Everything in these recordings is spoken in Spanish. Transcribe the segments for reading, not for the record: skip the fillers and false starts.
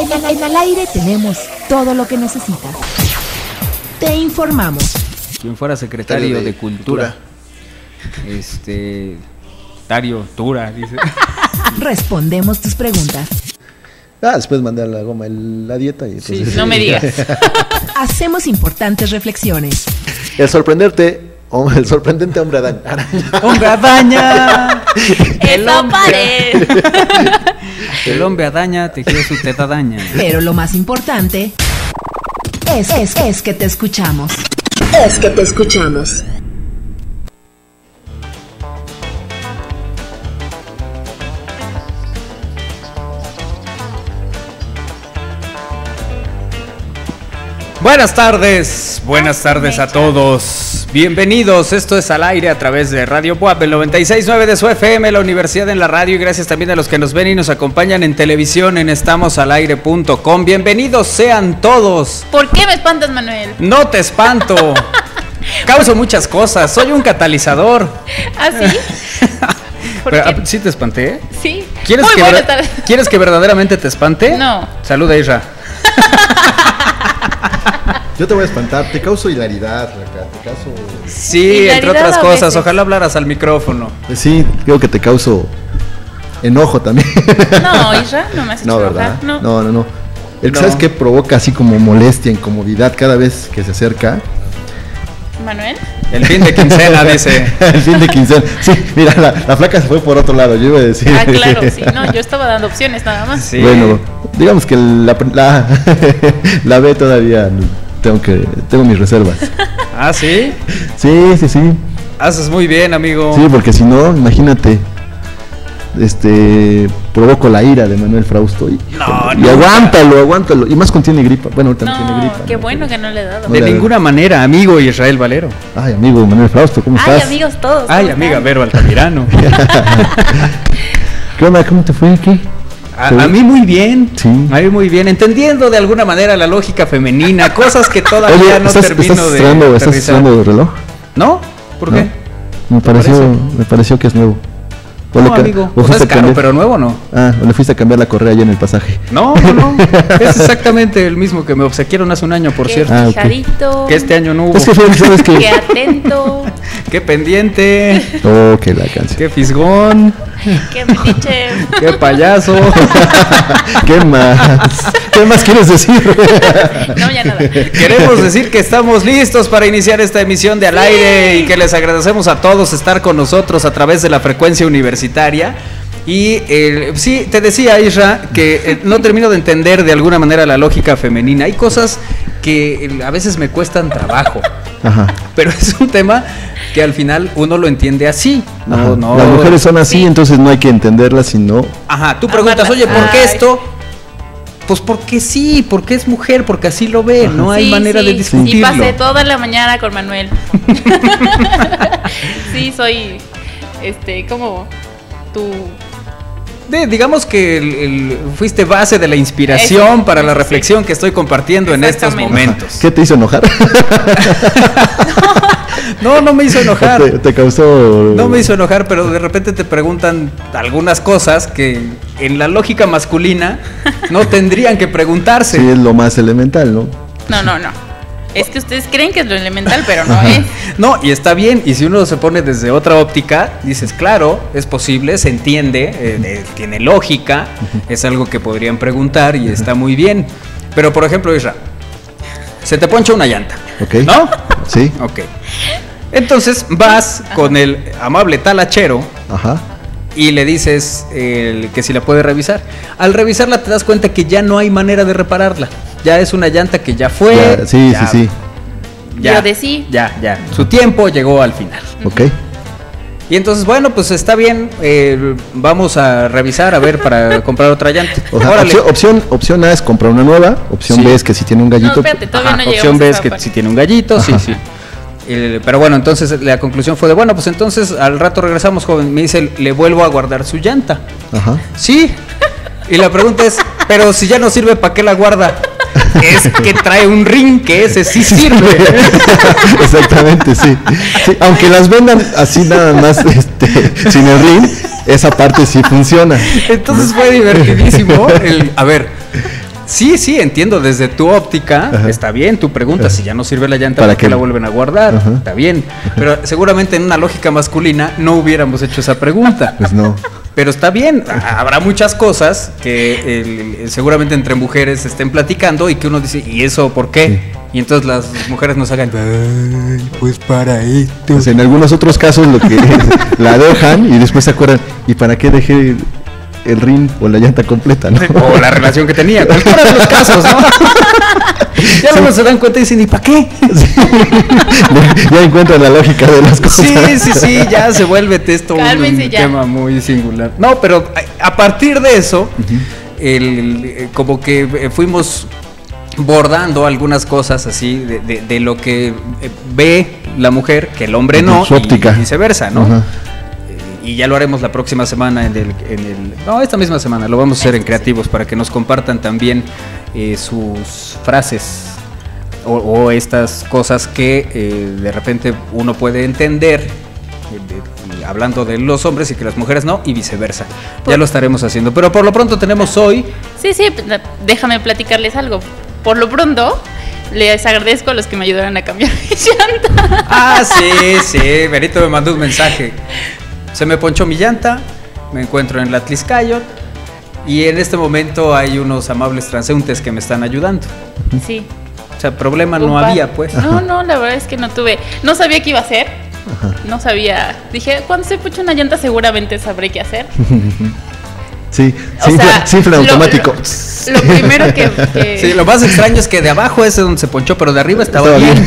En Al Aire tenemos todo lo que necesitas. Te informamos. Quien fuera secretario de Cultura. Dario Tura, dice. Respondemos tus preguntas. Después mandé a la goma la dieta y entonces... Sí, no me digas. Hacemos importantes reflexiones. El sorprendente hombre araña. ¡Hombre araña! ¡Esa pared! El hombre araña tejió su teta daña. Pero lo más importante es que te escuchamos. Buenas tardes a todos. Bienvenidos, esto es Al Aire a través de Radio Puap, el 96.9 de su FM, la Universidad en la Radio, y gracias también a los que nos ven y nos acompañan en televisión en estamosalaire.com. Bienvenidos sean todos. ¿Por qué me espantas, Manuel? No te espanto. Causo muchas cosas, soy un catalizador. ¿Ah, sí? Pero, ¿sí te espanté? Sí. ¿Quieres que verdaderamente te espante? No. Saluda, Isra. Yo te voy a espantar, te causo hilaridad, Raca, te causo... Sí, hilaridad entre otras a cosas, veces. Ojalá hablaras al micrófono. Sí, creo que te causo enojo también. No, Isra, no me has hecho No, enojar. ¿verdad? No. No. No. ¿Sabes qué provoca así como molestia, incomodidad cada vez que se acerca? ¿Manuel? El fin de quincena, dice. El fin de quincena. Sí, mira, la flaca se fue por otro lado, yo iba a decir. Ah, claro, sí. No, yo estaba dando opciones nada más. Sí. Bueno, digamos que la B todavía tengo mis reservas. ¿Ah, sí? Sí. Haces muy bien, amigo. Sí, porque si no, imagínate, provoco la ira de Manuel Frausto y No. aguántalo, y más contiene gripa. Bueno, ahorita no tiene gripa. Qué bueno que no le he dado. De ninguna manera, amigo Israel Valero. Ay, amigo Manuel Frausto, ¿cómo estás? Ay, amigos todos. Ay, ¿cómo amiga están? Vero Altamirano. ¿Qué onda? ¿Cómo te fue? ¿Qué? A mí muy bien. Sí. A mí muy bien. Entendiendo de alguna manera la lógica femenina, cosas que todavía Oye, no termino de ¿estás aterrizar. estrenando de reloj? ¿No? ¿Por qué? Me pareció que es nuevo. No, amigo. O sea, es caro, pero nuevo no. ¿O le fuiste a cambiar la correa ya en el pasaje? No. Es exactamente el mismo que me obsequiaron hace un año, por Qué cierto. ok. fijadito. Que este año no hubo. Es que sabes Qué que... atento. Qué pendiente. Oh, que la canción. Qué fisgón. Qué metiche. Qué payaso. ¿Qué más quieres decir? No, ya nada. Queremos decir que estamos listos para iniciar esta emisión de Al Aire y que les agradecemos a todos estar con nosotros a través de la frecuencia universitaria. Y sí, te decía, Isra, que no termino de entender de alguna manera la lógica femenina. Hay cosas que a veces me cuestan trabajo. Ajá. Pero es un tema que al final uno lo entiende así. Ajá. No. Las mujeres son así, Sí. entonces no hay que entenderlas, sino... Ajá, tú preguntas, Amarlas. oye, ¿por qué Ay. esto? Pues porque sí, porque es mujer, porque así lo ve, Ajá. no hay Sí, manera de sí. discutirlo. Y pasé toda la mañana con Manuel. Sí, soy, como tu... Digamos que fuiste base de la inspiración Eso, para la sí. reflexión que estoy compartiendo en estos Exactamente. momentos. ¿Qué te hizo enojar? No me hizo enojar. ¿Te causó...? No me hizo enojar, pero de repente te preguntan algunas cosas que en la lógica masculina no tendrían que preguntarse. Sí, es lo más elemental, ¿no? No. Es que ustedes creen que es lo elemental, pero no es. No, y está bien, y si uno se pone desde otra óptica, dices, claro, es posible, se entiende, tiene lógica, es algo que podrían preguntar y está muy bien. Pero, por ejemplo, Isra, se te poncha una llanta, Ok. ¿no? Sí. Ok. Entonces vas con el amable talachero Ajá. y le dices que si la puede revisar. Al revisarla te das cuenta que ya no hay manera de repararla. Ya es una llanta que ya fue. Ya, sí. Yo de sí. Ya. Su tiempo llegó al final. Ok. Y entonces, bueno, pues está bien. Vamos a revisar, a ver, para comprar otra llanta. O sea, Órale. opción A es comprar una nueva. Opción Sí. B es que si tiene un No, gallito. espérate, todavía Ajá, no llegamos opción B a es esa que parte. si tiene un gallito, sí. Pero bueno, entonces la conclusión fue de, bueno, pues entonces al rato regresamos, joven. Me dice, le vuelvo a guardar su llanta. Ajá. Sí. Y la pregunta es, pero si ya no sirve, ¿para qué la guarda? Es que trae un ring que ese sí sirve. Exactamente, sí. Sí, aunque las vendan así nada más sin el ring, esa parte sí funciona. Entonces fue divertidísimo. A ver, Sí, entiendo, desde tu óptica, Ajá. está bien, tu pregunta, si ya no sirve la llanta, ¿Para ¿para qué qué? la vuelven a guardar? Ajá. Está bien, pero seguramente en una lógica masculina no hubiéramos hecho esa pregunta. Pues no. Pero está bien, habrá muchas cosas que seguramente entre mujeres estén platicando y que uno dice, ¿y eso por qué? Sí. Y entonces las mujeres nos hagan, ay, pues para esto. Pues en algunos otros casos lo que la dejan y después se acuerdan, ¿y para qué dejé el rin o la llanta completa, no? O la relación que tenía, cualquiera de los casos, ¿no? Ya luego se dan cuenta y dicen, ¿y para qué? Ya encuentran la lógica de las cosas. Sí, ya se vuelve esto Cálmense un ya. tema muy singular. No, pero a partir de eso, como que fuimos bordando algunas cosas así de lo que ve la mujer, que el hombre no, Su óptica. y viceversa, ¿no? Ajá. Y ya lo haremos la próxima semana no, esta misma semana lo vamos a hacer en Creativos para que nos compartan también sus frases o estas cosas que de repente uno puede entender hablando de los hombres y que las mujeres no, y viceversa. Ya lo estaremos haciendo, pero por lo pronto tenemos hoy. Sí, déjame platicarles algo. Por lo pronto, les agradezco a los que me ayudaron a cambiar mi llanta. Sí, Benito me mandó un mensaje. Se me ponchó mi llanta, me encuentro en la Tliscayot y en este momento hay unos amables transeúntes que me están ayudando. Sí. O sea, problema no Compa. había, pues. No, la verdad es que no tuve. No sabía qué iba a hacer. No sabía. Dije, cuando se pucha una llanta, seguramente sabré qué hacer. Sí, O sea, simple automático. Lo primero que Sí, lo más extraño es que de abajo es donde se ponchó, pero de arriba estaba bien.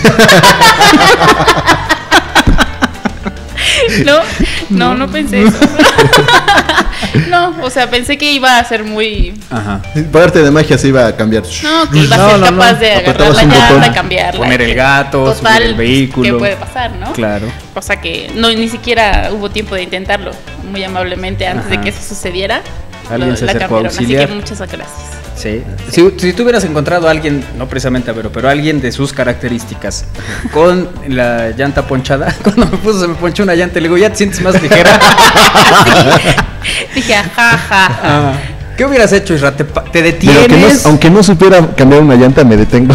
No pensé eso. No, o sea, pensé que iba a ser muy. Ajá. Por arte de magia se iba a cambiar. No, que iba a ser capaz de agarrar Apretabas la un llanta, botón, cambiarla. poner el que gato, total, subir el vehículo. ¿qué puede pasar, no? Claro. O sea que ni siquiera hubo tiempo de intentarlo. Muy amablemente, antes de Ajá. que eso sucediera, Alguien se la acercó a cambiaron. Así auxiliar. que muchas gracias. Sí. Si tú hubieras encontrado a alguien, no precisamente a Vero, pero alguien de sus características, con la llanta ponchada, cuando se me ponchó una llanta, le digo, ¿ya te sientes más ligera? Dije, ajá. ¿Qué hubieras hecho, Isra? ¿Te Pero que detienes? aunque no supiera cambiar una llanta, me detengo.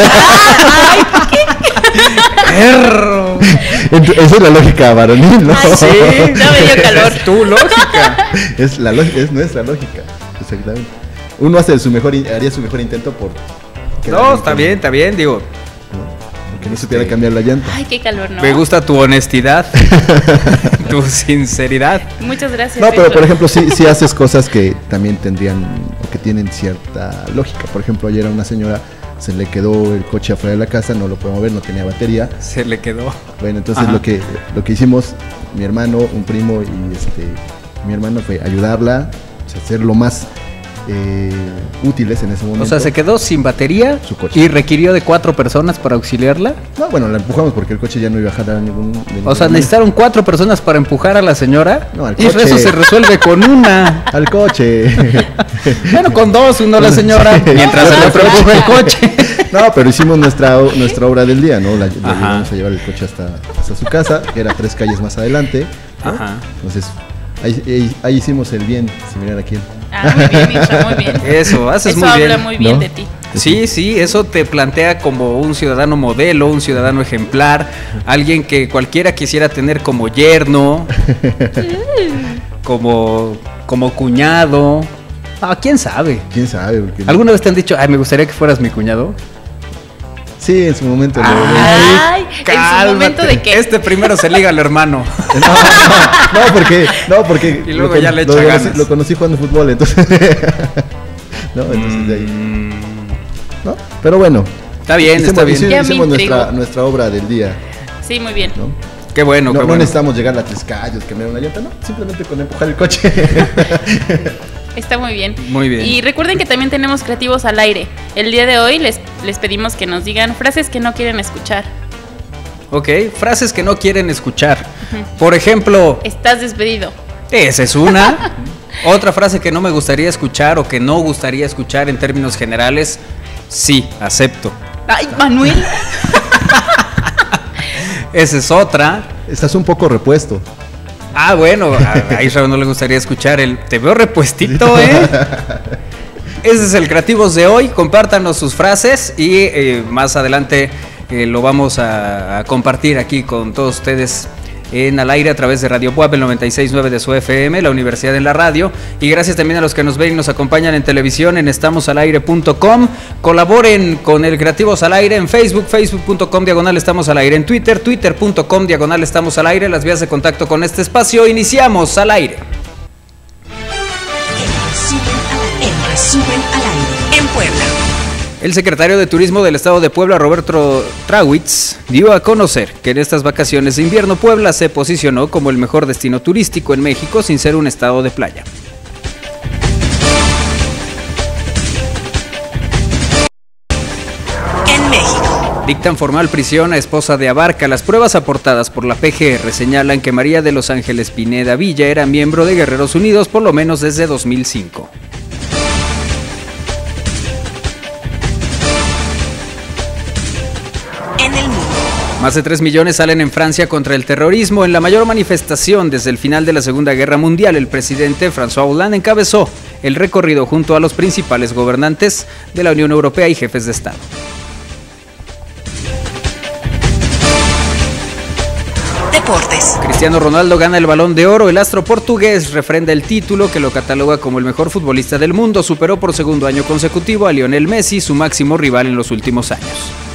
Perro. Esa es la lógica varonil, ¿no? Ay, sí. Ya me dio calor. Es tu lógica. Es la lógica, es nuestra lógica. Exactamente. Uno haría su mejor intento por quedar No, está bien, digo. Aunque no supiera cambiar la llanta. Ay, qué calor, ¿no? Me gusta tu honestidad, tu sinceridad. Muchas gracias. No, pero Héctor. por ejemplo, sí haces cosas que también tendrían o que tienen cierta lógica. Por ejemplo, ayer a una señora se le quedó el coche afuera de la casa, no lo puede mover, no tenía batería. Se le quedó. Bueno, entonces Ajá. lo que hicimos, mi hermano, un primo y mi hermano fue ayudarla, o sea, ser lo más útiles en ese momento. O sea, se quedó sin batería Su coche. y requirió de 4 personas para auxiliarla. No, bueno, la empujamos porque el coche ya no iba a jalar ningún. de O sea, ningún- necesitaron 4 personas para empujar a la señora. No, al Y coche. eso se resuelve con una. Al coche. Bueno, con 2, uno la señora, Sí. mientras se le empuja el coche. No, pero hicimos nuestra obra del día, ¿no? La Ajá. llevamos a llevar el coche hasta su casa, que era 3 calles más adelante, ¿no? Ajá. Entonces, ahí hicimos el bien, similar a quién. Muy bien, Isra, muy bien. Eso, haces Eso muy bien. habla muy bien ¿No? de ti. Sí, eso te plantea como un ciudadano modelo, un ciudadano ejemplar, alguien que cualquiera quisiera tener como yerno, como cuñado. Ah, quién sabe. ¿Quién sabe? Porque ¿Alguna vez te han dicho, ay, me gustaría que fueras mi cuñado? Sí, en su momento. Ay, en su momento de que Este primero se liga al hermano. No, porque Y luego lo ya le lo echa conocí- ganas. Lo conocí jugando fútbol, entonces. No, entonces de ahí. ¿No? Pero bueno. Está bien, está bien. Ya me Hicimos intrigó. nuestra obra del día, Sí, muy bien. ¿no? Qué bueno, No, qué no bueno. necesitamos llegar a 3 calles, cambiar una llanta, no, simplemente con empujar el coche. Está muy bien. Muy bien. Y recuerden que también tenemos creativos al aire. El día de hoy les pedimos que nos digan frases que no quieren escuchar. Ok, frases que no quieren escuchar. Por ejemplo, Estás despedido. esa es una. Otra frase que no me gustaría escuchar o que no gustaría escuchar en términos generales, sí, acepto. Ay, Manuel. Esa es otra. Estás un poco repuesto. Ah, bueno, a Israel no le gustaría escuchar el te veo repuestito, ¿eh? ese es el Creativos de hoy. Compártanos sus frases y más adelante lo vamos a compartir aquí con todos ustedes en Al Aire a través de Radio Puebla, el 96.9 de su FM, la Universidad en la Radio. Y gracias también a los que nos ven y nos acompañan en televisión en estamosalaire.com. Colaboren con el Creativos al Aire en Facebook, facebook.com/Estamos al Aire, en Twitter, twitter.com/Estamos al Aire. Las vías de contacto con este espacio. Iniciamos Al Aire. En resumen al aire, en Puebla. El secretario de Turismo del Estado de Puebla, Roberto Trawitz, dio a conocer que en estas vacaciones de invierno Puebla se posicionó como el mejor destino turístico en México sin ser un estado de playa. En México. Dictan formal prisión a esposa de Abarca. Las pruebas aportadas por la PGR señalan que María de los Ángeles Pineda Villa era miembro de Guerreros Unidos por lo menos desde 2005. Más de 3 millones salen en Francia contra el terrorismo. En la mayor manifestación desde el final de la Segunda Guerra Mundial, el presidente François Hollande encabezó el recorrido junto a los principales gobernantes de la Unión Europea y jefes de Estado. Deportes. Cristiano Ronaldo gana el Balón de Oro. El astro portugués refrenda el título que lo cataloga como el mejor futbolista del mundo. Superó por segundo año consecutivo a Lionel Messi, su máximo rival en los últimos años.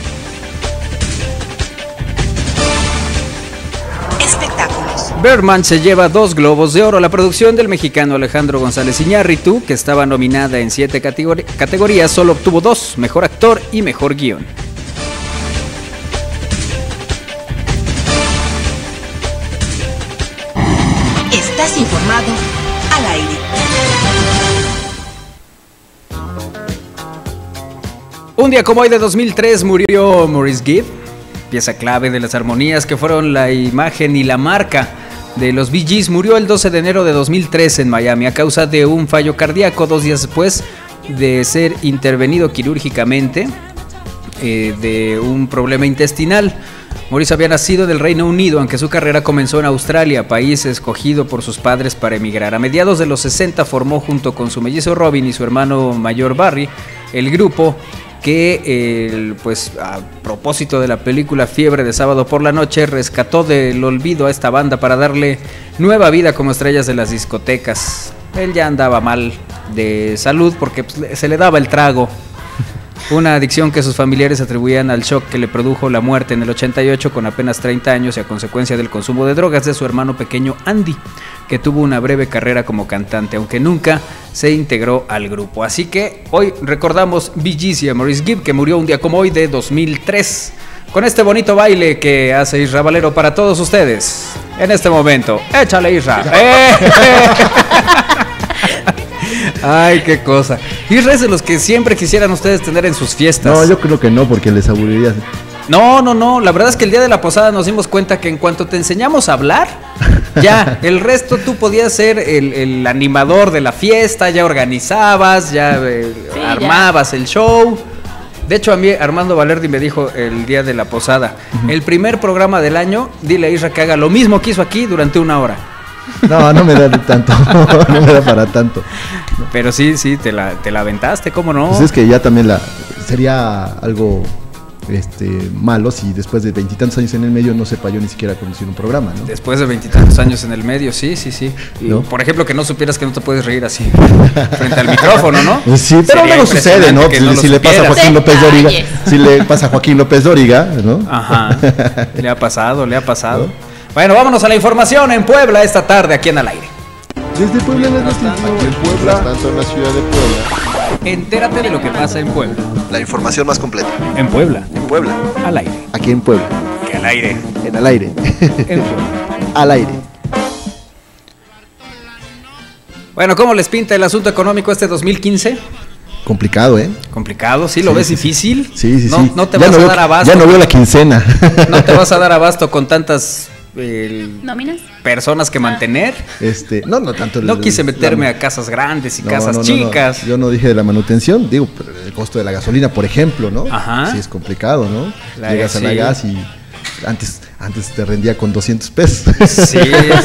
Birdman se lleva 2 Globos de Oro. La producción del mexicano Alejandro González Iñárritu, que estaba nominada en 7 categorías, solo obtuvo 2, Mejor Actor y Mejor Guión. Estás informado al aire. Un día como hoy de 2003 murió Maurice Gibb, pieza clave de las armonías que fueron la imagen y la marca de los Bee Gees. Murió el 12 de enero de 2003 en Miami a causa de un fallo cardíaco 2 días después de ser intervenido quirúrgicamente de un problema intestinal. Maurice había nacido en el Reino Unido, aunque su carrera comenzó en Australia, país escogido por sus padres para emigrar. A mediados de los 60 formó junto con su mellizo Robin y su hermano mayor Barry el grupo que, pues a propósito de la película Fiebre de Sábado por la Noche, rescató del olvido a esta banda para darle nueva vida como estrellas de las discotecas. Él ya andaba mal de salud porque pues, se le daba el trago, una adicción que sus familiares atribuían al shock que le produjo la muerte en el 88 con apenas 30 años y a consecuencia del consumo de drogas de su hermano pequeño Andy, que tuvo una breve carrera como cantante, aunque nunca se integró al grupo. Así que hoy recordamos Bee Gees y a Maurice Gibb, que murió un día como hoy de 2003, con este bonito baile que hace Isra Valero para todos ustedes en este momento. ¡Échale, Isra! Ay, qué cosa. Isra es de los que siempre quisieran ustedes tener en sus fiestas. No, yo creo que no, porque les aburriría. No, la verdad es que el día de la posada nos dimos cuenta que en cuanto te enseñamos a hablar, ya, el resto tú podías ser el animador de la fiesta, ya organizabas, ya armabas el show. De hecho, a mí Armando Valerdi me dijo el día de la posada, el primer programa del año, dile a Isra que haga lo mismo que hizo aquí durante 1 hora. No me da tanto, no me da para tanto. No. Pero sí, te la aventaste, ¿cómo no? Pues es que ya también sería algo malo si después de 20 y tantos años en el medio no sepa yo ni siquiera conducir un programa, ¿no? Después de 20 y tantos años en el medio, sí. ¿No? Por ejemplo, que no supieras que no te puedes reír así frente al micrófono, ¿no? Pues sí, pero luego sucede, ¿no? Si le pasa a Joaquín López Dóriga, si le pasa a Joaquín López Dóriga, ¿no? Ajá, le ha pasado. ¿No? Bueno, vámonos a la información en Puebla esta tarde aquí en Al Aire. Desde Puebla, tanto en la ciudad de Puebla. Entérate de lo que pasa en Puebla. La información más completa. En Puebla. En Puebla. Al aire. Aquí en Puebla. Que al aire. En Al Aire. En Puebla. Al aire. Bueno, ¿cómo les pinta el asunto económico este 2015? Complicado, ¿eh? Complicado, ¿sí? ¿Lo ves difícil? Sí. No te vas a dar abasto. Ya no veo la quincena. No te vas a dar abasto con tantas ¿nóminas? Personas que mantener. No tanto. No quise meterme a casas grandes y casas chicas. Yo no dije de la manutención, digo, pero el costo de la gasolina, por ejemplo, ¿no? Ajá. Sí es complicado, ¿no? Llegas a la gas y Antes te rendía con 200 pesos. Sí.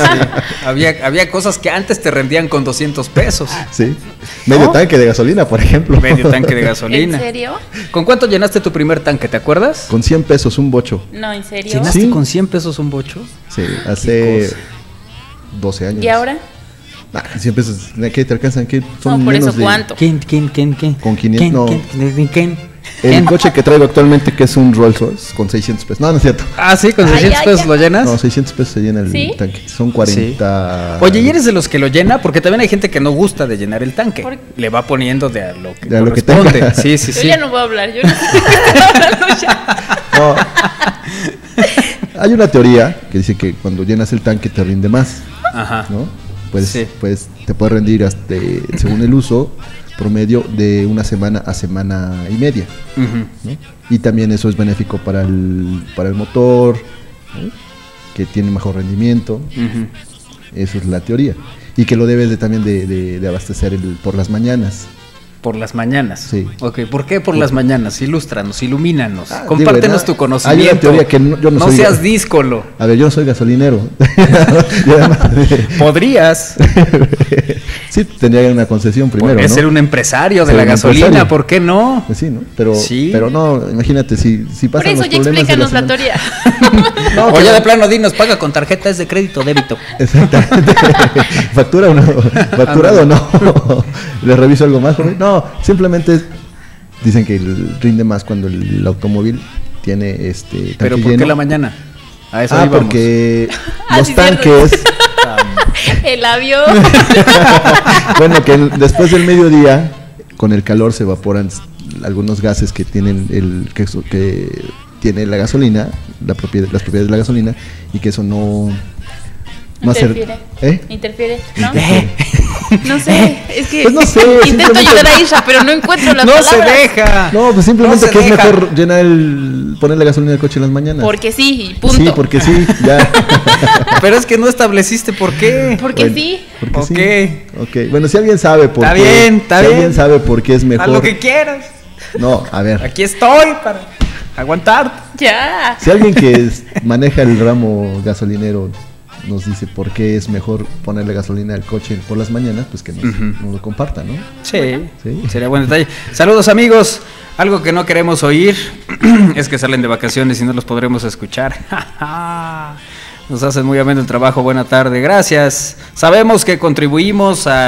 Había cosas que antes te rendían con 200 pesos. Sí. Medio tanque de gasolina, por ejemplo. Medio tanque de gasolina. ¿En serio? ¿Con cuánto llenaste tu primer tanque? ¿Te acuerdas? Con 100 pesos, un bocho. No, ¿en serio? ¿Llenaste Sí. con 100 pesos un bocho? Sí, hace 12 años. ¿Y ahora? 100 pesos, ¿qué te alcanzan? ¿Qué? No, por menos eso, de- ¿cuánto? ¿Quién? Con 500, no. ¿Quién? El coche que traigo actualmente, que es un Rolls Royce, con 600 pesos. No es cierto. Ah, sí, con Ay, 600 ay, pesos ay. lo llenas. No, 600 pesos se llena el ¿Sí? tanque. Son 40. Oye, ¿y eres de los que lo llena? Porque también hay gente que no gusta de llenar el tanque. ¿Por qué? Le va poniendo de a lo que De a lo que corresponde. tenga. Sí. Yo ya no voy a hablar, yo no sé qué estoy hablando ya. No. Hay una teoría que dice que cuando llenas el tanque te rinde más, Ajá. ¿no? Pues, Sí. pues te puede rendir hasta, según el uso, promedio de una semana a semana y media, Ujú. ¿no? Y también eso es benéfico para el motor, ¿no? Que tiene mejor rendimiento. Ujú. Eso es la teoría. Y que lo debes también de abastecer por las mañanas. Por las mañanas. Sí. Ok, ¿por qué por las mañanas? Ilústranos, ilumínanos. Ah, Compártenos digo, tu conocimiento. hay una teoría que yo no soy- seas díscolo. A ver, yo no soy gasolinero. Y además- Podrías. sí, tendría una concesión primero, Podrías ¿no? ser un empresario de Ser la un gasolina, empresario. ¿por qué no? Pues sí, ¿no? Pero, Sí. pero no, imagínate, si Por pasan eso los ya problemas de explícanos la semana- teoría. No, o pero- ya de plano dinos, paga con tarjeta, es de crédito o débito. Exactamente. ¿Factura o no? ¿Facturado o no? ¿Le reviso algo más? No, simplemente dicen que rinde más cuando el automóvil tiene tanque Pero ¿por qué lleno. la mañana? A eso Ah, íbamos. porque Ah, los sí, tanques, El avión. bueno, que después del mediodía, con el calor se evaporan algunos gases que tienen que tiene la gasolina, las propiedades de la gasolina, y que eso no hace. Interfiere. ¿Eh? Interfiere, ¿no? No sé, es que Pues no sé, intento simplemente- ayudar a Isha, pero no encuentro las No se palabras. deja. No, pues simplemente No se que es deja. mejor ponerle gasolina al coche en las mañanas. Porque sí, y punto. Sí, porque sí, ya. Pero es que no estableciste por qué. Porque Bueno, sí. porque Ok. sí. Ok, bueno, si alguien sabe por Está qué. bien, está si bien. alguien sabe por qué es mejor. Haz lo que quieras. No, a ver. Aquí estoy para aguantar. Ya. Si alguien que maneja el ramo gasolinero nos dice por qué es mejor ponerle gasolina al coche por las mañanas, pues que nos lo comparta, ¿no? Sí, Sí. sería buen detalle. Saludos amigos. Algo que no queremos oír es que salen de vacaciones y no los podremos escuchar. Nos hacen muy ameno el trabajo. Buena tarde, gracias. Sabemos que contribuimos a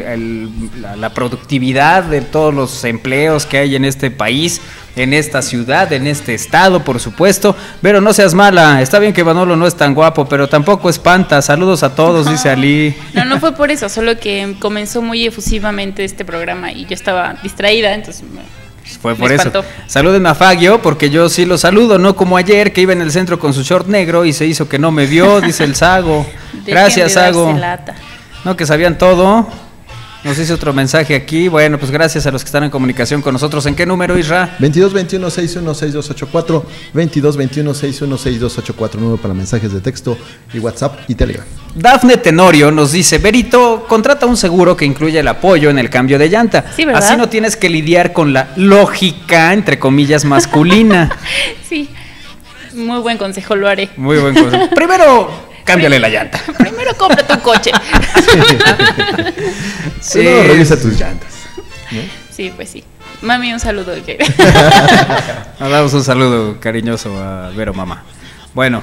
la productividad de todos los empleos que hay en este país, en esta ciudad, en este estado, por supuesto. Pero no seas mala. Está bien que Manolo no es tan guapo, pero tampoco espanta. Saludos a todos, dice Ali. No fue por eso, solo que comenzó muy efusivamente este programa y yo estaba distraída, entonces Fue me por eso. espantó. Saluden a Fagio, porque yo sí lo saludo, no como ayer que iba en el centro con su short negro y se hizo que no me vio, dice el Sago. Dejen Gracias, de darse Sago. lata. No, que sabían todo. Nos dice otro mensaje aquí. Bueno, pues gracias a los que están en comunicación con nosotros. ¿En qué número, Isra? 2221-616284, 2221-616284, número para mensajes de texto y WhatsApp y Telegram. Dafne Tenorio nos dice, Berito, contrata un seguro que incluya el apoyo en el cambio de llanta. Sí, ¿verdad? Así no tienes que lidiar con la lógica, entre comillas, masculina. Sí, muy buen consejo, lo haré. Muy buen consejo. Primero, cámbiale la llanta. Primero compra tu coche. Sí. Primero revisa tus llantas. Sí, pues sí. Mami, un saludo. ¿Okay? Nos damos un saludo cariñoso a Vero Mamá. Bueno,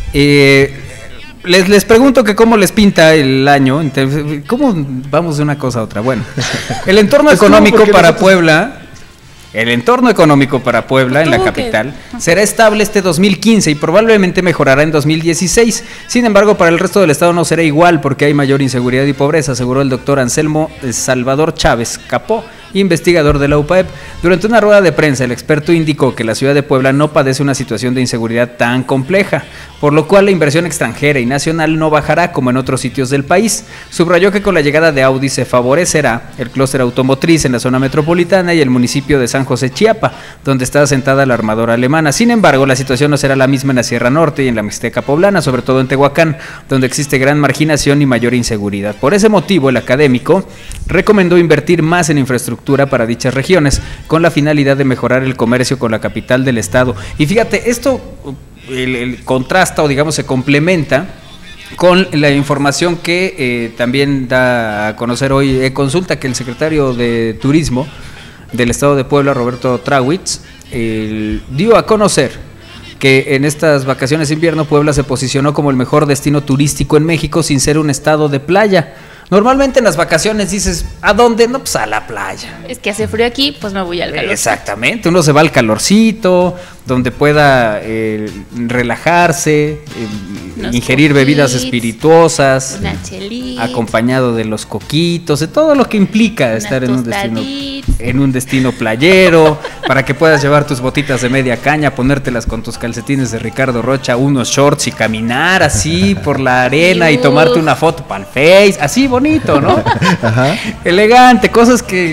les pregunto que cómo les pinta el año. ¿Cómo vamos de una cosa a otra? Bueno, el entorno Pues, ¿cómo? económico Porque para nosotros- Puebla. El entorno económico para Puebla, en la ¿Cómo que? capital, será estable este 2015 y probablemente mejorará en 2016. Sin embargo, para el resto del estado no será igual porque hay mayor inseguridad y pobreza, aseguró el doctor Anselmo Salvador Chávez Capó, investigador de la UPAEP. Durante una rueda de prensa, el experto indicó que la ciudad de Puebla no padece una situación de inseguridad tan compleja, por lo cual la inversión extranjera y nacional no bajará como en otros sitios del país. Subrayó que con la llegada de Audi se favorecerá el clúster automotriz en la zona metropolitana y el municipio de San José Chiapa, donde está asentada la armadora alemana. Sin embargo, la situación no será la misma en la Sierra Norte y en la Mixteca poblana, sobre todo en Tehuacán, donde existe gran marginación y mayor inseguridad. Por ese motivo, el académico recomendó invertir más en infraestructura para dichas regiones, con la finalidad de mejorar el comercio con la capital del estado. Y fíjate, esto el contrasta o digamos se complementa con la información que también da a conocer hoy E-Consulta, que el secretario de Turismo del Estado de Puebla, Roberto Trawitz, dio a conocer que en estas vacaciones de invierno Puebla se posicionó como el mejor destino turístico en México sin ser un estado de playa. Normalmente en las vacaciones dices, ¿a dónde? No, pues a la playa. Es que hace frío aquí, pues me voy al calor. Exactamente, uno se va al calorcito, donde pueda relajarse, ingerir bebidas espirituosas, una chelita, acompañado de los coquitos, de todo lo que implica estar en un destino playero, para que puedas llevar tus botitas de media caña, ponértelas con tus calcetines de Ricardo Rocha, unos shorts y caminar así por la arena y tomarte una foto para el Face, así bonito, ¿no? Ajá. Elegante, cosas que...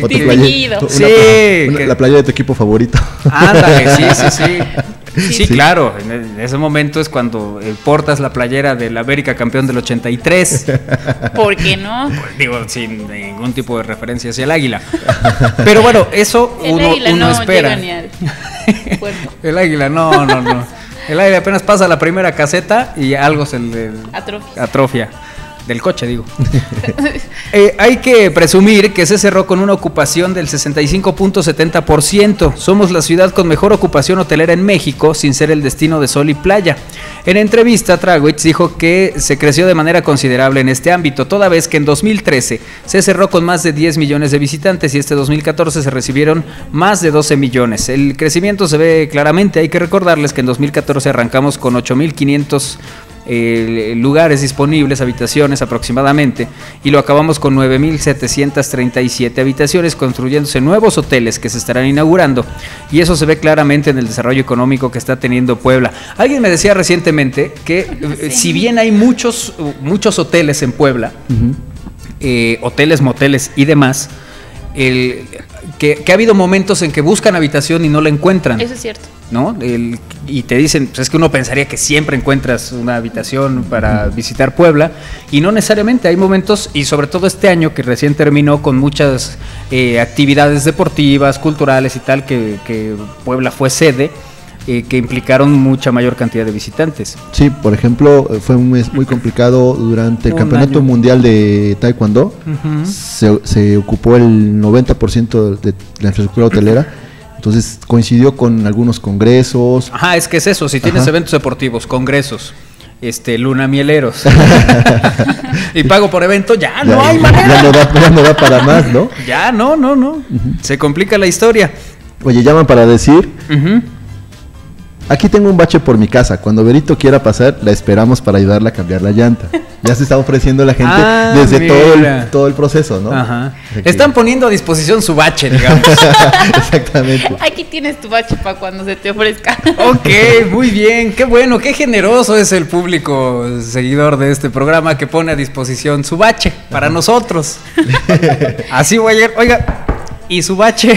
La playa de tu equipo favorito. Ándale, sí, claro, en ese momento es cuando portas la playera del América campeón del 83. ¿Por qué no? Pues, digo, sin ningún tipo de referencia hacia el águila. Pero bueno, eso uno espera. El águila, no. El águila apenas pasa la primera caseta y algo se le atrofia. Del coche, digo. Hay que presumir que se cerró con una ocupación del 65.70%. Somos la ciudad con mejor ocupación hotelera en México, sin ser el destino de sol y playa. En entrevista, Trawitz dijo que se creció de manera considerable en este ámbito, toda vez que en 2013 se cerró con más de 10 millones de visitantes y este 2014 se recibieron más de 12 millones. El crecimiento se ve claramente. Hay que recordarles que en 2014 arrancamos con 8.500 lugares disponibles, habitaciones aproximadamente, y lo acabamos con 9.737 habitaciones, construyéndose nuevos hoteles que se estarán inaugurando, y eso se ve claramente en el desarrollo económico que está teniendo Puebla. Alguien me decía recientemente que si bien hay muchos hoteles en Puebla, hoteles, moteles y demás, que ha habido momentos en que buscan habitación y no la encuentran. Eso es cierto, ¿no? Y te dicen, pues es que uno pensaría que siempre encuentras una habitación para visitar Puebla, y no necesariamente. Hay momentos, y sobre todo este año que recién terminó, con muchas actividades deportivas, culturales y tal, que Puebla fue sede, que implicaron mucha mayor cantidad de visitantes. Sí, por ejemplo, fue un mes muy complicado durante el Campeonato Mundial de Taekwondo. Se ocupó el 90% de la infraestructura hotelera. Entonces coincidió con algunos congresos. Ajá, es que es eso, si tienes eventos deportivos, congresos, lunamieleros y pago por evento, ya no hay manera. Ya no da para más, ¿no? Ya no. Se complica la historia. Oye, llaman para decir... Aquí tengo un bache por mi casa. Cuando Berito quiera pasar, la esperamos para ayudarla a cambiar la llanta. Ya se está ofreciendo la gente desde todo el proceso, ¿no? Ajá. Están poniendo a disposición su bache, digamos. Exactamente. Aquí tienes tu bache para cuando se te ofrezca. Ok, muy bien. Qué bueno, qué generoso es el público seguidor de este programa que pone a disposición su bache para nosotros. Así voy a ir. Oiga, ¿y su bache?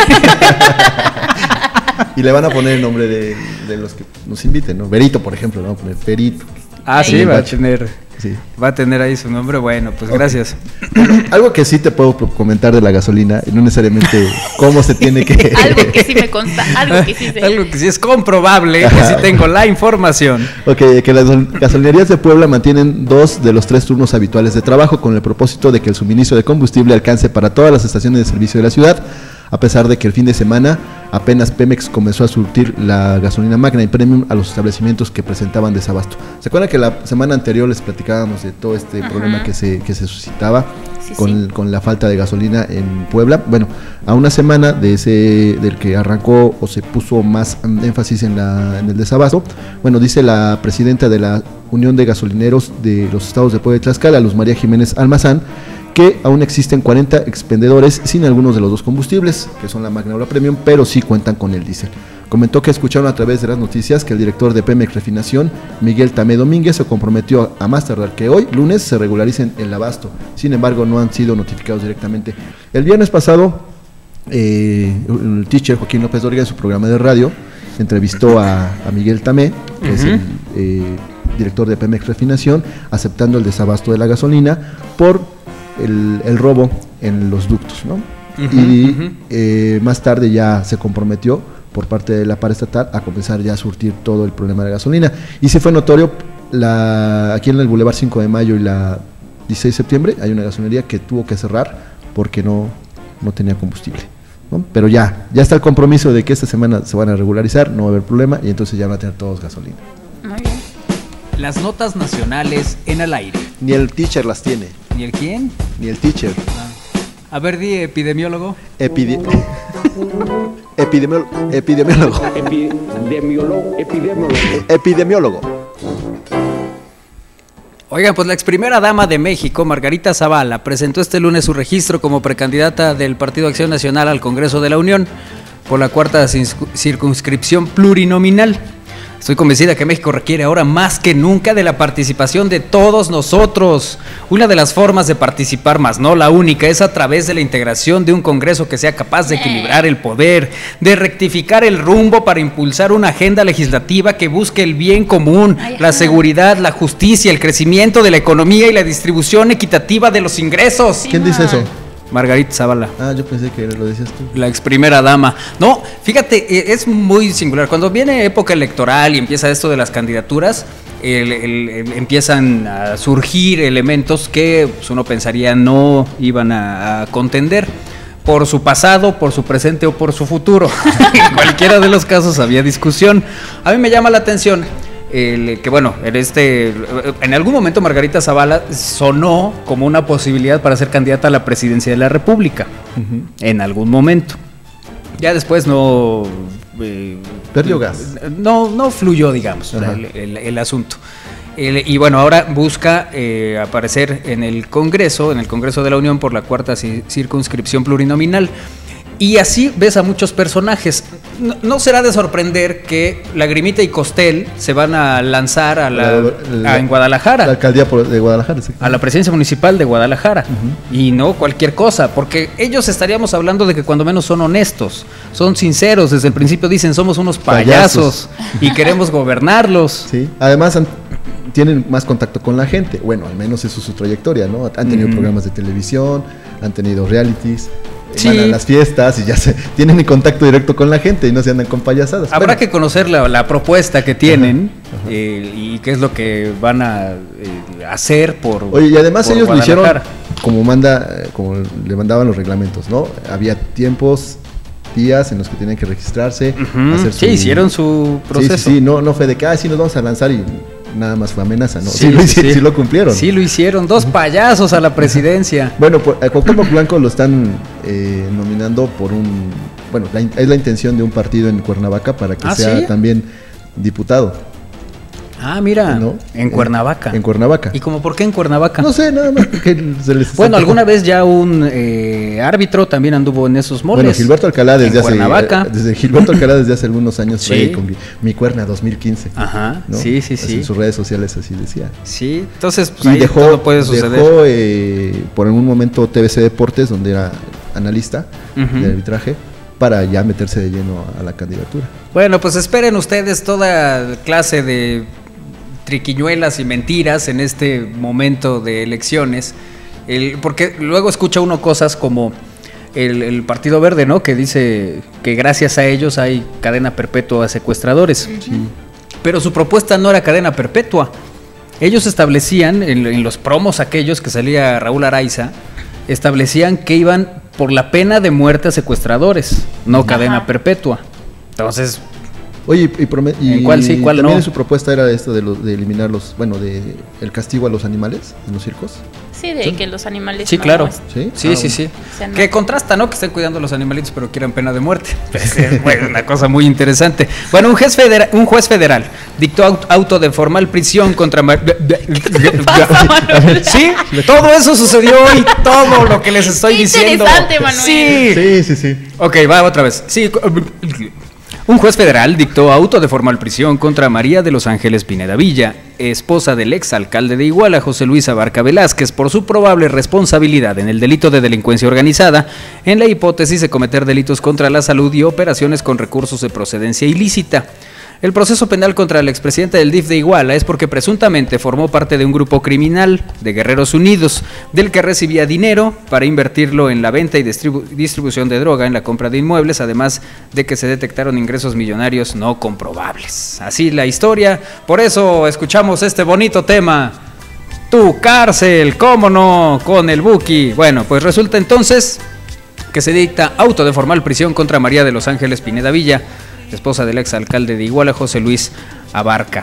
Y le van a poner el nombre de los que nos inviten, ¿no? Berito, por ejemplo, le van a poner Berito. Sí, va a tener ahí su nombre. Bueno, pues gracias. Algo que sí te puedo comentar de la gasolina, no necesariamente cómo se tiene que... Algo que sí me consta, algo que sí sé. Algo que sí es comprobable, que sí tengo la información. Ok, que las gasolinerías de Puebla mantienen 2 de los 3 turnos habituales de trabajo, con el propósito de que el suministro de combustible alcance para todas las estaciones de servicio de la ciudad, a pesar de que el fin de semana apenas Pemex comenzó a surtir la gasolina Magna y Premium a los establecimientos que presentaban desabasto. ¿Se acuerdan que la semana anterior les platicábamos de todo este problema que se suscitaba con la falta de gasolina en Puebla? Bueno, a una semana del que arrancó o se puso más énfasis en el desabasto, bueno, dice la presidenta de la Unión de Gasolineros de los Estados de Puebla y Tlaxcala, Luz María Jiménez Almazán, que aún existen 40 expendedores sin algunos de los dos combustibles, que son la Magna o la Premium, pero sí cuentan con el diésel. Comentó que escucharon a través de las noticias que el director de Pemex Refinación, Miguel Tamé Domínguez, se comprometió a más tardar que hoy, lunes, se regularicen el abasto. Sin embargo, no han sido notificados directamente. El viernes pasado, el teacher Joaquín López Dóriga, en su programa de radio, entrevistó a Miguel Tamé, que es el director de Pemex Refinación, aceptando el desabasto de la gasolina por el robo en los ductos, ¿no? Más tarde ya se comprometió por parte de la paraestatal a comenzar ya a surtir todo el problema de la gasolina. Y sí fue notorio, aquí en el Boulevard 5 de Mayo y la 16 de septiembre hay una gasolinería que tuvo que cerrar porque no tenía combustible, ¿no? Pero ya está el compromiso de que esta semana se van a regularizar, no va a haber problema y entonces ya van a tener todos gasolina. Muy bien. Las notas nacionales en Al Aire. Ni el teacher las tiene, ¿Y el quién? ni el teacher. A ver, di epidemiólogo. Epidemiólogo. Epidemiólogo. Oigan, pues la ex primera dama de México, Margarita Zavala, presentó este lunes su registro como precandidata del Partido Acción Nacional al Congreso de la Unión por la cuarta circunscripción plurinominal. Estoy convencida que México requiere ahora más que nunca de la participación de todos nosotros. Una de las formas de participar, más no la única, es a través de la integración de un Congreso que sea capaz de equilibrar el poder, de rectificar el rumbo para impulsar una agenda legislativa que busque el bien común, la seguridad, la justicia, el crecimiento de la economía y la distribución equitativa de los ingresos. ¿Quién dice eso? Margarita Zavala. Ah, yo pensé que lo decías tú. La ex primera dama. No, fíjate, es muy singular. Cuando viene época electoral y empieza esto de las candidaturas, empiezan a surgir elementos que pues, uno pensaría no iban a contender por su pasado, por su presente o por su futuro. En cualquiera de los casos había discusión. A mí me llama la atención que bueno, en algún momento Margarita Zavala sonó como una posibilidad para ser candidata a la presidencia de la República, en algún momento. Ya después no... perdió gas. No fluyó, digamos, el asunto. Y bueno, ahora busca aparecer en el Congreso de la Unión por la cuarta circunscripción plurinominal. Y así ves a muchos personajes. No será de sorprender que Lagrimita y Costel se van a lanzar en Guadalajara. La alcaldía de Guadalajara. Sí. A la presidencia municipal de Guadalajara. Y no cualquier cosa, porque ellos estaríamos hablando de que cuando menos son honestos, son sinceros. Desde el principio dicen, somos unos payasos y queremos gobernarlos. Sí. Además tienen más contacto con la gente. Bueno, al menos eso es su trayectoria, ¿no? Han tenido programas de televisión, han tenido realities. Sí. Van a las fiestas y ya tienen el contacto directo con la gente y no se andan con payasadas. Habrá que conocer la propuesta que tienen y qué es lo que van a hacer por Oye, y además por ellos lo hicieron como le mandaban los reglamentos, ¿no? Había días en los que tenían que registrarse, hacer sí, hicieron su proceso. Sí, no fue de que sí nos vamos a lanzar y nada más fue amenaza, ¿no? Sí lo cumplieron. Sí lo hicieron, 2 payasos a la presidencia. Bueno, a Cuauhtémoc Blanco lo están nominando por es la intención de un partido en Cuernavaca para que sea también diputado. Ah, mira, ¿no? En Cuernavaca. En Cuernavaca. ¿Y como por qué en Cuernavaca? No sé, nada más que bueno, alguna vez ya un árbitro también anduvo en esos moles. Bueno, Gilberto Alcalá desde hace algunos años sí. Con Mi Cuerna 2015. Ajá, ¿no? Sí. En sus redes sociales así decía. Sí, entonces pues, ahí todo puede suceder. Dejó por un momento TVC Deportes, donde era analista de arbitraje, para ya meterse de lleno a la candidatura. Bueno, pues esperen ustedes toda clase de triquiñuelas y mentiras en este momento de elecciones, porque luego escucha uno cosas como el Partido Verde, ¿no? Que dice que gracias a ellos hay cadena perpetua a secuestradores. Sí. Pero su propuesta no era cadena perpetua. Ellos establecían, en los promos aquellos que salía Raúl Araiza, establecían que iban por la pena de muerte a secuestradores, no cadena perpetua. Entonces... Oye, ¿y cuál sí, cuál también no? Su propuesta era esto de eliminar el castigo a los animales en los circos. Sí, de que los animales. Sí, claro. Sí. Sí. Que contrasta, ¿no? Que estén cuidando a los animalitos, pero quieran pena de muerte. Es una cosa muy interesante. Bueno, un juez federal dictó auto de formal prisión contra. Sí, todo eso sucedió hoy, todo lo que les estoy diciendo. Interesante, Manuel. Sí. Ok, va otra vez. Sí. Un juez federal dictó auto de formal prisión contra María de los Ángeles Pineda Villa, esposa del exalcalde de Iguala, José Luis Abarca Velázquez, por su probable responsabilidad en el delito de delincuencia organizada, en la hipótesis de cometer delitos contra la salud y operaciones con recursos de procedencia ilícita. El proceso penal contra el expresidente del DIF de Iguala es porque presuntamente formó parte de un grupo criminal de Guerreros Unidos, del que recibía dinero para invertirlo en la venta y distribución de droga, en la compra de inmuebles, además de que se detectaron ingresos millonarios no comprobables. Así la historia, por eso escuchamos este bonito tema, Tu cárcel, cómo no, con el Buki. Bueno, pues resulta entonces que se dicta auto de formal prisión contra María de los Ángeles Pineda Villa, esposa del exalcalde de Iguala, José Luis Abarca.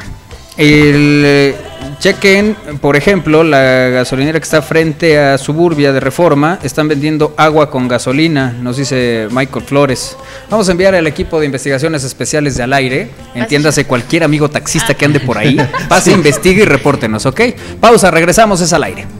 Chequen, por ejemplo, la gasolinera que está frente a Suburbia de Reforma, están vendiendo agua con gasolina, nos dice Michael Flores. Vamos a enviar al equipo de investigaciones especiales de Al Aire, entiéndase cualquier amigo taxista que ande por ahí, pase, investigue y repórtenos, ¿ok? Pausa, regresamos, es Al Aire.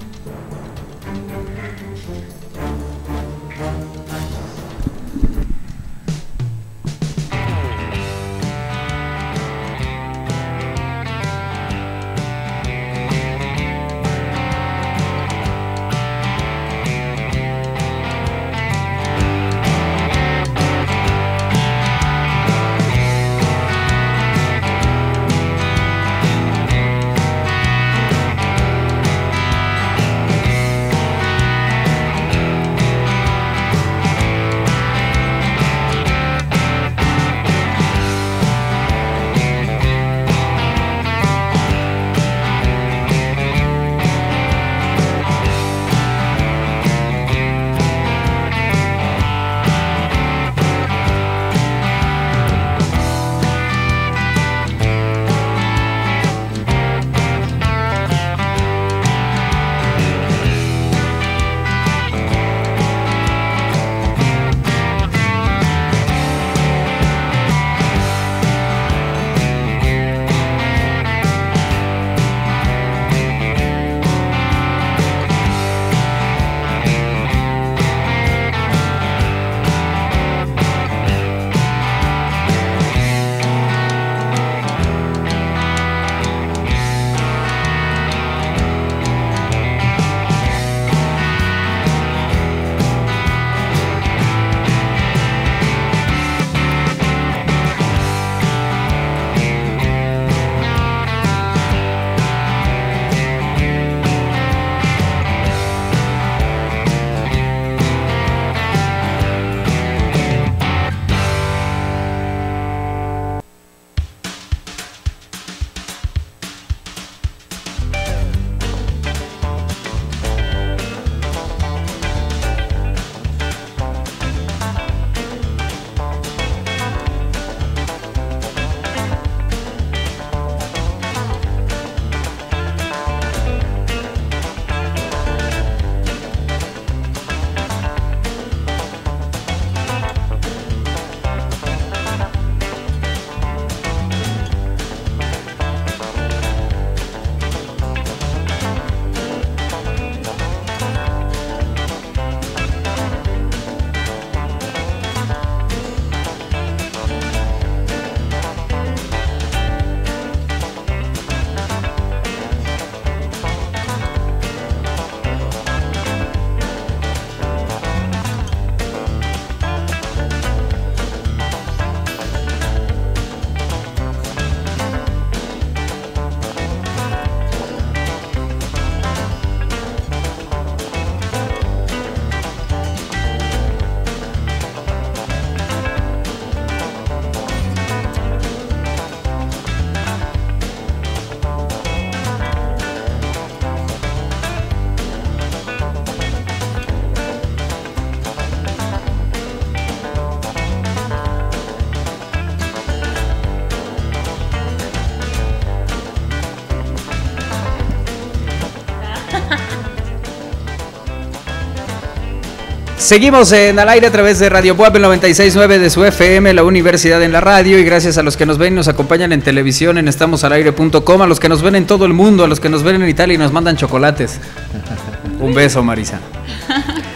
Seguimos en Al Aire a través de Radio Puebla 96.9 de su FM, la Universidad en la Radio, y gracias a los que nos ven y nos acompañan en televisión en estamosalaire.com, a los que nos ven en todo el mundo, a los que nos ven en Italia y nos mandan chocolates. Un beso, Marisa.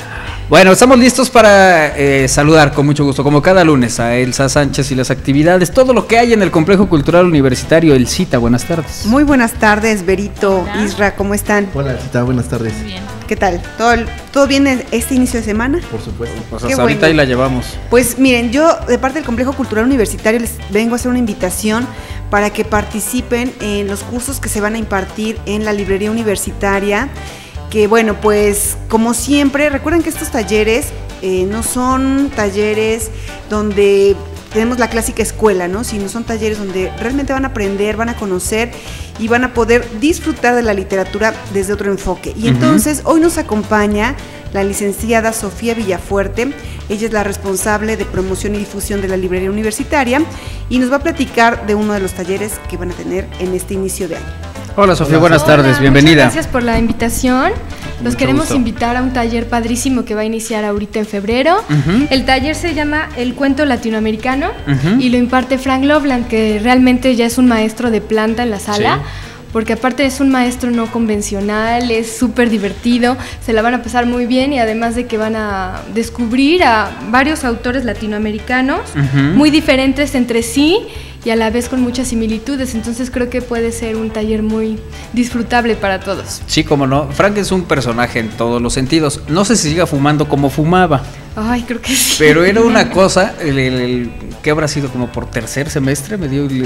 Bueno, estamos listos para saludar con mucho gusto, como cada lunes, a Elsa Sánchez y las actividades, todo lo que hay en el Complejo Cultural Universitario El Cita. Buenas tardes. Muy buenas tardes, Berito, Hola. Isra, ¿cómo están? Hola, Cita, buenas tardes. Muy bien. ¿Qué tal? ¿Todo bien este inicio de semana? Por supuesto. Pues Qué hasta ahorita bueno. ahí la llevamos. Pues miren, yo de parte del Complejo Cultural Universitario les vengo a hacer una invitación para que participen en los cursos que se van a impartir en la librería universitaria, que bueno, pues como siempre, recuerden que estos talleres no son talleres donde tenemos la clásica escuela, ¿no? Sino son talleres donde realmente van a aprender, van a conocer y van a poder disfrutar de la literatura desde otro enfoque. Y entonces hoy nos acompaña la licenciada Sofía Villafuerte. Ella es la responsable de promoción y difusión de la librería universitaria y nos va a platicar de uno de los talleres que van a tener en este inicio de año. Hola Sofía, Hola. buenas tardes, Hola, bienvenida. Muchas gracias por la invitación. Los Mucho queremos gusto. invitar a un taller padrísimo que va a iniciar ahorita en febrero. Ujú. El taller se llama El Cuento Latinoamericano Ujú. y lo imparte Frank Loveland, que realmente ya es un maestro de planta en la sala. Sí. Porque aparte es un maestro no convencional, es súper divertido, se la van a pasar muy bien y además de que van a descubrir a varios autores latinoamericanos Ujú. muy diferentes entre sí y a la vez con muchas similitudes, entonces creo que puede ser un taller muy disfrutable para todos. Sí, cómo no. Frank es un personaje en todos los sentidos. No sé si siga fumando como fumaba, Ay, creo que sí. pero era una cosa, ¿qué habrá sido? Como por tercer semestre me dio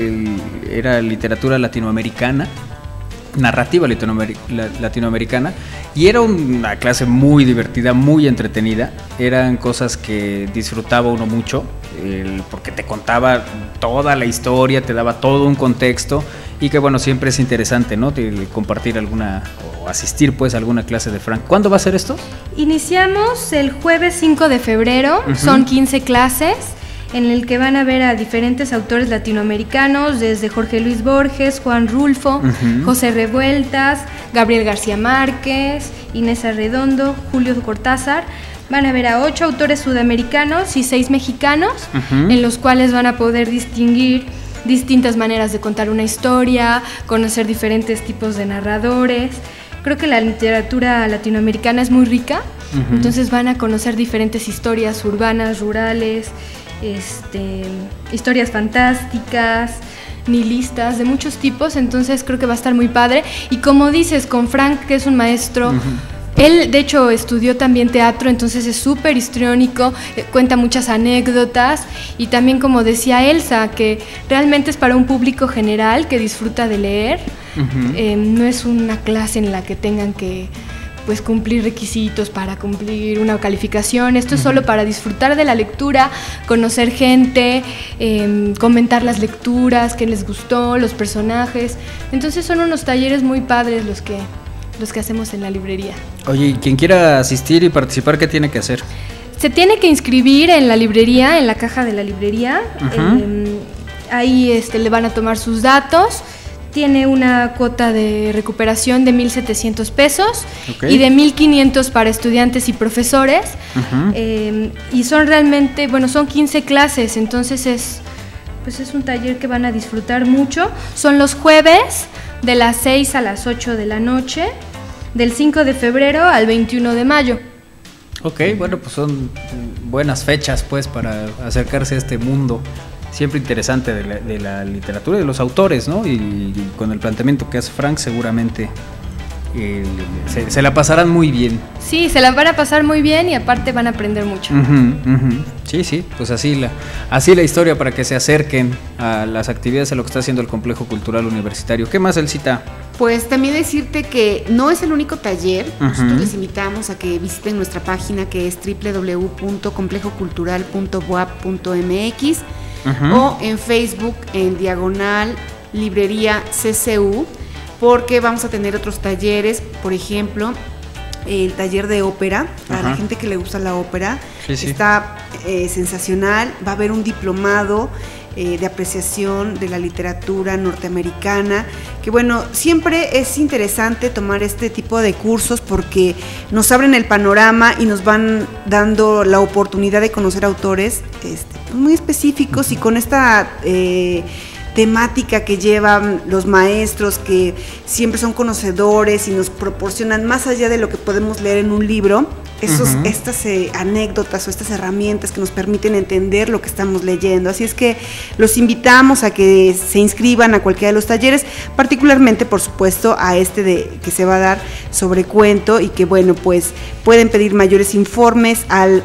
era literatura latinoamericana, narrativa latinoamericana, y era una clase muy divertida, muy entretenida. Eran cosas que disfrutaba uno mucho, porque te contaba toda la historia, te daba todo un contexto, y que bueno, siempre es interesante, ¿no? De compartir alguna, o asistir pues a alguna clase de Frank. ¿Cuándo va a ser esto? Iniciamos el jueves 5 de febrero, Ujú. son 15 clases en el que van a ver a diferentes autores latinoamericanos, desde Jorge Luis Borges, Juan Rulfo, Ujú. José Revueltas, Gabriel García Márquez, Inés Arredondo, Julio Cortázar. Van a ver a 8 autores sudamericanos y 6 mexicanos, Ujú. en los cuales van a poder distinguir distintas maneras de contar una historia, conocer diferentes tipos de narradores. Creo que la literatura latinoamericana es muy rica, Ujú. entonces van a conocer diferentes historias urbanas, rurales, historias fantásticas, nihilistas, de muchos tipos, entonces creo que va a estar muy padre. Y como dices, con Frank, que es un maestro, él de hecho estudió también teatro, entonces es súper histriónico, cuenta muchas anécdotas y también, como decía Elsa, que realmente es para un público general que disfruta de leer. Ujú. No es una clase en la que tengan que pues cumplir requisitos para cumplir una calificación. Esto es solo para disfrutar de la lectura, conocer gente, comentar las lecturas, qué les gustó, los personajes. Entonces son unos talleres muy padres los que hacemos en la librería. Oye, y quien quiera asistir y participar, ¿qué tiene que hacer? Se tiene que inscribir en la librería, en la caja de la librería. Ajá. Ahí le van a tomar sus datos. Tiene una cuota de recuperación de 1,700 pesos Ok. y de 1,500 para estudiantes y profesores. Ujú. Y son realmente, bueno, son 15 clases, entonces es un taller que van a disfrutar mucho. Son los jueves de las 6 a las 8 de la noche, del 5 de febrero al 21 de mayo. Ok, bueno, pues son buenas fechas pues para acercarse a este mundo siempre interesante de la literatura y de los autores, ¿no? Y con el planteamiento que hace Frank seguramente se la pasarán muy bien. Sí, se la van a pasar muy bien y aparte van a aprender mucho. Ujú, ujú. Sí, pues así la historia para que se acerquen a las actividades, a lo que está haciendo el Complejo Cultural Universitario. ¿Qué más, Elcita? Pues también decirte que no es el único taller. Ujú. Nosotros les invitamos a que visiten nuestra página, que es www.complejocultural.boap.mx Ujú. o en Facebook en diagonal librería CCU, porque vamos a tener otros talleres, por ejemplo, el taller de ópera, para Ajá. la gente que le gusta la ópera. Sí, sí. Está sensacional. Va a haber un diplomado de apreciación de la literatura norteamericana, que bueno, siempre es interesante tomar este tipo de cursos porque nos abren el panorama y nos van dando la oportunidad de conocer autores muy específicos y con esta temática que llevan los maestros, que siempre son conocedores y nos proporcionan más allá de lo que podemos leer en un libro, estas anécdotas o estas herramientas que nos permiten entender lo que estamos leyendo. Así es que los invitamos a que se inscriban a cualquiera de los talleres, particularmente, por supuesto, a que se va a dar sobre cuento, y que, bueno, pues pueden pedir mayores informes al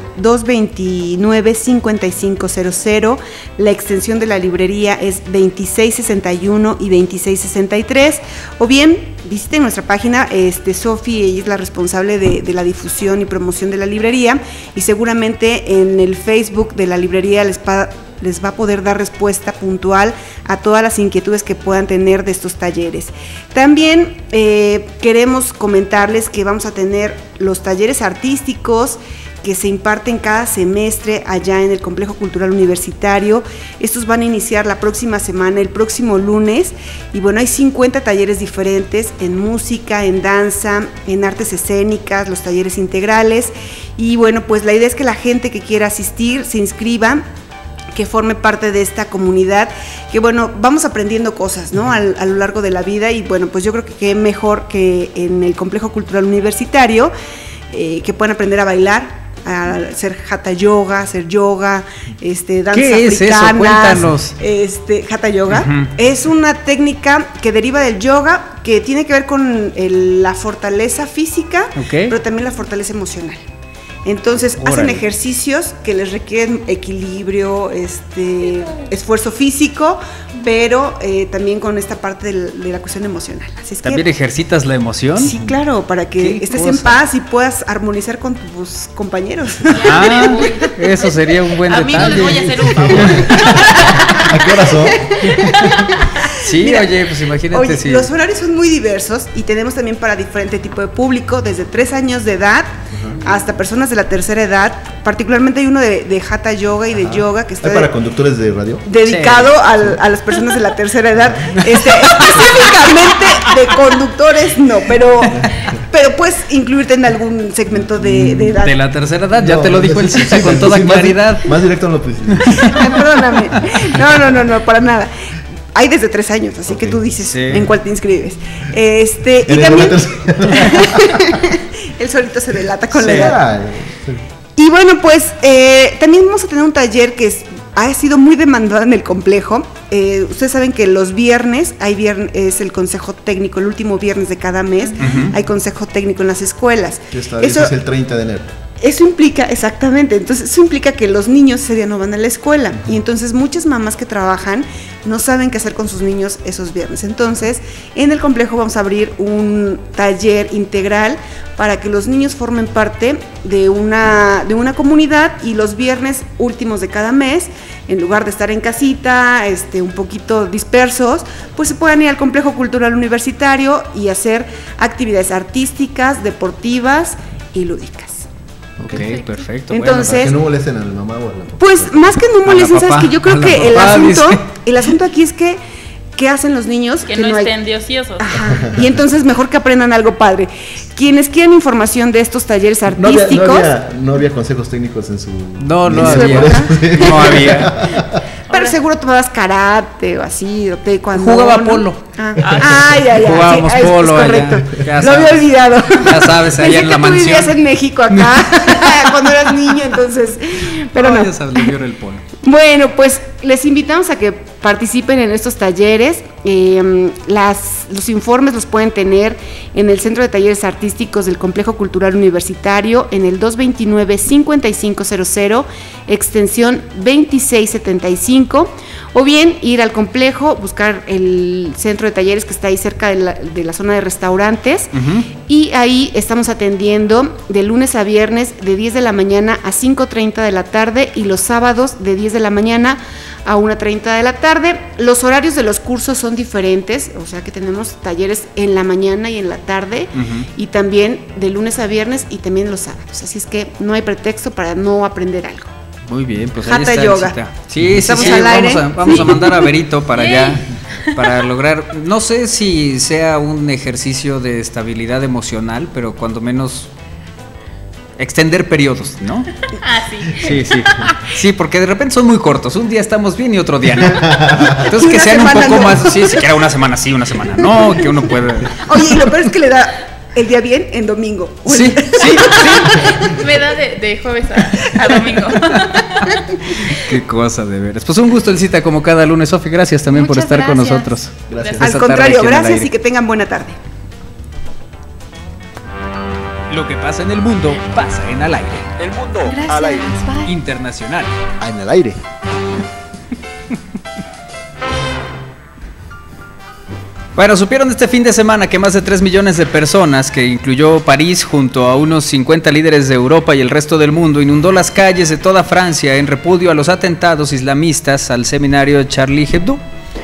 229-5500. La extensión de la librería es 2661 y 2663, o bien visiten nuestra página. Sofi, ella es la responsable de la difusión y promoción de la librería, y seguramente en el Facebook de la librería les va a poder dar respuesta puntual a todas las inquietudes que puedan tener de estos talleres. También queremos comentarles que vamos a tener los talleres artísticos que se imparten cada semestre allá en el Complejo Cultural Universitario. Estos van a iniciar la próxima semana, el próximo lunes, y bueno, hay 50 talleres diferentes en música, en danza, en artes escénicas, los talleres integrales, y bueno, pues la idea es que la gente que quiera asistir se inscriba, que forme parte de esta comunidad, que bueno, vamos aprendiendo cosas, ¿no? A lo largo de la vida, y bueno, pues yo creo que qué mejor que en el Complejo Cultural Universitario, que puedan aprender a bailar, a hacer hatha yoga, hacer yoga, danzas ¿Qué es africanas. eso? Cuéntanos. Hatha yoga es una técnica que deriva del yoga, que tiene que ver con la fortaleza física, pero también la fortaleza emocional. Entonces hacen ejercicios que les requieren equilibrio, esfuerzo físico, pero también con esta parte de la cuestión emocional. Así es ¿También ejercitas la emoción? Sí, claro, para que estés en paz y puedas armonizar con tus compañeros. Eso sería un buen detalle. Amigos, les voy a hacer un favor. ¿A qué hora son? Sí, mira, pues imagínate si... Los horarios son muy diversos, y tenemos también para diferente tipo de público, desde 3 años de edad hasta personas de la tercera edad. Particularmente hay uno de hatha yoga y de yoga que está para conductores de radio, dedicado a las personas de la tercera edad. Específicamente de conductores no, pero puedes incluirte en algún segmento de edad. De la tercera edad, ya te lo dijo el CISA con toda claridad. Más directo en lo principal. Perdóname. No, para nada. Hay desde 3 años, así que tú dices en cuál te inscribes. Y también él solito se delata con la edad. Y bueno, pues también vamos a tener un taller que ha sido muy demandado en el complejo. Ustedes saben que los viernes es el consejo técnico, el último viernes de cada mes, hay consejo técnico en las escuelas. Eso es el 30 de enero. Eso implica, exactamente, entonces eso implica que los niños ese día no van a la escuela, y entonces muchas mamás que trabajan no saben qué hacer con sus niños esos viernes. Entonces en el complejo vamos a abrir un taller integral para que los niños formen parte de una comunidad, y los viernes últimos de cada mes, en lugar de estar en casita, un poquito dispersos, pues se puedan ir al Complejo Cultural Universitario y hacer actividades artísticas, deportivas y lúdicas. Ok, perfecto. Entonces, para que no molesten a la mamá o a la papá. Pues más que no molesten, sabes que yo creo que el asunto aquí es que ¿qué hacen los niños? Que no estén de ociosos. Ajá. Y entonces mejor que aprendan algo padre. Quienes quieran información de estos talleres artísticos. No había consejos técnicos en su... No había. Pero seguro tomabas karate o así, o taekwondo. Jugaba polo. Jugábamos polo. Es correcto. Ya Lo había olvidado. Ya sabes, allá en la mansión. Tú vivías en México acá, cuando eras niño, entonces. Pero no. Ya sabes, le dio el polo. Bueno, pues les invitamos a que participen en estos talleres. Los informes los pueden tener en el Centro de Talleres Artísticos del Complejo Cultural Universitario, en el 229-5500, extensión 2675, o bien ir al complejo, buscar el centro de talleres que está ahí cerca de la zona de restaurantes, y ahí estamos atendiendo de lunes a viernes de 10 de la mañana a 5:30 de la tarde, y los sábados de 10 de la mañana a 1:30 de la tarde. Los horarios de los cursos son diferentes, o sea que tenemos talleres en la mañana y en la tarde, y también de lunes a viernes y también los sábados. Así es que no hay pretexto para no aprender algo. Muy bien, pues Hatha ahí está yoga. Sí, al aire. Vamos a mandar a Berito para allá, para lograr, no sé si sea un ejercicio de estabilidad emocional, pero cuando menos extender periodos, ¿no? Sí. Sí, porque de repente son muy cortos. Un día estamos bien y otro día no. Entonces que sean un poco más, sí, siquiera una semana sí, una semana no, que uno pueda. Oye, y lo peor es que le da el día bien en domingo. Sí. Me da de jueves a domingo. Qué cosa, de veras. Pues un gusto, Elcita, como cada lunes. Sofi, gracias también por Muchas estar con gracias. nosotros. Gracias. Al Esta tarde contrario, aquí en el gracias aire. y que tengan buena tarde. Lo que pasa en el mundo pasa en Al Aire. El mundo Gracias, al aire. bye. Internacional. En el aire. Bueno, supieron este fin de semana que más de 3 millones de personas, que incluyó París junto a unos 50 líderes de Europa y el resto del mundo, inundó las calles de toda Francia en repudio a los atentados islamistas al seminario Charlie Hebdo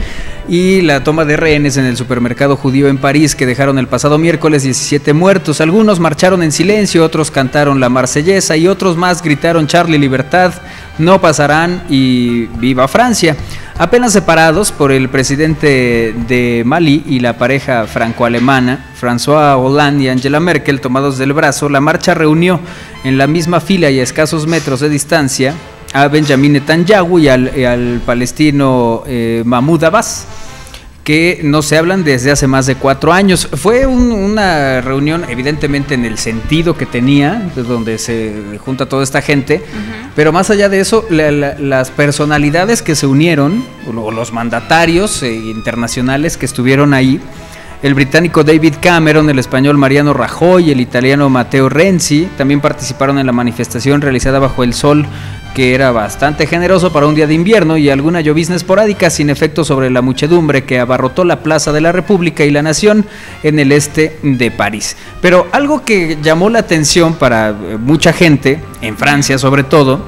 y la toma de rehenes en el supermercado judío en París, que dejaron el pasado miércoles 17 muertos. Algunos marcharon en silencio, otros cantaron la Marsellesa y otros más gritaron Charlie Libertad, no pasarán y viva Francia. Apenas separados por el presidente de Mali y la pareja franco-alemana, François Hollande y Angela Merkel, tomados del brazo, la marcha reunió en la misma fila y a escasos metros de distancia a Benjamin Netanyahu y al palestino Mahmoud Abbas, que no se hablan desde hace más de 4 años. Fue una reunión evidentemente en el sentido que tenía, donde se junta toda esta gente, pero más allá de eso, las personalidades que se unieron, o los mandatarios internacionales que estuvieron ahí, el británico David Cameron, el español Mariano Rajoy, el italiano Matteo Renzi, también participaron en la manifestación realizada bajo el sol, que era bastante generoso para un día de invierno, y alguna llovizna esporádica sin efecto sobre la muchedumbre que abarrotó la Plaza de la República y la Nación en el este de París. Pero algo que llamó la atención para mucha gente, en Francia sobre todo,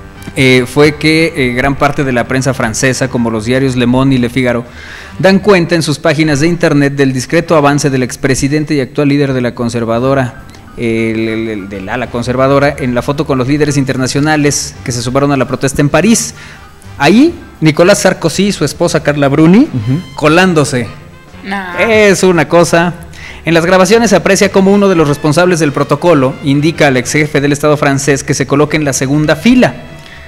fue que gran parte de la prensa francesa, como los diarios Le Monde y Le Figaro, dan cuenta en sus páginas de internet del discreto avance del expresidente y actual líder de la conservadora, del ala conservadora, en la foto con los líderes internacionales que se sumaron a la protesta en París. Ahí, Nicolás Sarkozy y su esposa Carla Bruni, colándose. No. Es una cosa. En las grabaciones se aprecia como uno de los responsables del protocolo indica al ex jefe del Estado francés que se coloque en la segunda fila,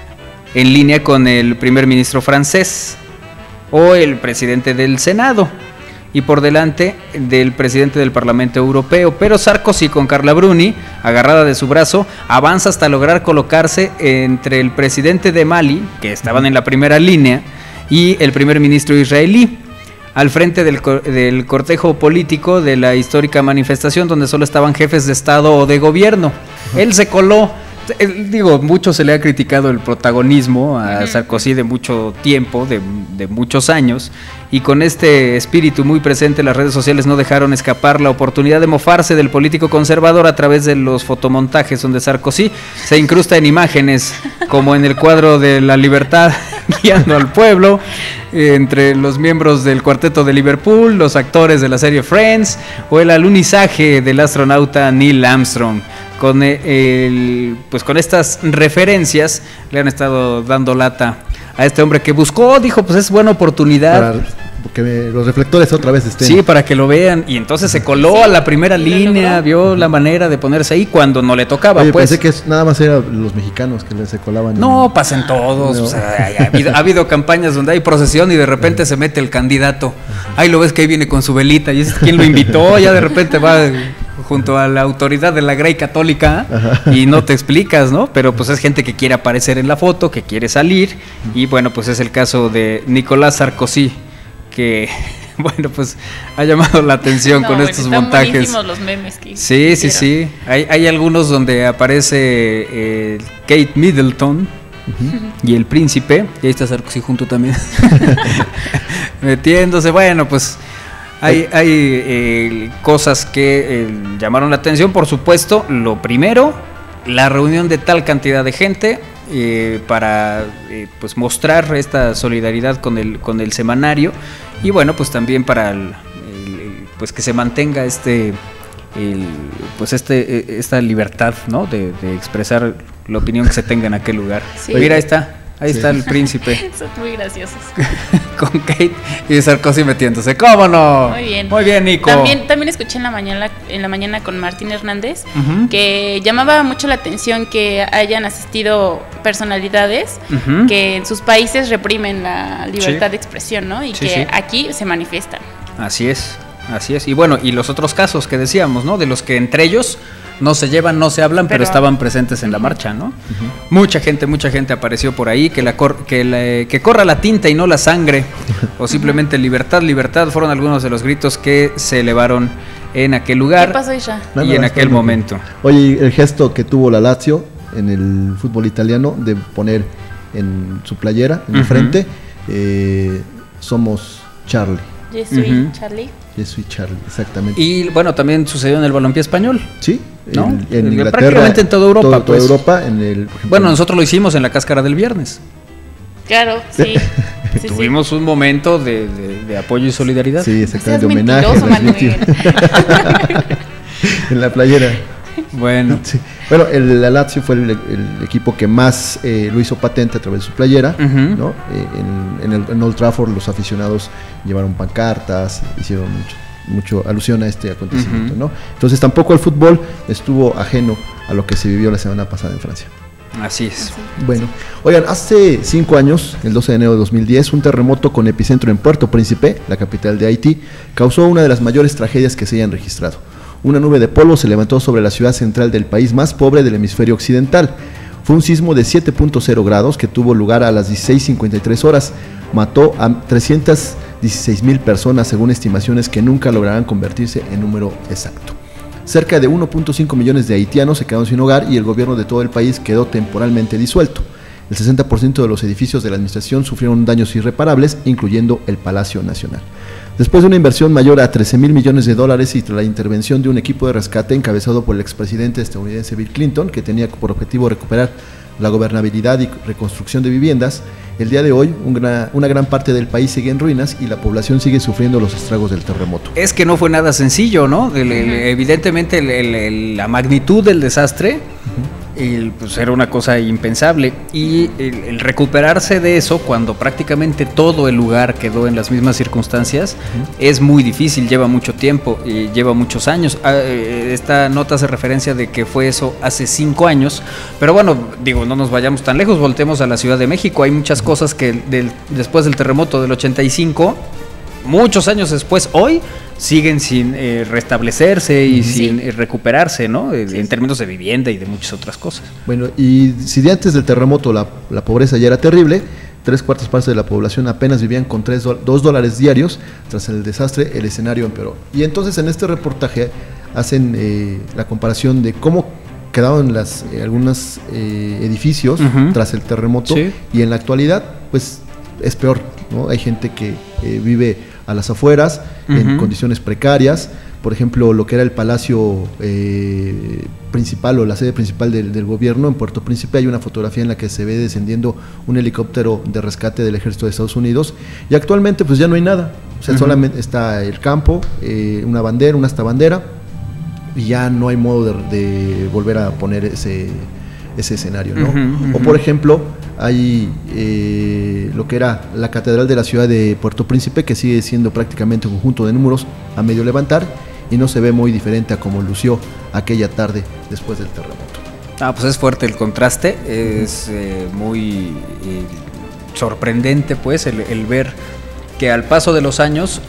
en línea con el primer ministro francés o el presidente del Senado, y por delante del presidente del Parlamento Europeo. Pero Sarkozy, con Carla Bruni agarrada de su brazo, avanza hasta lograr colocarse entre el presidente de Mali, que estaban en la primera línea, y el primer ministro israelí, al frente del cortejo político de la histórica manifestación, donde solo estaban jefes de Estado o de gobierno. Él se coló. Digo, mucho se le ha criticado el protagonismo a Sarkozy de mucho tiempo, de muchos años, y con este espíritu muy presente, las redes sociales no dejaron escapar la oportunidad de mofarse del político conservador a través de los fotomontajes donde Sarkozy se incrusta en imágenes, como en el cuadro de La Libertad guiando al pueblo, entre los miembros del cuarteto de Liverpool, los actores de la serie Friends, o el alunizaje del astronauta Neil Armstrong. Con con estas referencias le han estado dando lata a este hombre que buscó, dijo, pues es buena oportunidad Para que los reflectores otra vez estén. sí, para que lo vean, y entonces se coló a la primera línea, vio la manera de ponerse ahí cuando no le tocaba. Oye, pues pensé que nada más eran los mexicanos que se colaban. no, pasen todos. No. O sea, ha habido campañas donde hay procesión y de repente se mete el candidato. Ahí lo ves que ahí viene con su velita y es quien lo invitó. Ya de repente va junto a la autoridad de la Grey Católica y no te explicas, ¿no? Pero pues es gente que quiere aparecer en la foto, que quiere salir. Y bueno, pues es el caso de Nicolás Sarkozy, que bueno, pues ha llamado la atención con estos están montajes. buenísimos los memes que Sí. hicieron. Hay algunos donde aparece Kate Middleton y el príncipe, y ahí está Sarkozy junto también, metiéndose. Bueno, pues hay cosas que llamaron la atención. Por supuesto, lo primero, la reunión de tal cantidad de gente para pues mostrar esta solidaridad con el semanario, y bueno, pues también para pues que se mantenga esta libertad, ¿no? de expresar la opinión que se tenga en aquel lugar. Sí. Mira, ahí está el príncipe Son muy graciosos. con Kate y Sarkozy metiéndose. ¿Cómo no? Muy bien, Nico. También escuché en la mañana con Martín Hernández que llamaba mucho la atención que hayan asistido personalidades que en sus países reprimen la libertad de expresión, ¿no? Y que aquí se manifiestan. Así es. Así es. Y bueno, y los otros casos que decíamos, ¿no? De los que entre ellos no se llevan, no se hablan, pero estaban presentes en la marcha, ¿no? Mucha gente apareció por ahí, que corra la tinta y no la sangre, o simplemente libertad, libertad, fueron algunos de los gritos que se elevaron en aquel lugar. ¿Qué pasó, Isha? Y en aquel momento. Oye, el gesto que tuvo la Lazio en el fútbol italiano de poner en su playera, en el frente, somos Charlie. Yo soy Charlie. Yo soy Charlie, exactamente. Y bueno, también sucedió en el balompié español. Sí, ¿no? En Inglaterra, prácticamente en toda Europa. Toda Europa, en el, por ejemplo, bueno, nosotros lo hicimos en la Cáscara del Viernes. Claro, sí. Tuvimos un momento de apoyo y solidaridad. Sí, exactamente, de Seas homenaje a las mentiroso, víctimas. En la playera. Bueno. Sí. Bueno, la Lazio fue el equipo que más lo hizo patente a través de su playera, ¿no? En Old Trafford los aficionados llevaron pancartas, hicieron mucho alusión a este acontecimiento, ¿no? Entonces tampoco el fútbol estuvo ajeno a lo que se vivió la semana pasada en Francia. Así es. Bueno, oigan, hace 5 años, el 12 de enero de 2010, un terremoto con epicentro en Puerto Príncipe, la capital de Haití, causó una de las mayores tragedias que se hayan registrado. Una nube de polvo se levantó sobre la ciudad central del país más pobre del hemisferio occidental. Fue un sismo de 7.0 grados que tuvo lugar a las 16:53 horas. Mató a 316,000 personas, según estimaciones que nunca lograrán convertirse en número exacto. Cerca de 1.5 millones de haitianos se quedaron sin hogar y el gobierno de todo el país quedó temporalmente disuelto. El 60% de los edificios de la administración sufrieron daños irreparables, incluyendo el Palacio Nacional. Después de una inversión mayor a $13,000 millones y tras la intervención de un equipo de rescate encabezado por el expresidente estadounidense Bill Clinton, que tenía por objetivo recuperar la gobernabilidad y reconstrucción de viviendas, el día de hoy una gran parte del país sigue en ruinas y la población sigue sufriendo los estragos del terremoto. Es que no fue nada sencillo, ¿no? Evidentemente la magnitud del desastre pues era una cosa impensable y el recuperarse de eso cuando prácticamente todo el lugar quedó en las mismas circunstancias es muy difícil, lleva mucho tiempo y lleva muchos años. Esta nota hace referencia de que fue eso hace 5 años, pero bueno, digo, no nos vayamos tan lejos, voltemos a la Ciudad de México. Hay muchas cosas que después del terremoto del 85, muchos años después, hoy siguen sin restablecerse y sin recuperarse, ¿no? En términos de vivienda y de muchas otras cosas. Bueno, y si de antes del terremoto la pobreza ya era terrible, 3/4 partes de la población apenas vivían con $2 diarios. Tras el desastre, el escenario empeoró. Y entonces en este reportaje hacen la comparación de cómo quedaron algunos edificios tras el terremoto, y en la actualidad, pues es peor, ¿no? Hay gente que vive a las afueras, en condiciones precarias. Por ejemplo, lo que era el palacio principal o la sede principal del gobierno en Puerto Príncipe, hay una fotografía en la que se ve descendiendo un helicóptero de rescate del ejército de Estados Unidos, y actualmente pues ya no hay nada, o sea, solamente está el campo, una bandera, una hasta bandera, y ya no hay modo de volver a poner ese escenario, ¿no? O por ejemplo, hay lo que era la catedral de la ciudad de Puerto Príncipe, que sigue siendo prácticamente un conjunto de números a medio levantar y no se ve muy diferente a como lució aquella tarde después del terremoto. Pues es fuerte el contraste, es muy sorprendente pues el ver que al paso de los años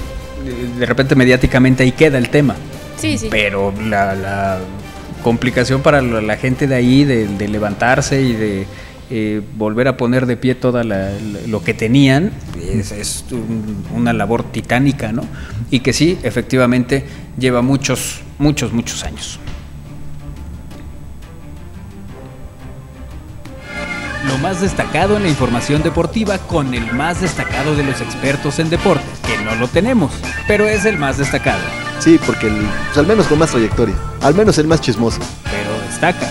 de repente mediáticamente ahí queda el tema. Sí. Pero la complicación para la gente de ahí de levantarse y de volver a poner de pie toda lo que tenían es una labor titánica, ¿no? Y que sí, efectivamente lleva muchos años. Lo más destacado en la información deportiva con el más destacado de los expertos en deportes, que no lo tenemos, pero es el más destacado. Sí, porque pues al menos con más trayectoria, al menos el más chismoso. Pero destaca.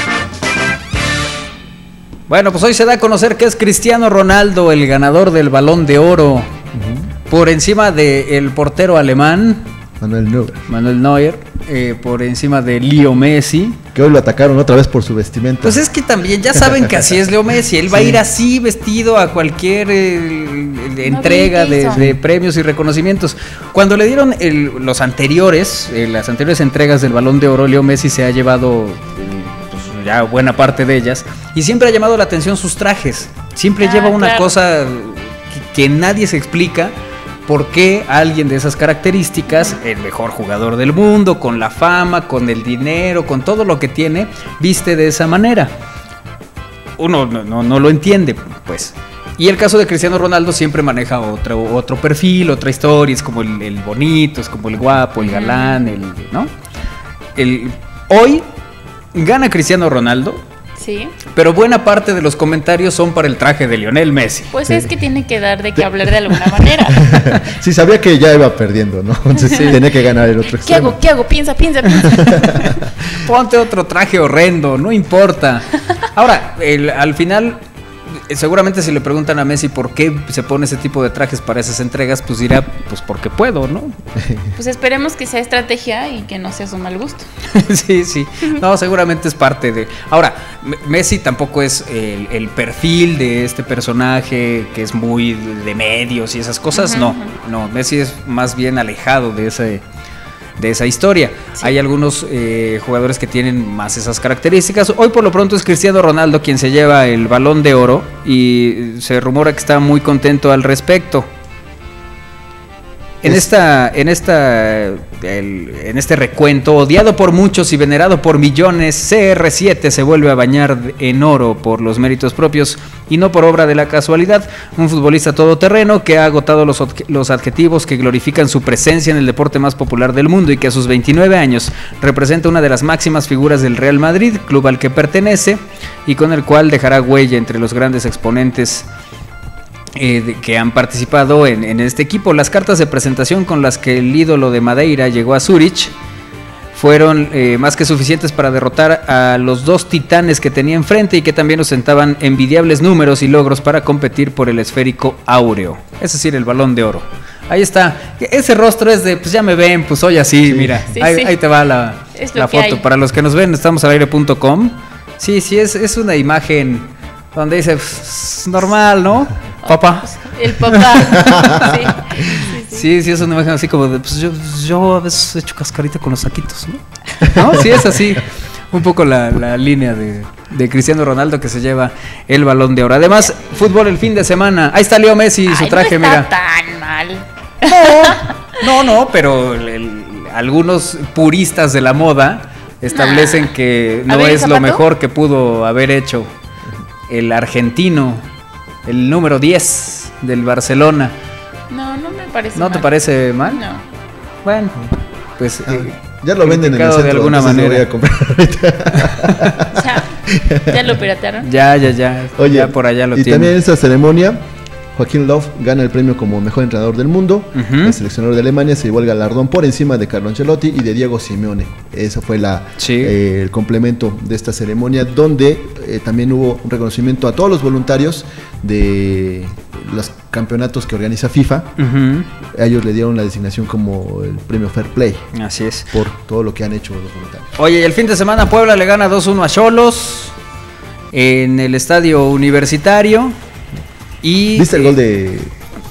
Bueno, pues hoy se da a conocer que es Cristiano Ronaldo el ganador del Balón de Oro, por encima del portero alemán Manuel Neuer, por encima de Leo Messi. Que hoy lo atacaron otra vez por su vestimenta. Pues es que también ya saben que así es Leo Messi, él va a ir así vestido a cualquier entrega de premios y reconocimientos. Cuando le dieron las anteriores entregas del Balón de Oro, Leo Messi se ha llevado ya buena parte de ellas, y siempre ha llamado la atención sus trajes. Siempre lleva una cosa que nadie se explica, por qué alguien de esas características, el mejor jugador del mundo, con la fama, con el dinero, con todo lo que tiene, viste de esa manera. Uno no lo entiende, pues. Y el caso de Cristiano Ronaldo siempre maneja otro perfil, otra historia, es como el bonito, es como el guapo, el galán, ¿no? Hoy gana Cristiano Ronaldo, Sí. pero buena parte de los comentarios son para el traje de Lionel Messi. Pues es que tiene que dar de qué hablar de alguna manera. Sí, sabía que ya iba perdiendo, ¿no? Entonces tenía que ganar el otro extremo. ¿Qué hago? Piensa. Ponte otro traje horrendo, no importa. Ahora, al final, seguramente si le preguntan a Messi por qué se pone ese tipo de trajes para esas entregas, pues dirá, pues porque puedo, ¿no? Pues esperemos que sea estrategia y que no sea su mal gusto. Sí. No, seguramente es parte de... Ahora, Messi tampoco es el perfil de este personaje que es muy de medios y esas cosas. No, Messi es más bien alejado de esa historia. Sí. Hay algunos jugadores que tienen más esas características. Hoy por lo pronto es Cristiano Ronaldo quien se lleva el Balón de Oro y se rumora que está muy contento al respecto. En este recuento, odiado por muchos y venerado por millones, CR7 se vuelve a bañar en oro por los méritos propios y no por obra de la casualidad. Un futbolista todoterreno que ha agotado los adjetivos que glorifican su presencia en el deporte más popular del mundo y que a sus 29 años representa una de las máximas figuras del Real Madrid, club al que pertenece y con el cual dejará huella entre los grandes exponentes que han participado en este equipo. Las cartas de presentación con las que el ídolo de Madeira llegó a Zurich fueron más que suficientes para derrotar a los dos titanes que tenía enfrente y que también ostentaban envidiables números y logros para competir por el esférico áureo, es decir, el Balón de Oro. Ahí está, ese rostro es de, pues ya me ven, pues soy así, mira, ahí te va la foto. Hay. Para los que nos ven, estamos al aire.com. Sí, es una imagen donde dice, pues, normal, ¿no? Papá. El papá. Sí, es una imagen así como de, pues yo a veces he hecho cascarita con los saquitos, ¿no? Sí, es así. Un poco la línea de Cristiano Ronaldo que se lleva el Balón de Oro. Además, fútbol el fin de semana. Ahí está Leo Messi, su traje, no está mira. tan mal. No, pero algunos puristas de la moda establecen que no es lo mejor que pudo haber hecho el argentino, el número 10 del Barcelona. No me parece mal. ¿No te parece mal? No. Bueno, pues ya lo venden en el centro de alguna manera. Lo voy a comprar ¿Ya lo piratearon? Ya. Oye, ya por allá lo tienen. Y tienen. también en esta ceremonia Joaquín Löw gana el premio como mejor entrenador del mundo. El seleccionador de Alemania se llevó el galardón por encima de Carlo Ancelotti y de Diego Simeone. Eso fue el complemento de esta ceremonia, donde también hubo un reconocimiento a todos los voluntarios de los campeonatos que organiza FIFA. A ellos le dieron la designación como el premio Fair Play. Así es. Por todo lo que han hecho los voluntarios. Oye, y el fin de semana Puebla le gana 2-1 a Xolos en el estadio Universitario. ¿Viste el gol de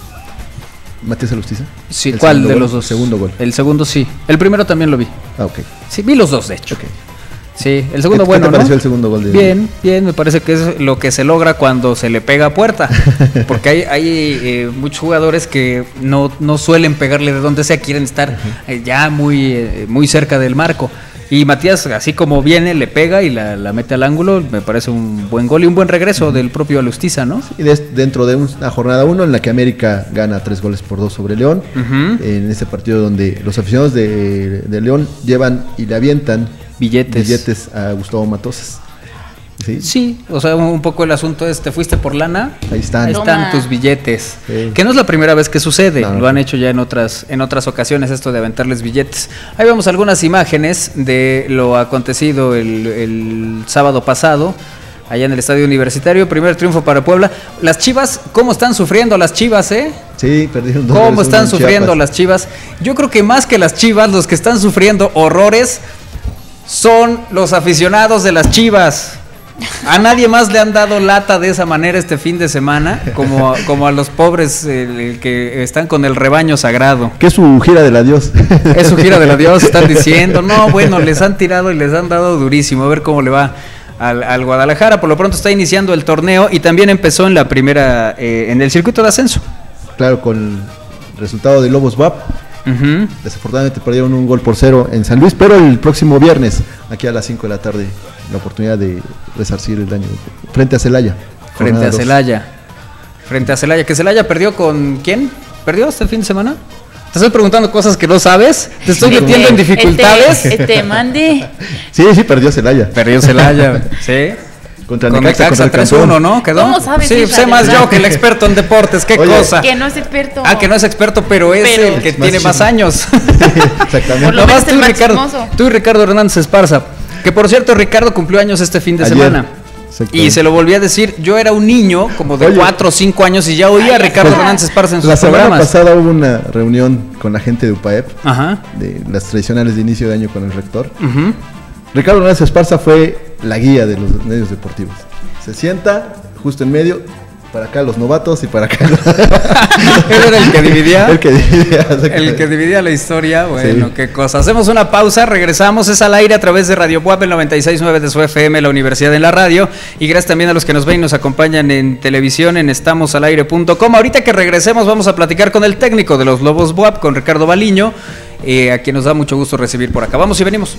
Matías Alustiza? Sí, ¿cuál de los dos? El segundo gol. El segundo sí. El primero también lo vi. Ah, ok. Sí, vi los dos, de hecho. Okay. Sí, el segundo ¿Qué bueno, te pareció ¿no? el segundo gol de... Bien, me parece que es lo que se logra cuando se le pega a puerta. Porque hay muchos jugadores que no suelen pegarle de donde sea, quieren estar ya muy cerca del marco. Y Matías, así como viene, le pega y la mete al ángulo. Me parece un buen gol y un buen regreso del propio Alustiza, ¿no? Y dentro de una jornada 1 en la que América gana 3-2 sobre León, en este partido donde los aficionados de León llevan y le avientan billetes a Gustavo Matosas. Sí, o sea, un poco el asunto es, ¿te fuiste por lana? Ahí están tus billetes. Sí. Que no es la primera vez que sucede, lo han hecho ya en otras ocasiones esto de aventarles billetes. Ahí vemos algunas imágenes de lo acontecido el sábado pasado, allá en el Estadio Universitario. Primer triunfo para Puebla. Las Chivas, ¿cómo están sufriendo las Chivas, Sí, perdieron 2-1. ¿Cómo están sufriendo las Chivas? Yo creo que más que las Chivas, los que están sufriendo horrores son los aficionados de las Chivas. A nadie más le han dado lata de esa manera este fin de semana como a los pobres que están con el rebaño sagrado. Que es su gira del adiós. Es su gira del adiós, están diciendo. No, bueno, les han tirado y les han dado durísimo. A ver cómo le va al Guadalajara. Por lo pronto está iniciando el torneo y también empezó en la primera en el circuito de ascenso. Claro, con resultado de Lobos WAP. Desafortunadamente perdieron 1-0 en San Luis, pero el próximo viernes, aquí a las 5 de la tarde, la oportunidad de resarcir el daño frente a Celaya. Frente a Celaya, que Celaya perdió con ¿quién? ¿Perdió este fin de semana? Te estoy preguntando cosas que no sabes, te estoy metiendo en dificultades. Te mande. Sí, perdió Celaya. Perdió Celaya, sí. Contra con Necaxa, 3-1, ¿no? ¿Quedó? ¿Cómo sabes? Sí, sé más yo que el experto en deportes, qué Oye, cosa. Que no es experto. Que no es experto, pero es el que tiene más años. Exactamente. Por lo Nomás menos el más tú y Ricardo Hernández Esparza. Que por cierto, Ricardo cumplió años este fin de Ayer, semana. Y se lo volví a decir, yo era un niño como de 4 o 5 años y ya oía a Ricardo Hernández Esparza en sus La semana programas. pasada hubo una reunión con la gente de UPAEP, Ajá. de las tradicionales de inicio de año con el rector. Ricardo Hernández Esparza fue la guía de los medios deportivos. Se sienta justo en medio, para acá los novatos y para acá Él era el que dividía. El que dividía la historia. Bueno, Sí. qué cosa. Hacemos una pausa, regresamos. Es al aire a través de Radio WAP, el 96.9 de su FM, la Universidad en la Radio. Y gracias también a los que nos ven y nos acompañan en televisión en estamosalaire.com. Ahorita que regresemos vamos a platicar con el técnico de los Lobos WAP, con Ricardo Baliño, a quien nos da mucho gusto recibir por acá. Vamos y venimos.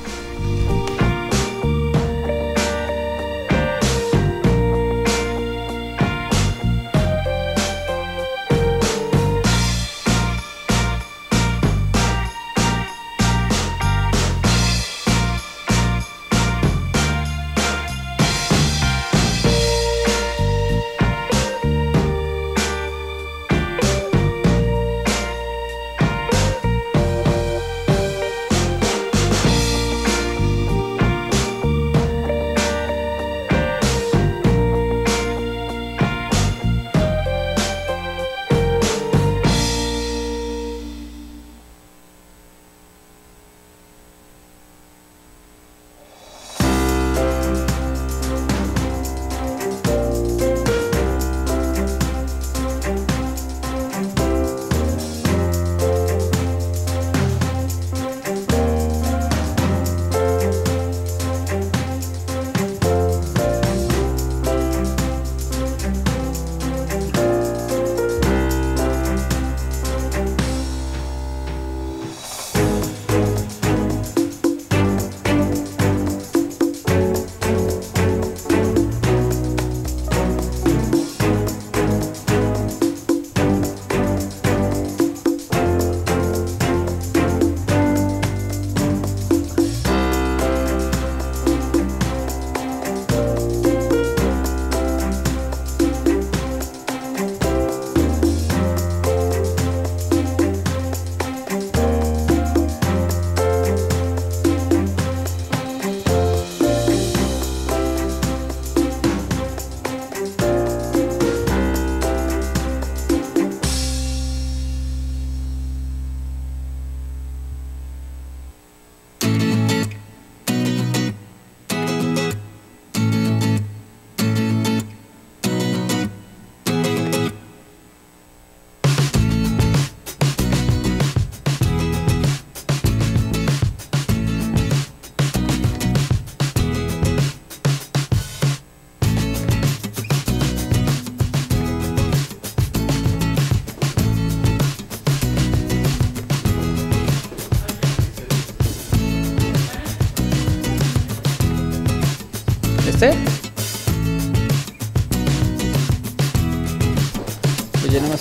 Oye, nada más.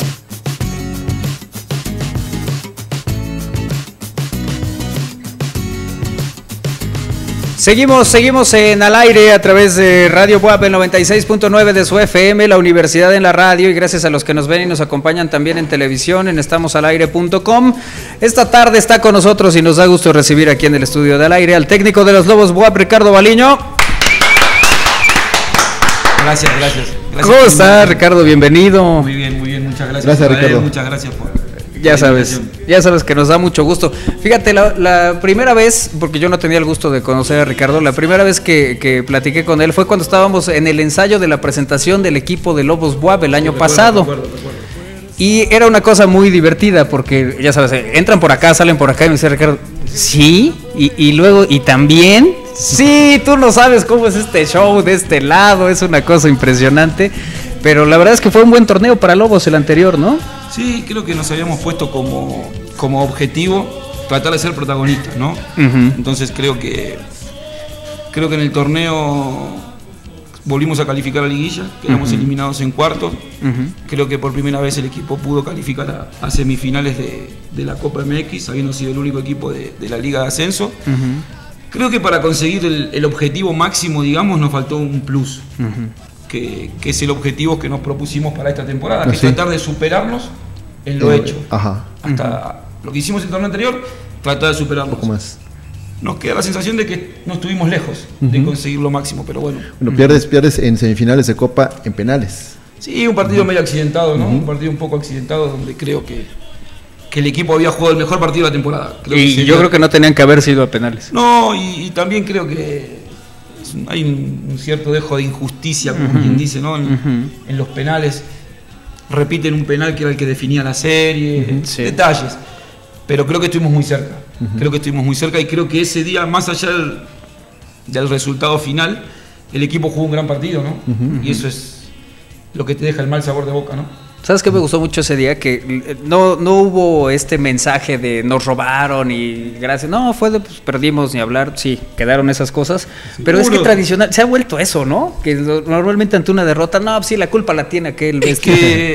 Seguimos en Al Aire a través de Radio WAP, el 96.9 de su FM, la Universidad en la Radio, y gracias a los que nos ven y nos acompañan también en televisión en estamosalaire.com. Esta tarde está con nosotros y nos da gusto recibir aquí en el estudio de Al Aire al técnico de los Lobos WAP, Ricardo Baliño. Gracias. ¿Cómo estás, Ricardo? Bienvenido. Muy bien, muchas gracias. Gracias, Ricardo. Muchas gracias por... Ya sabes que nos da mucho gusto. Fíjate, la primera vez, porque yo no tenía el gusto de conocer a Ricardo, la primera vez que platiqué con él fue cuando estábamos en el ensayo de la presentación del equipo de Lobos WAP el año pasado. Recuerdo. Y era una cosa muy divertida porque, ya sabes, entran por acá, salen por acá y me dice Ricardo, ¿sí? Y luego, ¿y también? Sí, tú no sabes cómo es este show de este lado, es una cosa impresionante. Pero la verdad es que fue un buen torneo para Lobos el anterior, ¿no? Sí, creo que nos habíamos puesto como objetivo tratar de ser protagonistas, ¿no? Entonces creo que en el torneo volvimos a calificar a liguilla, quedamos eliminados en cuartos. Creo que por primera vez el equipo pudo calificar a semifinales de la Copa MX, habiendo sido el único equipo de la Liga de Ascenso. Creo que para conseguir el objetivo máximo, digamos, nos faltó un plus, que es el objetivo que nos propusimos para esta temporada, que es tratar de superarnos en lo hecho. Hasta lo que hicimos el torneo anterior, tratar de superarnos. Un poco más. Nos queda la sensación de que no estuvimos lejos de conseguir lo máximo, pero bueno. Bueno, pierdes en semifinales de Copa en penales. Sí, un partido medio accidentado, ¿no? Un partido un poco accidentado donde creo que el equipo había jugado el mejor partido de la temporada. Yo creo que no tenían que haber sido a penales. No, y también creo que hay un cierto dejo de injusticia, como quien dice, ¿no? En los penales. Repiten un penal que era el que definía la serie, detalles. Pero creo que estuvimos muy cerca. Creo que estuvimos muy cerca y creo que ese día, más allá del resultado final, el equipo jugó un gran partido, ¿no? Y eso es lo que te deja el mal sabor de boca, ¿no? ¿Sabes qué me gustó mucho ese día? Que no hubo este mensaje de nos robaron y gracias. No, fue de pues, perdimos ni hablar. Sí, quedaron esas cosas. Pero es que tradicional, se ha vuelto eso, ¿no? Que normalmente ante una derrota, no, pues sí, la culpa la tiene aquel. Es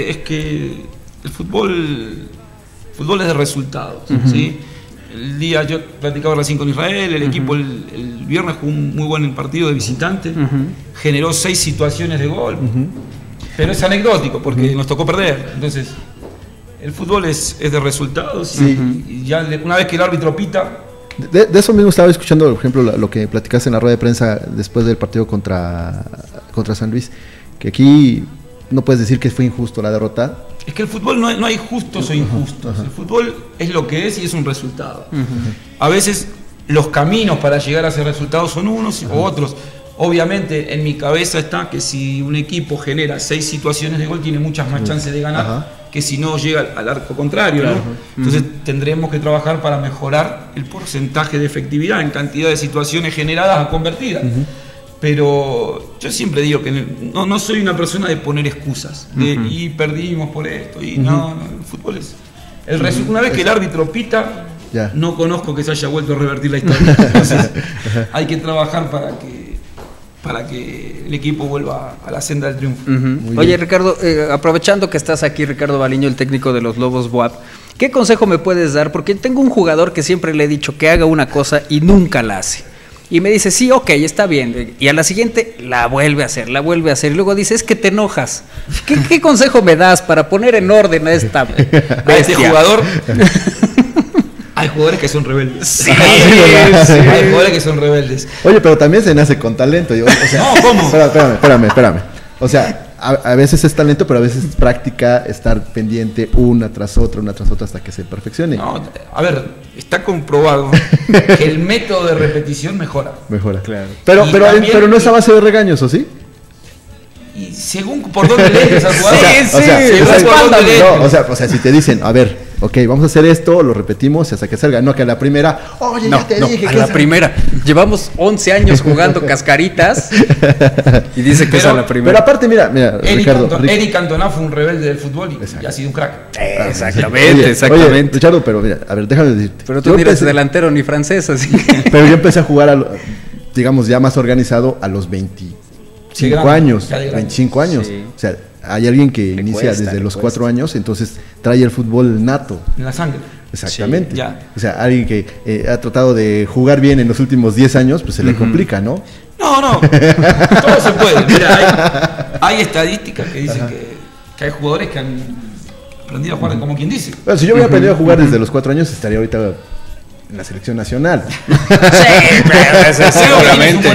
que el fútbol es de resultados, ¿sí? El día, yo platicaba recién con Israel, el equipo el viernes jugó un muy buen partido de visitante, generó 6 situaciones de gol, pero es anecdótico porque nos tocó perder. Entonces, el fútbol es de resultados y ya una vez que el árbitro pita... De eso mismo estaba escuchando, por ejemplo, lo que platicaste en la rueda de prensa después del partido contra San Luis, que aquí no puedes decir que fue injusto la derrota. Es que el fútbol no hay justos o injustos. El fútbol es lo que es y es un resultado. A veces los caminos para llegar a ese resultado son unos o otros. Obviamente en mi cabeza está que si un equipo genera 6 situaciones de gol tiene muchas más chances de ganar que si no llega al arco contrario, ¿no? Entonces tendremos que trabajar para mejorar el porcentaje de efectividad en cantidad de situaciones generadas a convertidas. Pero yo siempre digo que no soy una persona de poner excusas, y perdimos por esto, y no, el fútbol es... una vez que el árbitro pita, no conozco que se haya vuelto a revertir la historia. Entonces hay que trabajar para que el equipo vuelva a la senda del triunfo. Oye, Ricardo, aprovechando que estás aquí, Ricardo Baliño, el técnico de los Lobos BUAP, ¿qué consejo me puedes dar? Porque tengo un jugador que siempre le he dicho que haga una cosa y nunca la hace. Y me dice, sí, ok, está bien. Y a la siguiente la vuelve a hacer. Y luego dice, es que te enojas. ¿Qué consejo me das para poner en orden a esta bestia? A este jugador... Hay jugadores que son rebeldes. Sí. Hay jugadores que son rebeldes. Oye, pero también se nace con talento. O sea, no, ¿cómo? Espérame. O sea, a veces es talento, pero a veces es práctica, estar pendiente una tras otra hasta que se perfeccione. No, a ver, está comprobado que el método de repetición mejora. Claro. Pero no es a base de regaños, ¿o sí? Y según por dónde lees esa jugada. O sea, si te dicen, a ver, ok, vamos a hacer esto, lo repetimos hasta que salga. No, que a la primera, oye, ya te dije a que la primera. Llevamos 11 años jugando cascaritas y dice que es a la primera. Pero aparte, mira, Ricardo. Eric Cantona fue un rebelde del fútbol y ha sido un crack. Exactamente. Oye, Richardo, pero mira, a ver, déjame decirte. Pero tú no eres delantero ni francés, así que... Pero yo empecé a jugar, digamos, ya más organizado a los 25 años. Sí. O sea, hay alguien que inicia desde los 4 años, entonces trae el fútbol nato. En la sangre. Exactamente. Sí, o sea, alguien que ha tratado de jugar bien en los últimos 10 años, pues se le complica, ¿no? No. Todo se puede. Mira, hay estadísticas que dicen que hay jugadores que han aprendido a jugar como quien dice. Bueno, si yo hubiera aprendido a jugar desde los 4 años, estaría ahorita en la selección nacional. Seguramente.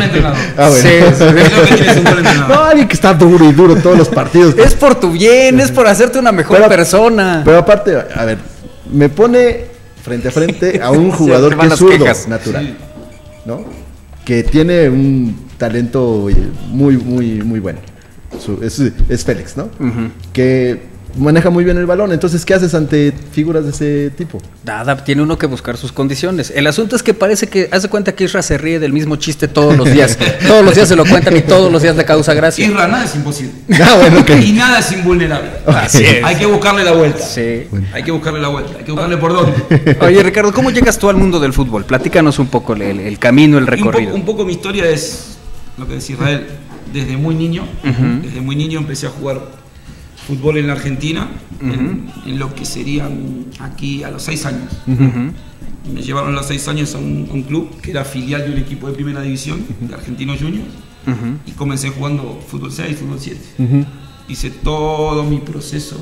No, alguien que está duro todos los partidos. Es por tu bien, es por hacerte una mejor persona. Pero aparte, a ver, me pone frente a frente a un jugador que es zurdo natural, ¿no? Que tiene un talento muy bueno. Es Félix, ¿no? Que maneja muy bien el balón. Entonces, ¿qué haces ante figuras de ese tipo? Nada, tiene uno que buscar sus condiciones. El asunto es que parece que hace cuenta que Isra se ríe del mismo chiste todos los días. Todos los días se lo cuentan y todos los días le causa gracia. Isra, nada es imposible. Bueno, okay. Y nada es invulnerable. Así es. Hay que buscarle la vuelta. Sí. Bueno. Hay que buscarle la vuelta. Hay que buscarle por dónde. Oye, Ricardo, ¿cómo llegas tú al mundo del fútbol? Platícanos un poco el camino, el recorrido. Un poco mi historia es lo que decía Israel. Desde muy niño, empecé a jugar fútbol en la Argentina, en lo que serían aquí a los 6 años. Me llevaron a los 6 años a un club que era filial de un equipo de primera división, de Argentinos Juniors, y comencé jugando fútbol 6, fútbol 7. Hice todo mi proceso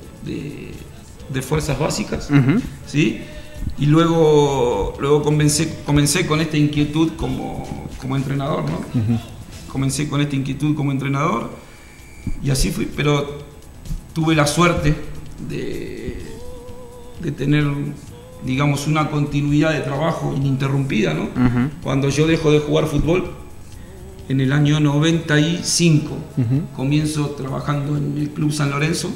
de fuerzas básicas, ¿sí? Y luego comencé con esta inquietud como entrenador, ¿no? Comencé con esta inquietud como entrenador y así fui, pero tuve la suerte de tener, digamos, una continuidad de trabajo ininterrumpida, ¿no? Cuando yo dejo de jugar fútbol, en el año 95, comienzo trabajando en el Club San Lorenzo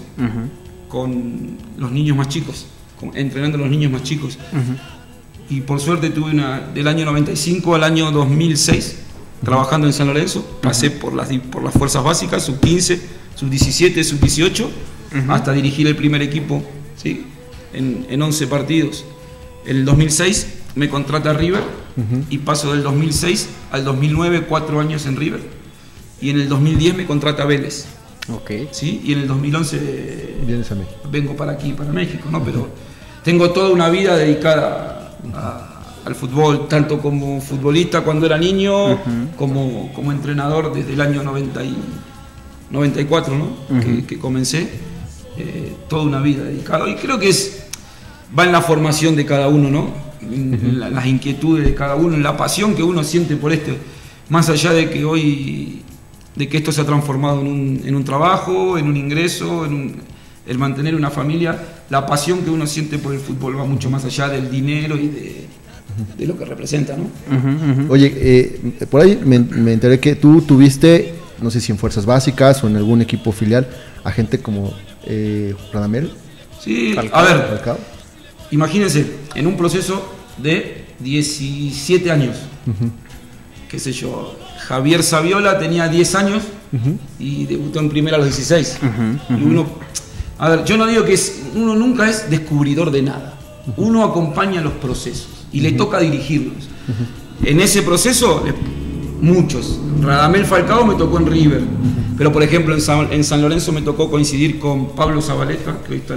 con los niños más chicos, entrenando a los niños más chicos. Y por suerte tuve del año 95 al año 2006 trabajando en San Lorenzo. Pasé por las fuerzas básicas, sub-15, sub-17, sub-18, hasta dirigir el primer equipo, ¿sí? en 11 partidos. En el 2006 me contrata River y paso del 2006 al 2009, 4 años en River. Y en el 2010 me contrata Vélez. ¿Sí? Y en el 2011 vienes a México. Vengo para aquí, para México, ¿no? Pero tengo toda una vida dedicada al fútbol, tanto como futbolista cuando era niño, como entrenador desde el año 94, ¿no? que comencé, toda una vida dedicada. Y creo que va en la formación de cada uno, ¿no? En las inquietudes de cada uno, en la pasión que uno siente por más allá de que hoy, de que esto se ha transformado en un trabajo, en un ingreso, el mantener una familia, la pasión que uno siente por el fútbol va mucho más allá del dinero y de lo que representa, ¿no? Oye, por ahí me enteré que tú tuviste, no sé si en Fuerzas Básicas o en algún equipo filial, a gente como Radamel. Sí, Falcao, a ver, Falcao. Imagínense, en un proceso de 17 años, qué sé yo, Javier Saviola tenía 10 años y debutó en primera a los 16. Y uno, a ver, yo no digo que uno nunca es descubridor de nada. Uno acompaña los procesos y le toca dirigirlos. En ese proceso, muchos. Radamel Falcao me tocó en River, pero por ejemplo en San Lorenzo me tocó coincidir con Pablo Zabaleta, que hoy está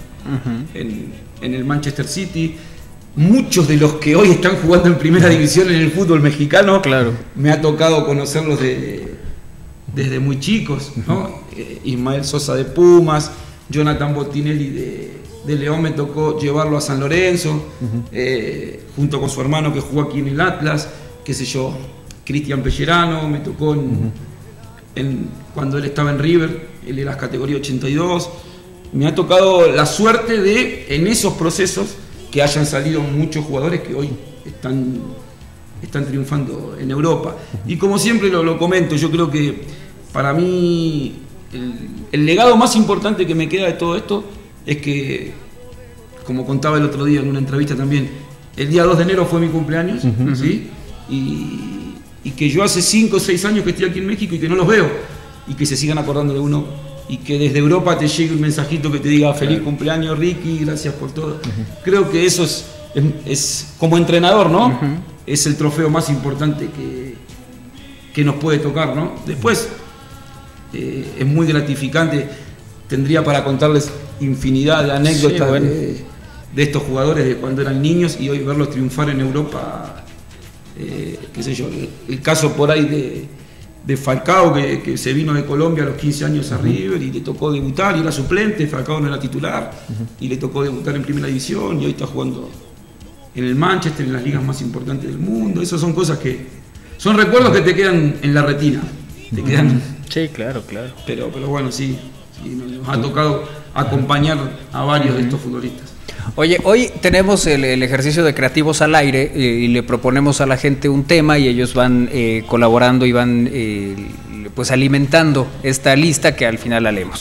en el Manchester City. Muchos de los que hoy están jugando en primera división en el fútbol mexicano, claro, me ha tocado conocerlos desde muy chicos, ¿no? Ismael Sosa de Pumas, Jonathan Bottinelli de León, me tocó llevarlo a San Lorenzo, junto con su hermano que jugó aquí en el Atlas, qué sé yo, Cristian Pellerano, me tocó cuando él estaba en River, él era categoría 82. Me ha tocado la suerte de, en esos procesos, que hayan salido muchos jugadores que hoy están triunfando en Europa. Y como siempre lo comento, yo creo que para mí el legado más importante que me queda de todo esto es que, como contaba el otro día en una entrevista también, el día 2 de enero fue mi cumpleaños, ¿sí? Y que yo hace 5 o 6 años que estoy aquí en México y que no los veo, y que se sigan acordando de uno, y que desde Europa te llegue un mensajito que te diga feliz cumpleaños Ricky, gracias por todo. Creo que eso es como entrenador, ¿no? Es el trofeo más importante que nos puede tocar, ¿no? Después es muy gratificante, tendría para contarles infinidad de anécdotas, sí, bueno, de estos jugadores de cuando eran niños y hoy verlos triunfar en Europa, qué sé yo, el caso por ahí de Falcao, que se vino de Colombia a los 15 años a River y le tocó debutar y era suplente. Falcao no era titular y le tocó debutar en primera división y hoy está jugando en el Manchester, en las ligas más importantes del mundo. Esas son cosas que son recuerdos que te quedan en la retina, te quedan. Sí, claro. Pero bueno, sí, nos ha tocado acompañar a varios de estos futbolistas. Oye, hoy tenemos el ejercicio de Creativos al Aire y le proponemos a la gente un tema y ellos van colaborando y van pues alimentando esta lista que al final la leemos.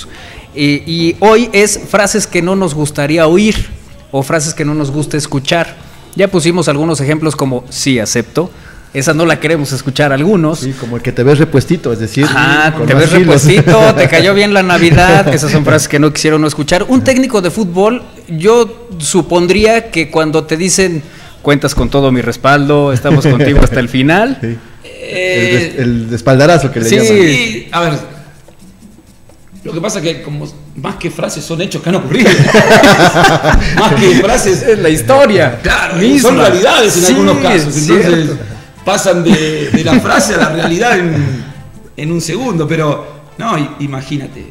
Y hoy es frases que no nos gustaría oír o frases que no nos gusta escuchar. Ya pusimos algunos ejemplos como sí acepto. Esa no la queremos escuchar algunos. Sí, como el que te ves repuestito, es decir, te ves repuestito, te cayó bien la Navidad. Esas son frases que no quisieron no escuchar. Un técnico de fútbol, yo supondría que cuando te dicen cuentas con todo mi respaldo, estamos contigo hasta el final. Sí. El espaldarazo que le llaman. Sí, a ver, lo que pasa es que como más que frases son hechos que han ocurrido. Más que frases es la historia. Claro, misma. Son realidades en algunos casos. Entonces pasan de la frase a la realidad en un segundo. Pero no, imagínate.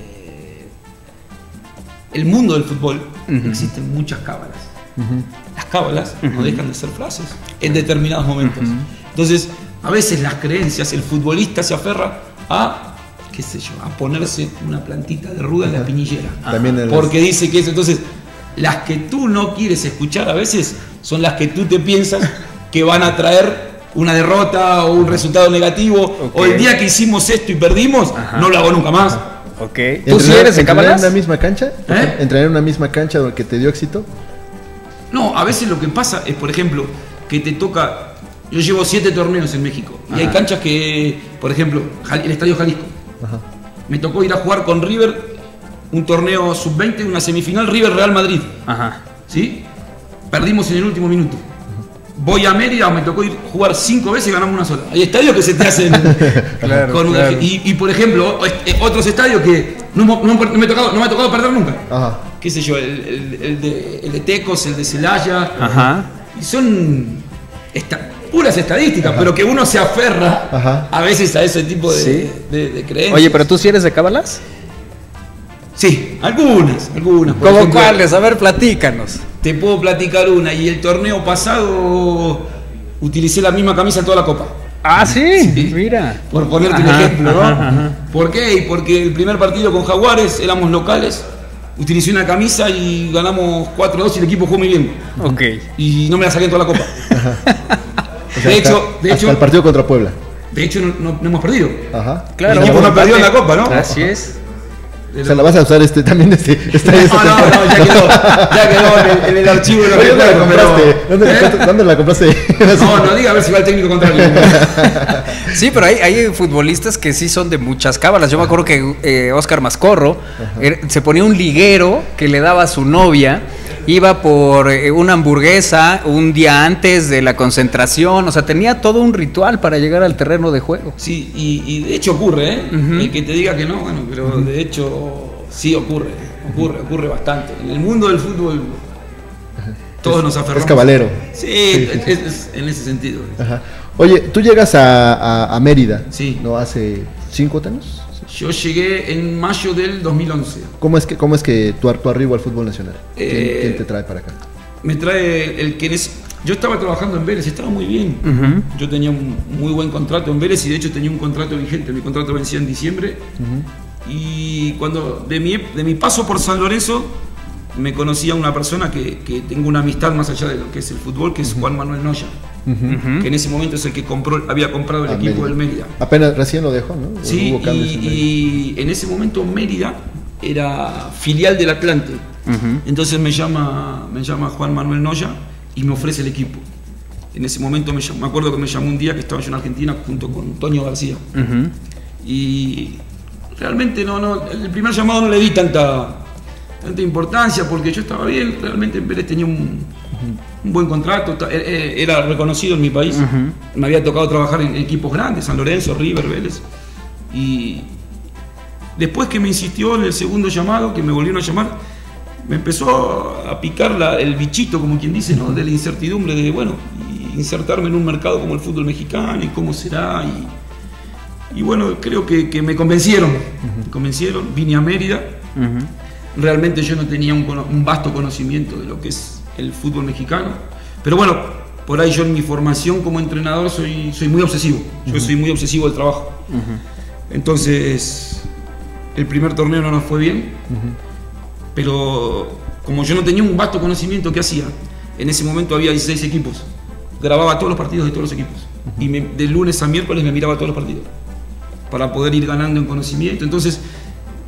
El mundo del fútbol existen muchas cábalas. Las cábalas no dejan de ser frases en determinados momentos. Entonces, a veces las creencias, el futbolista se aferra a, qué sé yo, a ponerse una plantita de ruda en la pinillera. Porque dice que eso. Entonces, las que tú no quieres escuchar a veces son las que tú te piensas que van a traer una derrota o un resultado negativo. O el día que hicimos esto y perdimos, no lo hago nunca más. ¿Tú sí eres de cábalas? ¿Entrenar en una misma cancha? ¿Entrenar en una misma cancha que te dio éxito? No, a veces lo que pasa es, por ejemplo, que te toca. Yo llevo 7 torneos en México. Y hay canchas que, por ejemplo, el Estadio Jalisco. Me tocó ir a jugar con River un torneo sub-20, una semifinal River-Real Madrid. ¿Sí? Perdimos en el último minuto. Voy a Mérida, me tocó ir jugar 5 veces y ganamos una sola. Hay estadios que se te hacen Y por ejemplo, otros estadios que no me ha tocado perder nunca. Qué sé yo, el de Tecos, el de Celaya. Y son puras estadísticas, pero que uno se aferra a veces a ese tipo de creencias. Oye, pero tú sí eres de cábalas. Sí, algunas. ¿Cómo cuáles? A ver, platícanos. Te puedo platicar una. Y el torneo pasado utilicé la misma camisa en toda la copa. Sí, mira. Por ponerte un ejemplo, ¿no? ¿Por qué? Porque el primer partido con Jaguares éramos locales. Utilicé una camisa y ganamos 4-2 y el equipo jugó muy bien. Y no me la saqué en toda la copa. O sea, de hecho, el partido contra Puebla. De hecho, no hemos perdido. Claro. El equipo no perdió en la copa, ¿no? Así es. O sea, la vas a usar también No, ya quedó en el archivo de ¿Dónde la compraste? ¿Dónde la compraste? No diga, a ver si va el técnico contrario. Sí, pero hay futbolistas que sí son de muchas cábalas. Yo me acuerdo que Óscar Mascorro se ponía un liguero que le daba a su novia. Iba por una hamburguesa un día antes de la concentración. O sea, tenía todo un ritual para llegar al terreno de juego. Sí, y de hecho ocurre, ¿eh? El que te diga que no, bueno, pero de hecho sí ocurre bastante. En el mundo del fútbol todos nos aferramos. Es cabalero. Sí, es en ese sentido. Oye, tú llegas a Mérida, ¿no? Hace 5 años. Yo llegué en mayo del 2011. ¿Cómo es que tu arribo al fútbol nacional? ¿Quién te trae para acá? Me trae el que yo estaba trabajando en Vélez, estaba muy bien. Yo tenía un muy buen contrato en Vélez y de hecho tenía un contrato vigente. Mi contrato vencía en diciembre. Y cuando de mi paso por San Lorenzo me conocía una persona que tengo una amistad más allá de lo que es el fútbol, que es Juan Manuel Noya. Que en ese momento es el que había comprado el equipo del Mérida. Apenas recién lo dejó, ¿no? Sí, y en ese momento Mérida era filial del Atlante. Entonces me llama Juan Manuel Noya y me ofrece el equipo. En ese momento me acuerdo que me llamó un día que estaba yo en Argentina junto con Toño García. Y realmente el primer llamado no le di tanta importancia porque yo estaba bien. Realmente en Vélez tenía un buen contrato, era reconocido en mi país. Me había tocado trabajar en equipos grandes, San Lorenzo, River, Vélez. Y después que me insistió en el segundo llamado, que me volvieron a llamar, me empezó a picar el bichito, como quien dice, ¿no? De la incertidumbre de, insertarme en un mercado como el fútbol mexicano y cómo será. Y bueno, creo que me convencieron. Vine a Mérida. Realmente yo no tenía un vasto conocimiento de lo que es el fútbol mexicano. Pero bueno, por ahí yo en mi formación como entrenador soy muy obsesivo. Yo soy muy obsesivo del trabajo. Entonces, el primer torneo no nos fue bien. Pero como yo no tenía un vasto conocimiento, ¿qué hacía? En ese momento había 16 equipos. Grababa todos los partidos de todos los equipos. Y de lunes a miércoles me miraba todos los partidos. Para poder ir ganando en conocimiento. Entonces,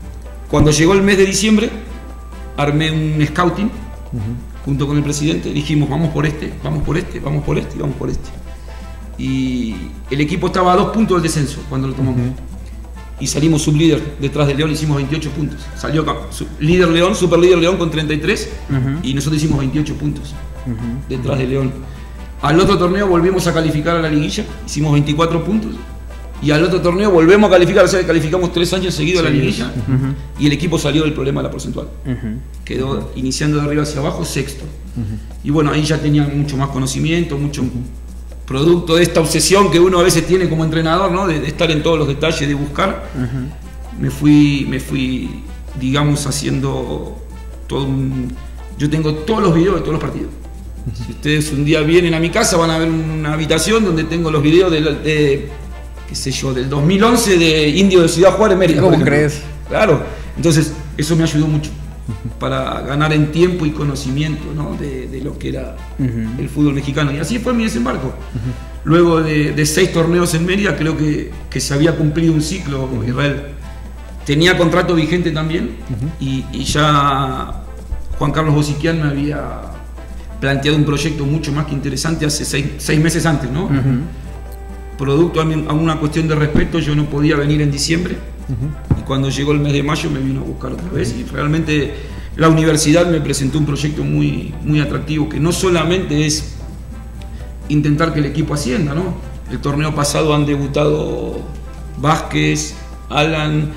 Cuando llegó el mes de diciembre, armé un scouting junto con el presidente. Dijimos, vamos por este, vamos por este, vamos por este y vamos por este. Y el equipo estaba a 2 puntos del descenso cuando lo tomamos. Y salimos sublíder detrás de León, hicimos 28 puntos. Salió líder León, super líder León con 33 y nosotros hicimos 28 puntos detrás de León. Al otro torneo volvimos a calificar a la liguilla, hicimos 24 puntos. Y al otro torneo volvemos a calificar, o sea, calificamos 3 años seguidos a la liguilla. Y el equipo salió del problema de la porcentual. Quedó iniciando de arriba hacia abajo, sexto. Y bueno, ahí ya tenía mucho más conocimiento, mucho producto de esta obsesión que uno a veces tiene como entrenador, ¿no? De estar en todos los detalles, de buscar. Me fui, digamos, haciendo todo un... Yo tengo todos los videos de todos los partidos. Si ustedes un día vienen a mi casa, van a ver una habitación donde tengo los videos de qué sé yo, del 2011 de Indio de Ciudad Juárez, Mérida. ¿Cómo crees? Claro. Entonces, eso me ayudó mucho para ganar en tiempo y conocimiento, ¿no? de lo que era el fútbol mexicano. Y así fue mi desembarco. Luego de 6 torneos en Mérida, creo que se había cumplido un ciclo, Israel. Tenía contrato vigente también y ya Juan Carlos Bosiquian me había planteado un proyecto mucho más que interesante hace 6 meses antes, ¿no? Producto a una cuestión de respeto, yo no podía venir en diciembre y cuando llegó el mes de mayo me vino a buscar otra vez y realmente la universidad me presentó un proyecto muy, muy atractivo que no solamente es intentar que el equipo ascienda, ¿no? El torneo pasado han debutado Vázquez, Alan,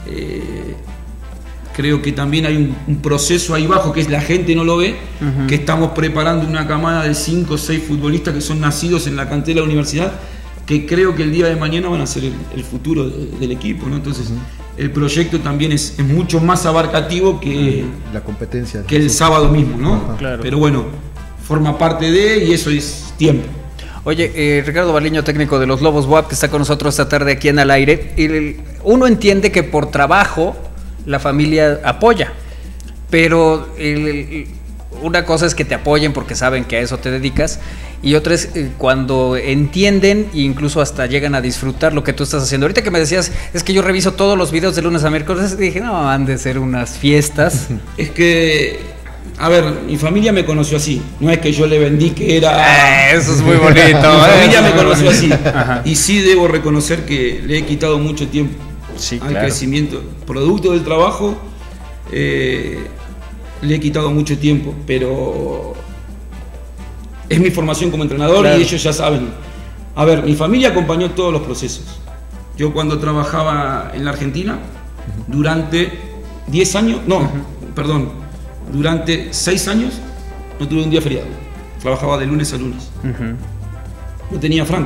creo que también hay un proceso ahí bajo que es la gente no lo ve, que estamos preparando una camada de 5 o 6 futbolistas que son nacidos en la cantera de la universidad, que creo que el día de mañana van a ser el futuro del equipo, ¿no? Entonces el proyecto también es mucho más abarcativo que la competencia, que el sábado mismo, ¿no? Claro. Pero bueno, forma parte de, y eso es tiempo. Oye, Ricardo Baliño, técnico de los Lobos WAP, que está con nosotros esta tarde aquí en Al Aire. Uno entiende que por trabajo la familia apoya, pero una cosa es que te apoyen porque saben que a eso te dedicas, y otra es cuando entienden e incluso hasta llegan a disfrutar lo que tú estás haciendo. Ahorita que me decías, es que yo reviso todos los videos de lunes a miércoles, dije, no, han de ser unas fiestas. Es que, a ver, mi familia me conoció así, no es que yo le vendí que era... Eso es muy bonito. Mi familia me conoció así. Y sí debo reconocer que le he quitado mucho tiempo al crecimiento. Producto del trabajo, le he quitado mucho tiempo, pero es mi formación como entrenador y ellos ya saben. A ver, mi familia acompañó todos los procesos. Yo cuando trabajaba en la Argentina, durante 10 años, durante 6 años no tuve un día feriado. Trabajaba de lunes a lunes. No tenía franco.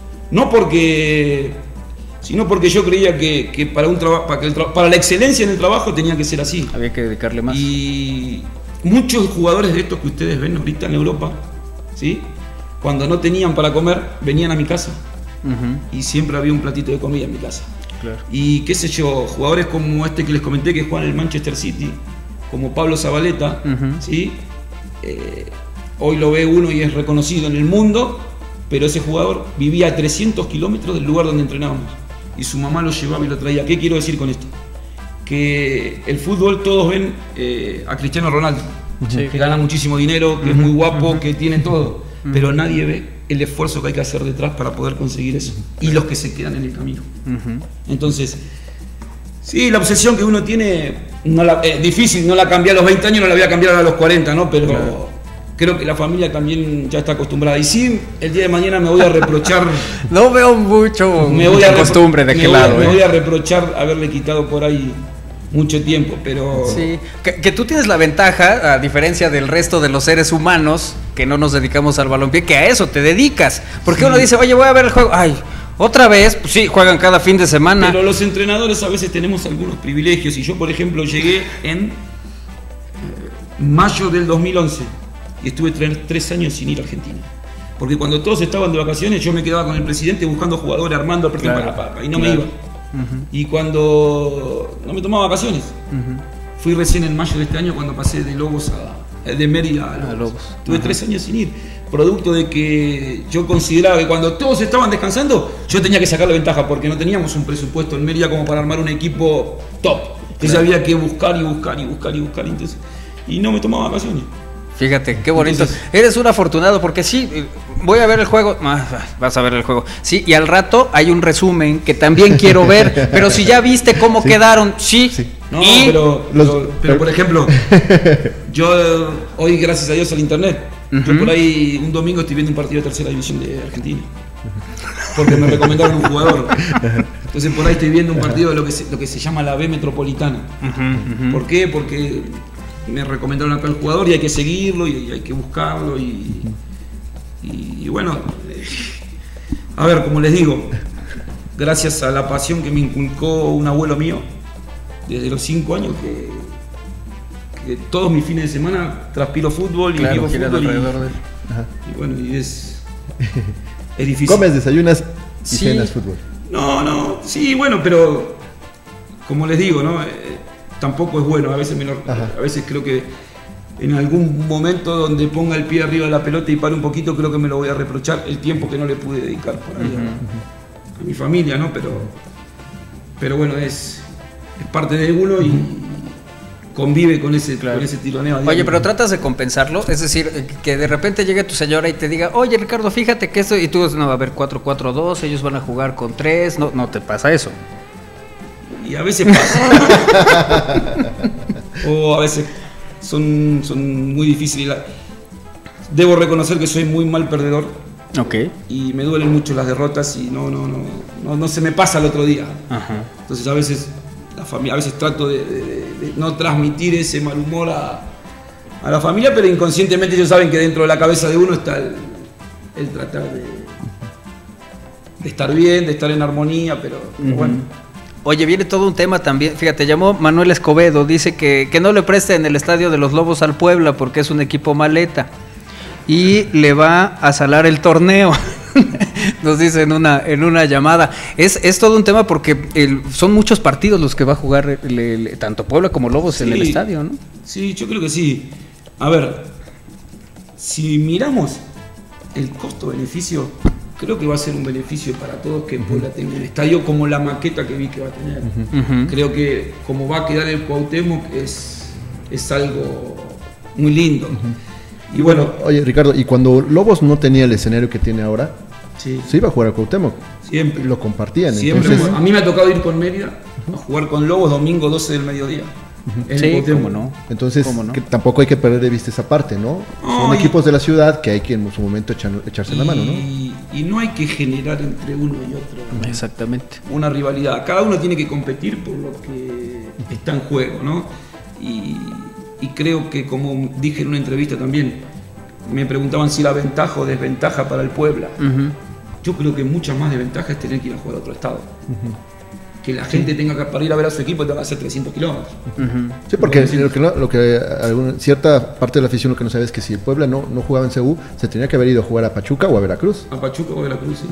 Sino porque yo creía que para la excelencia en el trabajo tenía que ser así. Había que dedicarle más. Y muchos jugadores de estos que ustedes ven ahorita en Europa, ¿sí? Cuando no tenían para comer, venían a mi casa. Y siempre había un platito de comida en mi casa. Claro. Y qué sé yo, jugadores como este que les comenté que juega en el Manchester City, como Pablo Zabaleta, ¿sí? Hoy lo ve uno y es reconocido en el mundo, pero ese jugador vivía a 300 kilómetros del lugar donde entrenábamos. Y su mamá lo llevaba y lo traía. ¿Qué quiero decir con esto? Que el fútbol todos ven a Cristiano Ronaldo, que gana muchísimo dinero, que es muy guapo, que tiene todo, pero nadie ve el esfuerzo que hay que hacer detrás para poder conseguir eso, y los que se quedan en el camino. Entonces, sí, la obsesión que uno tiene, difícil, no la cambié a los 20 años, no la voy a cambiar a los 40, ¿no? Pero creo que la familia también ya está acostumbrada. Y sí, el día de mañana me voy a reprochar. No veo mucha costumbre de qué lado. Me voy a reprochar haberle quitado por ahí mucho tiempo, pero... Sí, que tú tienes la ventaja, a diferencia del resto de los seres humanos, que no nos dedicamos al balompié, que a eso te dedicas. Porque uno dice, oye, voy a ver el juego. Ay, otra vez, pues sí, juegan cada fin de semana. Pero los entrenadores a veces tenemos algunos privilegios. Y yo, por ejemplo, llegué en mayo del 2011 y estuve 3 años sin ir a Argentina. Porque cuando todos estaban de vacaciones, yo me quedaba con el presidente buscando jugadores, armando y no me iba. Y cuando no me tomaba vacaciones, fui recién en mayo de este año cuando pasé de Lobos de Mérida a Lobos. Tuve 3 años sin ir, producto de que yo consideraba que cuando todos estaban descansando, yo tenía que sacar la ventaja porque no teníamos un presupuesto en Mérida como para armar un equipo top. Entonces había que buscar, entonces, y no me tomaba vacaciones. Fíjate, qué bonito. Entonces, eres un afortunado porque sí, voy a ver el juego. Vas a ver el juego. Sí, y al rato hay un resumen que también quiero ver. Pero si ya viste cómo quedaron, sí. No, y pero por ejemplo, yo hoy, gracias a Dios al internet, yo por ahí un domingo estoy viendo un partido de tercera división de Argentina. Porque me recomendaron un jugador. Entonces por ahí estoy viendo un partido de lo que se llama la B Metropolitana. ¿Por qué? Porque me recomendaron acá el jugador y hay que seguirlo y hay que buscarlo y bueno, a ver, como les digo, gracias a la pasión que me inculcó un abuelo mío desde los 5 años, que todos mis fines de semana transpiro fútbol y vivo fútbol y bueno, y es difícil. Comes, desayunas y cenas fútbol. No, sí, bueno, pero como les digo, ¿no? Tampoco es bueno, a veces creo que en algún momento donde ponga el pie arriba de la pelota y pare un poquito, creo que me lo voy a reprochar el tiempo que no le pude dedicar por ahí a mi familia, ¿no? Pero bueno, es parte de uno y convive con ese tironeo. Oye, pero tratas de compensarlo, es decir, que de repente llegue tu señora y te diga, oye Ricardo, fíjate que esto, y tú no va a haber 4-4-2, ellos van a jugar con 3, no te pasa eso. Y a veces pasa. O a veces son muy difíciles. Debo reconocer que soy muy mal perdedor. Ok. Y me duelen mucho las derrotas y no se me pasa el otro día. Ajá. Entonces a veces trato de no transmitir ese mal humor a la familia, pero inconscientemente ellos saben que dentro de la cabeza de uno está el tratar de estar bien, de estar en armonía, pero bueno. Oye, viene todo un tema también, fíjate, llamó Manuel Escobedo, dice que no le presten el estadio de los Lobos al Puebla porque es un equipo maleta y le va a salar el torneo. Nos dice en una llamada. Es todo un tema porque son muchos partidos los que va a jugar tanto Puebla como Lobos en el estadio, ¿no? Sí, yo creo que sí. A ver, si miramos el costo-beneficio, creo que va a ser un beneficio para todos que Puebla tenga un estadio como la maqueta que vi que va a tener. Creo que como va a quedar el Cuauhtémoc es algo muy lindo. Y bueno, oye Ricardo, y cuando Lobos no tenía el escenario que tiene ahora, se iba a jugar al Cuauhtémoc. Siempre. Lo compartían. Siempre. Entonces, a mí me ha tocado ir con Mérida a jugar con Lobos domingo 12 del mediodía. Sí, cómo no. Entonces, que tampoco hay que perder de vista esa parte, ¿no? Son equipos de la ciudad que hay que en su momento echarse la mano, ¿no? Y no hay que generar entre uno y otro. Exactamente. Una rivalidad. Cada uno tiene que competir por lo que está en juego, ¿no? Y creo que, como dije en una entrevista también, me preguntaban si era ventaja o desventaja para el Puebla. Yo creo que mucha más desventaja es tener que ir a jugar a otro estado. Que la gente tenga que, para ir a ver a su equipo, tenga que hacer 300 kilómetros. Sí, porque cierta parte de la afición lo que no sabe es que si el Puebla no jugaba en CU, se tenía que haber ido a jugar a Pachuca o a Veracruz. A Pachuca o a Veracruz, sí.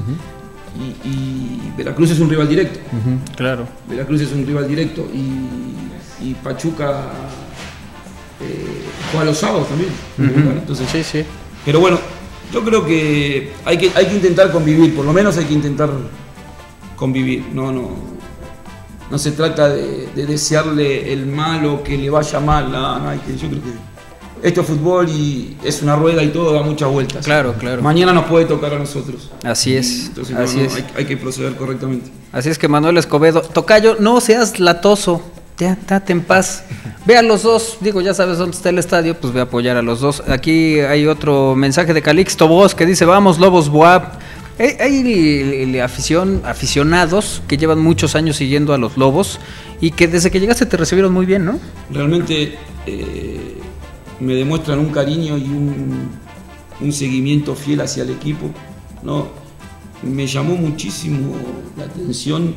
Y Veracruz es un rival directo. Claro. Veracruz es un rival directo. Y Pachuca juega los sábados también. Entonces, sí. Pero bueno, yo creo que hay que intentar convivir, por lo menos hay que intentar convivir. No se trata de desearle el mal o que le vaya mal. Yo creo que esto es fútbol y es una rueda y todo da muchas vueltas. Claro. Mañana nos puede tocar a nosotros. Así es. Entonces hay que proceder correctamente. Así es que Manuel Escobedo, tocayo, no seas latoso. Ya, date en paz. Ve a los dos, ya sabes dónde está el estadio, pues ve a apoyar a los dos. Aquí hay otro mensaje de Calixto Bosch que dice, vamos Lobos Buap. Hay aficionados que llevan muchos años siguiendo a los Lobos y que desde que llegaste te recibieron muy bien, ¿no? Realmente me demuestran un cariño y un seguimiento fiel hacia el equipo, ¿no? Me llamó muchísimo la atención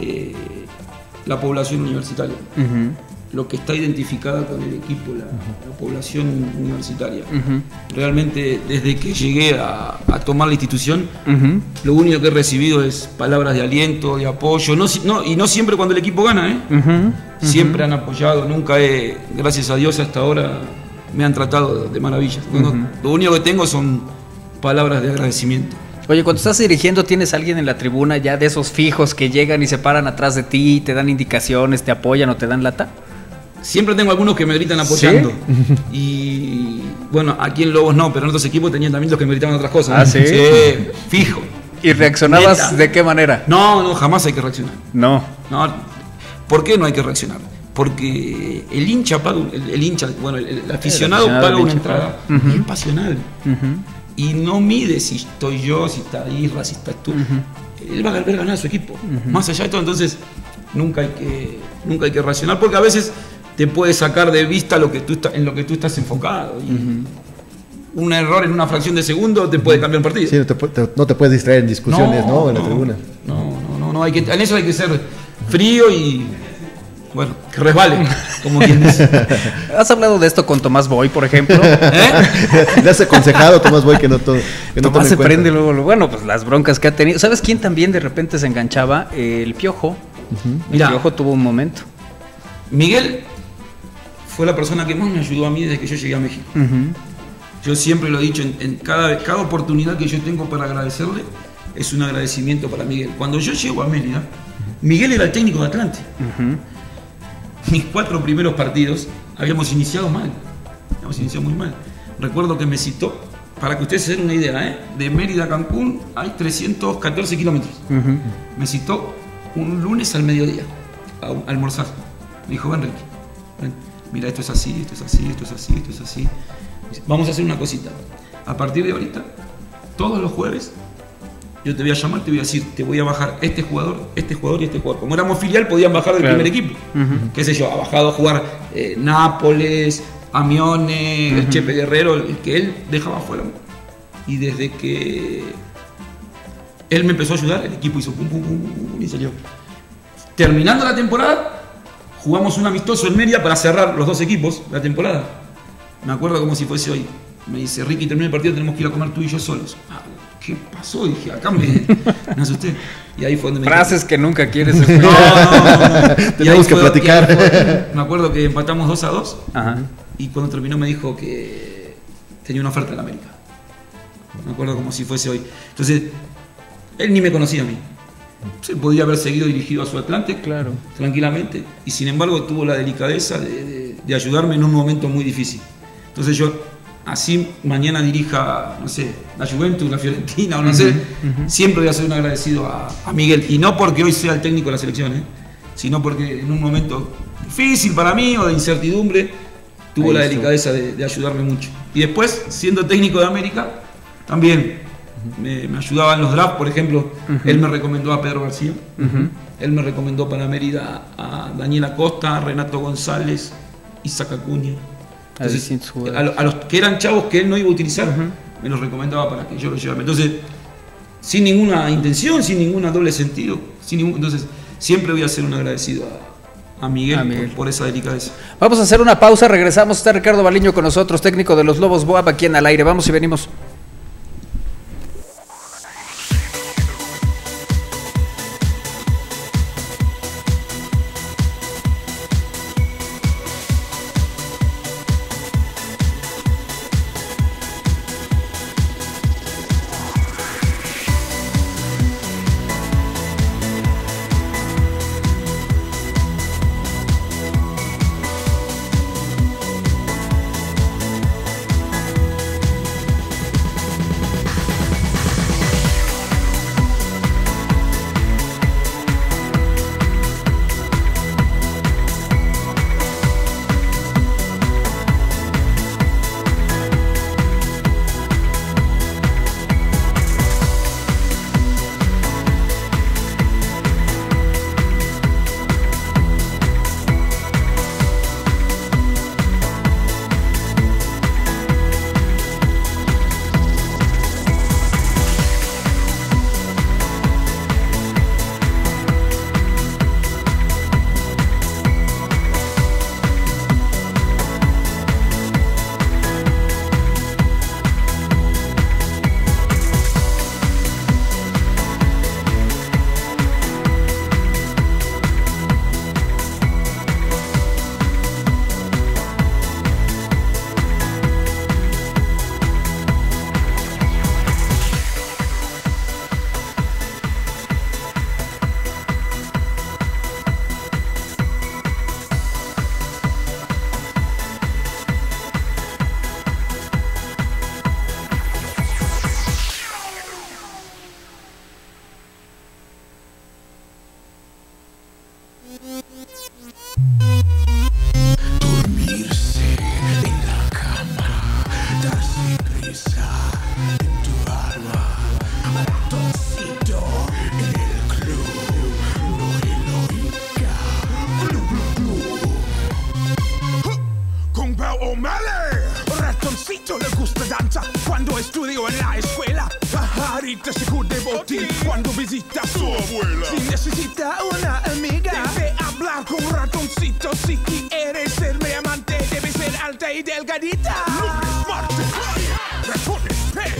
la población universitaria, lo que está identificada con el equipo, la población universitaria. Realmente desde que llegué a tomar la institución, lo único que he recibido es palabras de aliento, de apoyo, y no siempre cuando el equipo gana, siempre han apoyado, gracias a Dios hasta ahora me han tratado de maravilla. Lo único que tengo son palabras de agradecimiento. Oye, cuando estás dirigiendo, ¿tienes alguien en la tribuna ya de esos fijos que llegan y se paran atrás de ti, te dan indicaciones, te apoyan o te dan lata? Siempre tengo algunos que me gritan apoyando. Y bueno, aquí en Lobos no, pero en otros equipos tenían también los que me gritaban otras cosas. ¿Ah, sí? Sí, fijo. ¿Y reaccionabas Neta. de qué manera? No, jamás hay que reaccionar. No. No, ¿por qué no hay que reaccionar? Porque el hincha paga, el aficionado paga del una hincha, entrada claro. bien pasional. Y no mide si estoy yo, si está Isra, si estás tú. Él va a ver ganar a su equipo. Más allá de todo, entonces nunca hay que reaccionar, porque a veces te puede sacar de vista en lo que tú estás enfocado. Y un error en una fracción de segundo te puede cambiar un partido. Sí, no te puedes distraer en discusiones, ¿no? En la tribuna. No, en eso hay que ser frío y, bueno, que resbale, como quien dice. ¿Has hablado de esto con Tomás Boy, por ejemplo? Le has aconsejado, Tomás Boy, que no Tomás se prende luego, bueno, pues las broncas que ha tenido. ¿Sabes quién también de repente se enganchaba? El Piojo. El Piojo tuvo un momento. Miguel fue la persona que más me ayudó a mí desde que yo llegué a México. Yo siempre lo he dicho, en cada oportunidad que yo tengo para agradecerle, es un agradecimiento para Miguel. Cuando yo llego a Mérida, Miguel era el técnico de Atlante. Mis 4 primeros partidos habíamos iniciado mal. Habíamos iniciado muy mal. Recuerdo que me citó, para que ustedes se den una idea, de Mérida a Cancún hay 314 kilómetros. Me citó un lunes al mediodía a almorzar. Me dijo, Enrique, mira, esto es así, esto es así, esto es así, esto es así. Vamos a hacer una cosita. A partir de ahorita, todos los jueves, yo te voy a llamar, te voy a decir, te voy a bajar este jugador y este jugador. Como éramos filial, podían bajar del primer equipo. Qué sé yo, ha bajado a jugar Nápoles, Amione, el Chepe Guerrero, el que él dejaba fuera. Y desde que él me empezó a ayudar, el equipo hizo pum, pum, pum, pum, y salió. Terminando la temporada, jugamos un amistoso en Mérida para cerrar los 2 equipos de la temporada. Me acuerdo como si fuese hoy. Me dice, Ricky, termina el partido, tenemos que ir a comer tú y yo solos. ¿Qué pasó? Dije, acá me asusté. Y ahí fue donde me frases que nunca quieres escuchar. No. Tenemos que platicar. Me acuerdo que empatamos 2-2. Ajá. Y cuando terminó me dijo que tenía una oferta en América. Me acuerdo como si fuese hoy. Entonces, él ni me conocía a mí. Se podía haber seguido dirigido a su Atlante, claro, tranquilamente. Y sin embargo tuvo la delicadeza de ayudarme en un momento muy difícil. Entonces yo, así mañana dirija, no sé, la Juventus, la Fiorentina o no sé, siempre voy a ser un agradecido a Miguel. Y no porque hoy sea el técnico de la selección, sino porque en un momento difícil para mí o de incertidumbre, tuvo la delicadeza de ayudarme mucho. Y después, siendo técnico de América, también me ayudaba en los drafts, por ejemplo. Él me recomendó a Pedro García, él me recomendó para Mérida a Daniel Acosta, a Renato González, Isaac Acuña. Entonces, a los que eran chavos que él no iba a utilizar, me los recomendaba para que yo los llevara. Entonces, sin ninguna intención, sin ningún doble sentido, entonces siempre voy a ser un agradecido a Miguel. Por esa delicadeza. Vamos a hacer una pausa, regresamos. Está Ricardo Baliño con nosotros, técnico de los Lobos BUAP, aquí en Al Aire. Vamos y venimos. danza cuando estudio en la escuela. Pajarita se cubre de botín cuando visita a su abuela. Si necesita una amiga, debe hablar con un ratoncito. Si quieres ser mi amante, debe ser alta y delgadita. Lunes, martes, ratones,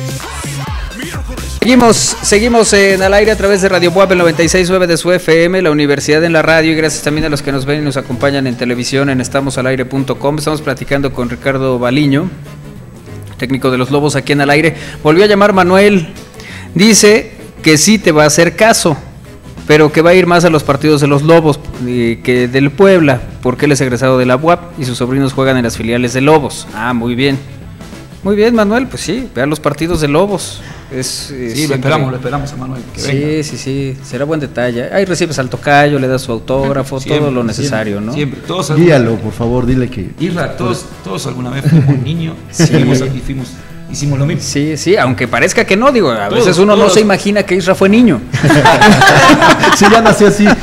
Seguimos en Al Aire a través de Radio Buap, el 96.9 de su FM, la Universidad en la Radio, y gracias también a los que nos ven y nos acompañan en televisión en estamosalaire.com. Estamos platicando con Ricardo Baliño, técnico de los Lobos aquí en Al Aire. Volvió a llamar Manuel, dice que sí te va a hacer caso, pero que va a ir más a los partidos de los Lobos que del Puebla, porque él es egresado de la UAP y sus sobrinos juegan en las filiales de Lobos. Ah, muy bien. Muy bien, Manuel, pues sí, vean los partidos de Lobos. Sí, lo esperamos a Manuel. Sí, será buen detalle. Ahí recibes al tocayo, le das su autógrafo, siempre, todo lo necesario, ¿no? Siempre. Guíalo, por favor, dile que... Isra, todos alguna vez fuimos niños, hicimos lo mismo. Sí, aunque parezca que no, digo, a veces uno no se imagina que Isra fue niño. Sí, ya nació así. No.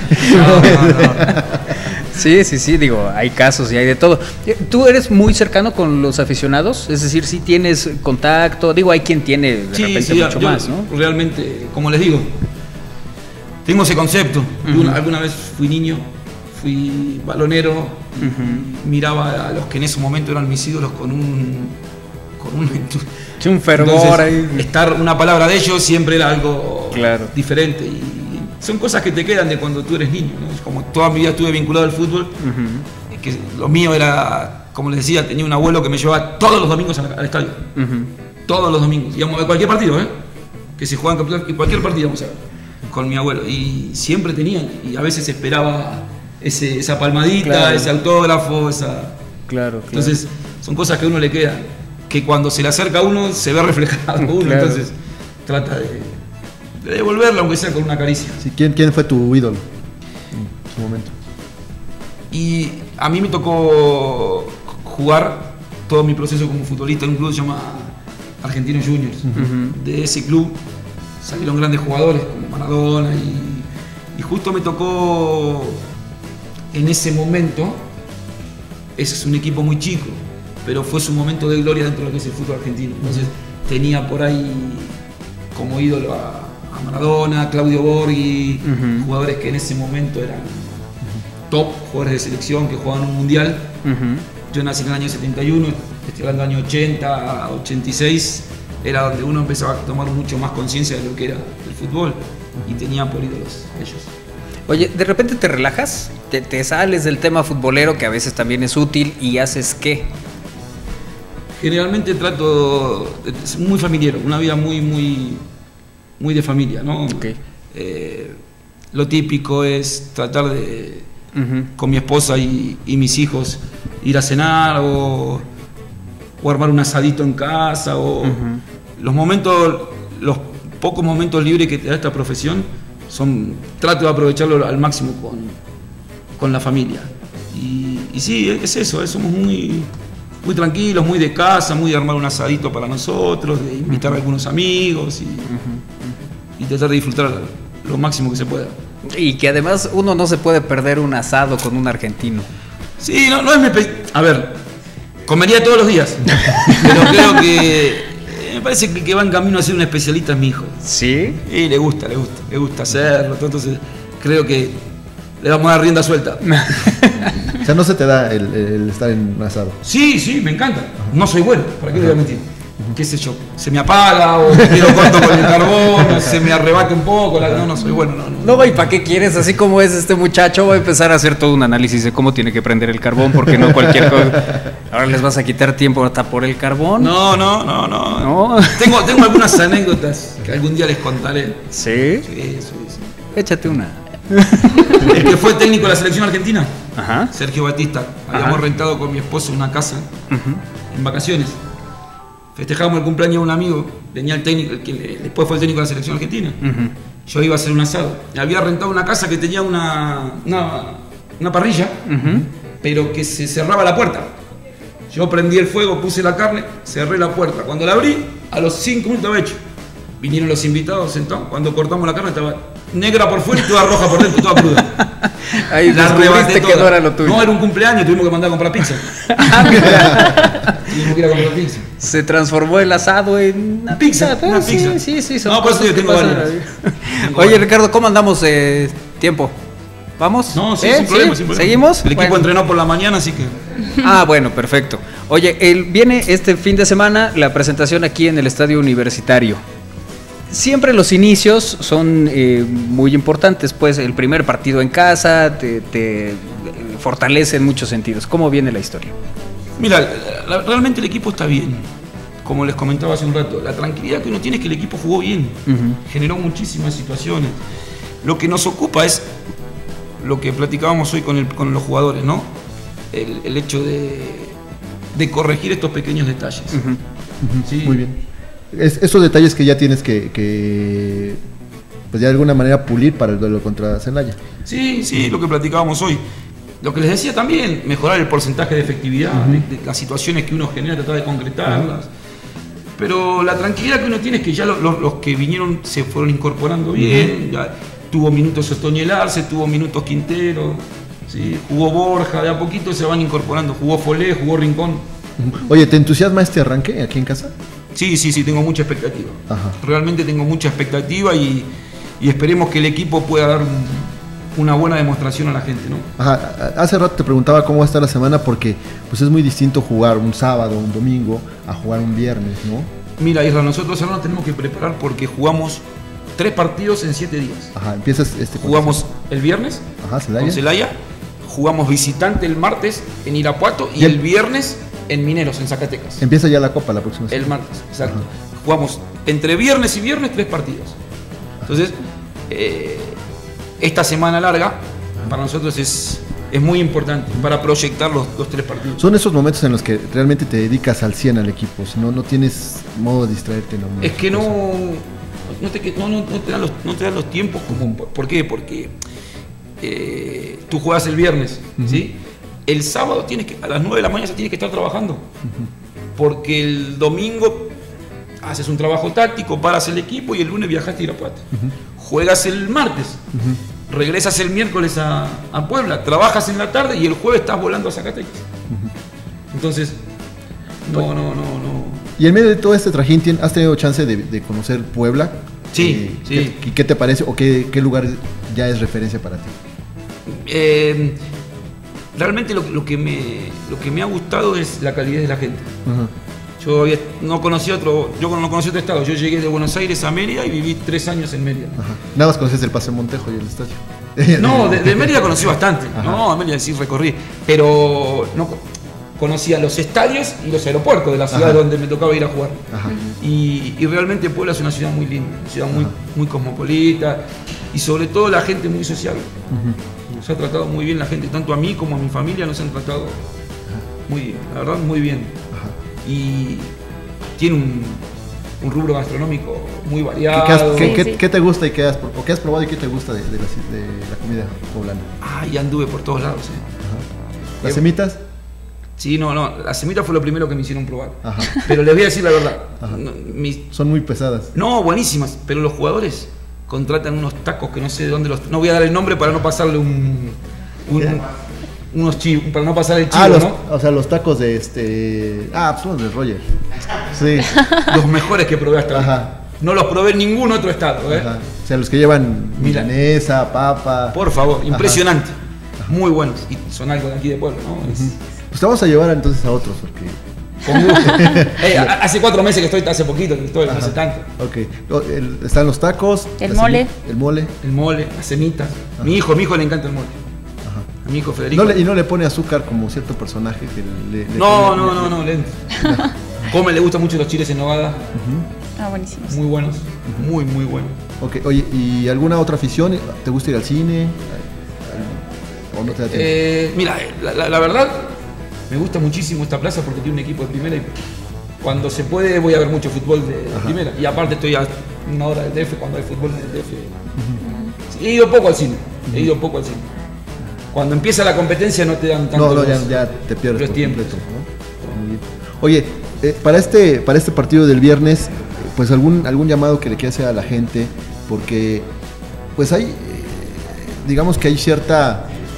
Sí, digo, hay casos y hay de todo. ¿Tú eres muy cercano con los aficionados? Es decir, ¿sí tienes contacto? Digo, hay quien tiene de repente mucho más, ¿no? Realmente, como les digo, tengo ese concepto. Alguna vez fui niño, fui balonero, miraba a los que en ese momento eran mis ídolos con un fervor. Entonces, ahí. Estar una palabra de ellos siempre era algo diferente, y son cosas que te quedan de cuando tú eres niño, ¿no? Como toda mi vida estuve vinculado al fútbol, que lo mío era, como les decía, tenía un abuelo que me llevaba todos los domingos al estadio, todos los domingos, íbamos a cualquier partido, que se juegan campeonatos, y cualquier partido íbamos a ver con mi abuelo, y siempre tenían, y a veces esperaba esa palmadita, ese autógrafo, Claro. Entonces son cosas que a uno le quedan, que cuando se le acerca a uno se ve reflejado uno, entonces trata de devolverla, aunque sea con una caricia. Sí, ¿quién fue tu ídolo en su momento? Y a mí me tocó jugar todo mi proceso como futbolista en un club que se llama Argentinos Juniors. De ese club salieron grandes jugadores como Maradona, y justo me tocó en ese momento. Ese es un equipo muy chico, pero fue su momento de gloria dentro de lo que es el fútbol argentino. Entonces tenía por ahí como ídolo a Maradona, Claudio Borghi, jugadores que en ese momento eran top, jugadores de selección que jugaban un mundial. Yo nací en el año 71, estoy hablando del año 80, 86, era donde uno empezaba a tomar mucho más conciencia de lo que era el fútbol, y tenía por ídolos ellos. Oye, ¿de repente te relajas? ¿Te sales del tema futbolero, que a veces también es útil, y haces qué? Generalmente trato, es muy familiar, una vida muy de familia, ¿no? Okay. Lo típico es tratar de, con mi esposa y mis hijos, ir a cenar o armar un asadito en casa, o los pocos momentos libres que te da esta profesión, trato de aprovecharlo al máximo con la familia. Y sí, es eso, somos muy tranquilos, muy de casa, muy de armar un asadito para nosotros, de invitar a algunos amigos y tratar de disfrutar lo máximo que se pueda. Y que además uno no se puede perder un asado con un argentino. Sí, no es a ver, comería todos los días, pero creo que me parece que va en camino a ser un especialista es mi hijo. ¿Sí? Y le gusta hacerlo, entonces creo que le vamos a dar rienda suelta. O sea, ¿no se te da el estar en un asado? Sí, me encanta. No soy bueno, ¿para qué le voy a mentir? Qué sé yo, se me apaga, o me quedo corto con el carbón, se me arrebata un poco, no soy bueno. No, ¿y para qué quieres? Así como es este muchacho, voy a empezar a hacer todo un análisis de cómo tiene que prender el carbón, porque no cualquier cosa. Ahora les vas a quitar tiempo hasta por el carbón. No. Tengo algunas anécdotas que algún día les contaré. ¿Sí? Sí. Échate una. El que fue técnico de la selección argentina, Ajá. Sergio Batista. Habíamos rentado con mi esposo una casa en vacaciones. Festejábamos el cumpleaños de un amigo, venía el técnico, el que después fue el técnico de la selección argentina. Yo iba a hacer un asado. Había rentado una casa que tenía una parrilla, pero que se cerraba la puerta. Yo prendí el fuego, puse la carne, cerré la puerta. Cuando la abrí, a los 5 minutos estaba hecho. Vinieron los invitados, sentados. Cuando cortamos la carne estaba negra por fuera y toda roja por dentro, toda cruda. Ahí la rebaste que no era lo tuyo. No, era un cumpleaños, tuvimos que mandar a comprar pizza. Tenemos que ir a comprar pizza. Se transformó el asado en una pizza. Una pizza. Sí, son No, por eso cosas yo que tengo pasan. varias. Oye, Ricardo, ¿cómo andamos de tiempo? ¿Vamos? No, sí, sin problema, sin problema. ¿Seguimos? El equipo Bueno. entrenó por la mañana, así que... Ah, bueno, perfecto. Oye, viene este fin de semana la presentación aquí en el Estadio Universitario. Siempre los inicios son muy importantes, pues el primer partido en casa te fortalece en muchos sentidos. ¿Cómo viene la historia? Mira, realmente el equipo está bien. Como les comentaba hace un rato, la tranquilidad que uno tiene es que el equipo jugó bien. Generó muchísimas situaciones. Lo que nos ocupa es lo que platicábamos hoy con los jugadores, ¿no? El hecho de corregir estos pequeños detalles. ¿Sí? Muy bien. Esos detalles que ya tienes que pues ya de alguna manera pulir para el duelo contra Celaya. Sí, lo que platicábamos hoy. Lo que les decía también, mejorar el porcentaje de efectividad, de las situaciones que uno genera, tratar de concretarlas. Pero la tranquilidad que uno tiene es que ya los que vinieron se fueron incorporando bien. Ya tuvo minutos Otoñel Arce, tuvo minutos Quintero, ¿sí? Jugó Borja, de a poquito se van incorporando. Jugó Folé, jugó Rincón. Oye, ¿te entusiasma este arranque aquí en casa? Sí, tengo mucha expectativa. Ajá. Realmente tengo mucha expectativa y esperemos que el equipo pueda dar una buena demostración a la gente, ¿no? Ajá. Hace rato te preguntaba cómo va a estar la semana porque pues es muy distinto jugar un sábado, un domingo, a jugar un viernes, ¿no? Mira, Isra, nosotros ahora nos tenemos que preparar porque jugamos 3 partidos en 7 días. Ajá, empiezas Jugamos el viernes con Celaya, jugamos visitante el martes en Irapuato y el viernes en Mineros, en Zacatecas. Empieza ya la Copa la próxima semana. El martes, exacto. Jugamos entre viernes y viernes 3 partidos. Entonces, esta semana larga para nosotros es muy importante para proyectar los 3 partidos. Son esos momentos en los que realmente te dedicas al 100 al equipo, si no, no tienes modo de distraerte. Es que no te dan los tiempos como... ¿Por qué? Porque tú juegas el viernes, ¿sí? El sábado a las 9 de la mañana se tiene que estar trabajando. Porque el domingo haces un trabajo táctico, paras el equipo y el lunes viajaste a Irapuato. Juegas el martes, regresas el miércoles a Puebla, trabajas en la tarde y el jueves estás volando a Zacatecas. Entonces, no. Y en medio de todo este trajín, ¿has tenido chance de conocer Puebla? Sí. ¿Y qué te parece o qué lugar ya es referencia para ti? Realmente lo que me ha gustado es la calidez de la gente. Yo no conocí otro estado. Yo llegué de Buenos Aires a Mérida y viví 3 años en Mérida. Nada más conoces el Paseo Montejo y el estadio. No, de Mérida conocí bastante. No, en Mérida sí recorrí. Pero no conocía los estadios y los aeropuertos de la ciudad donde me tocaba ir a jugar. Y realmente Puebla es una ciudad muy linda, una ciudad muy cosmopolita y sobre todo la gente muy sociable. Nos ha tratado muy bien la gente, tanto a mí como a mi familia nos han tratado muy bien, la verdad muy bien. Y tiene un rubro gastronómico muy variado. ¿Qué te gusta y qué has probado y qué te gusta de la comida poblana? Ya anduve por todos lados. ¿Las semitas? Sí, no, la semita fue lo primero que me hicieron probar. Pero les voy a decir la verdad. Son muy pesadas. No, buenísimas, pero los jugadores contratan unos tacos que no sé de dónde no voy a dar el nombre para no pasarle unos chivos, para no pasar el chivo, ¿no? O sea, los tacos de pues son de Roger. Sí. Los mejores que probé hasta ahora. No los probé en ningún otro estado, O sea, los que llevan milanesa, papa. Por favor, impresionante. Muy buenos. Y son algo de aquí de Puebla, ¿no? Pues te vamos a llevar entonces a otros, porque... Con gusto. Hace 4 meses que estoy, hace poquito que estoy, no hace tanto. Están los tacos. El mole, la semita. Mi hijo le encanta el mole. A mi hijo Federico. Y no le pone azúcar como cierto personaje que no, le come, le gustan mucho los chiles en nogada. Buenísimos. Muy buenos, muy buenos. Ok, oye, ¿y alguna otra afición? ¿Te gusta ir al cine? ¿O no te da tiempo? Mira, la verdad, me gusta muchísimo esta plaza porque tiene un equipo de primera y cuando se puede voy a ver mucho fútbol de primera. Y aparte estoy a 1 hora del DF cuando hay fútbol en el DF. He ido poco al cine, Cuando empieza la competencia no te dan tanto. Ya te pierdes los tiempos. Muy bien. Oye, para este partido del viernes, pues algún llamado que le quieras hacer a la gente, porque pues hay, digamos que hay cierta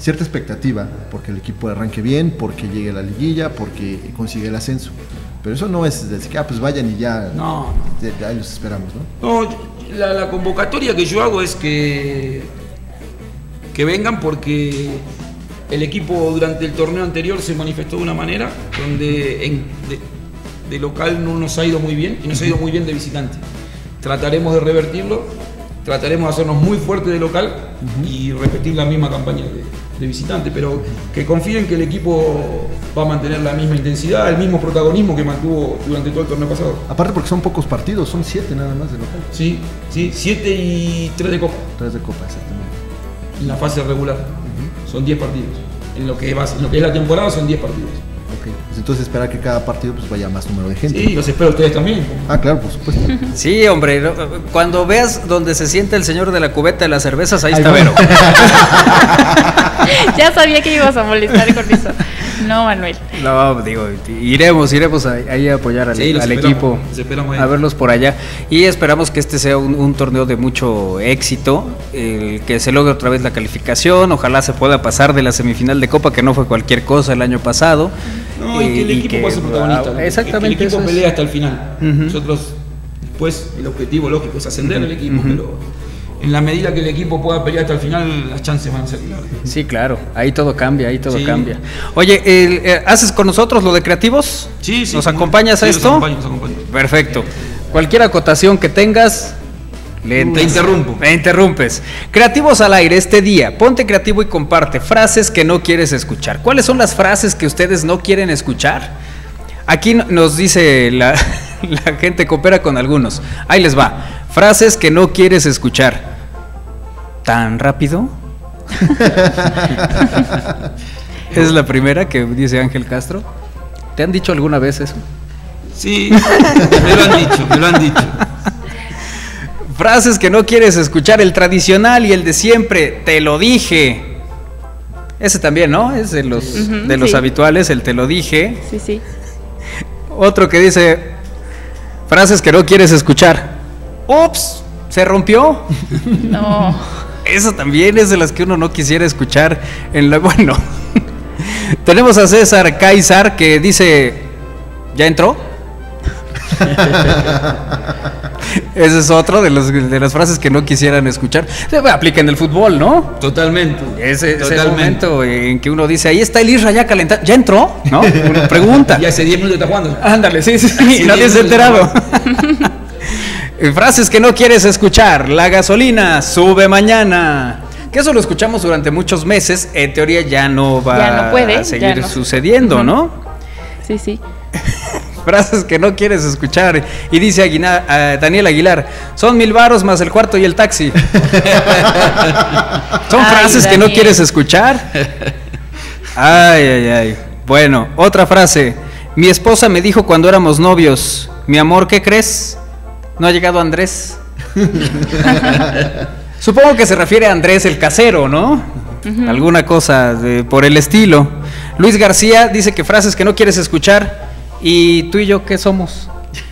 cierta expectativa, porque el equipo arranque bien, porque llegue a la liguilla, porque consigue el ascenso. Pero eso no es decir que pues vayan y ya, ya los esperamos, ¿no? No, la convocatoria que yo hago es que vengan porque el equipo durante el torneo anterior se manifestó de una manera donde de local no nos ha ido muy bien y nos ha ido muy bien de visitante. Trataremos de revertirlo, trataremos de hacernos muy fuertes de local y repetir la misma campaña de visitante, pero que confíen que el equipo va a mantener la misma intensidad, el mismo protagonismo que mantuvo durante todo el torneo pasado. Aparte porque son pocos partidos, son 7 nada más de local. Sí, 7 y 3 de Copa. 3 de Copa, exactamente. En la fase regular, son 10 partidos. En lo que es la temporada son 10 partidos. Ok, pues entonces esperar que cada partido pues vaya más número de gente. Sí, los espero a ustedes también. Ah, claro, por supuesto. Sí, hombre, cuando veas donde se sienta el señor de la cubeta de las cervezas, ahí está Vero. Ya sabía que ibas a molestar con eso. No, Manuel. No, digo, iremos ahí a apoyar al equipo, a verlos por allá. Y esperamos que este sea un torneo de mucho éxito, que se logre otra vez la calificación, ojalá se pueda pasar de la semifinal de Copa, que no fue cualquier cosa el año pasado. No, y que el equipo pueda ser protagonista. Exactamente. Que el equipo pelea hasta el final. Nosotros, después, el objetivo lógico es ascender el equipo, pero en la medida que el equipo pueda pelear hasta el final, las chances van a ser claras. Sí, claro, ahí todo cambia, cambia. Oye, ¿haces con nosotros lo de creativos? Sí. ¿Nos acompañas a esto? Nos acompaño. Perfecto. Cualquier acotación que tengas, te interrumpo. Me interrumpes. Creativos al aire este día. Ponte creativo y comparte frases que no quieres escuchar. ¿Cuáles son las frases que ustedes no quieren escuchar? Aquí nos dice la gente, coopera con algunos. Ahí les va. Frases que no quieres escuchar. ¿Tan rápido? Es la primera que dice Ángel Castro. ¿Te han dicho alguna vez eso? Sí, me lo han dicho. Frases que no quieres escuchar, el tradicional y el de siempre, te lo dije. Ese también, ¿no? Es de los habituales, el te lo dije. Sí. Otro que dice, frases que no quieres escuchar. Ups, ¿se rompió? No. Eso también es de las que uno no quisiera escuchar. Bueno, tenemos a César Cáizar que dice, ¿ya entró? Ese es otro de las frases que no quisieran escuchar. Se aplica en el fútbol, ¿no? Totalmente. Ese momento en que uno dice, ahí está el Isra ya calentando. ¿Ya entró? ¿No? Uno pregunta. Y hace 10 minutos está jugando. Ándale, sí. Y nadie se ha enterado. Frases que no quieres escuchar. La gasolina sube mañana. Que eso lo escuchamos durante muchos meses. En teoría ya no va a seguir sucediendo, ¿no? Sí. Frases que no quieres escuchar. Y dice Daniel Aguilar, son 1,000 varos más el cuarto y el taxi. Son frases que no quieres escuchar. Ay. Bueno, otra frase. Mi esposa me dijo cuando éramos novios, mi amor, ¿qué crees? No ha llegado Andrés. Supongo que se refiere a Andrés el casero, ¿no? Alguna cosa por el estilo. Luis García dice que frases que no quieres escuchar. ¿Y tú y yo qué somos?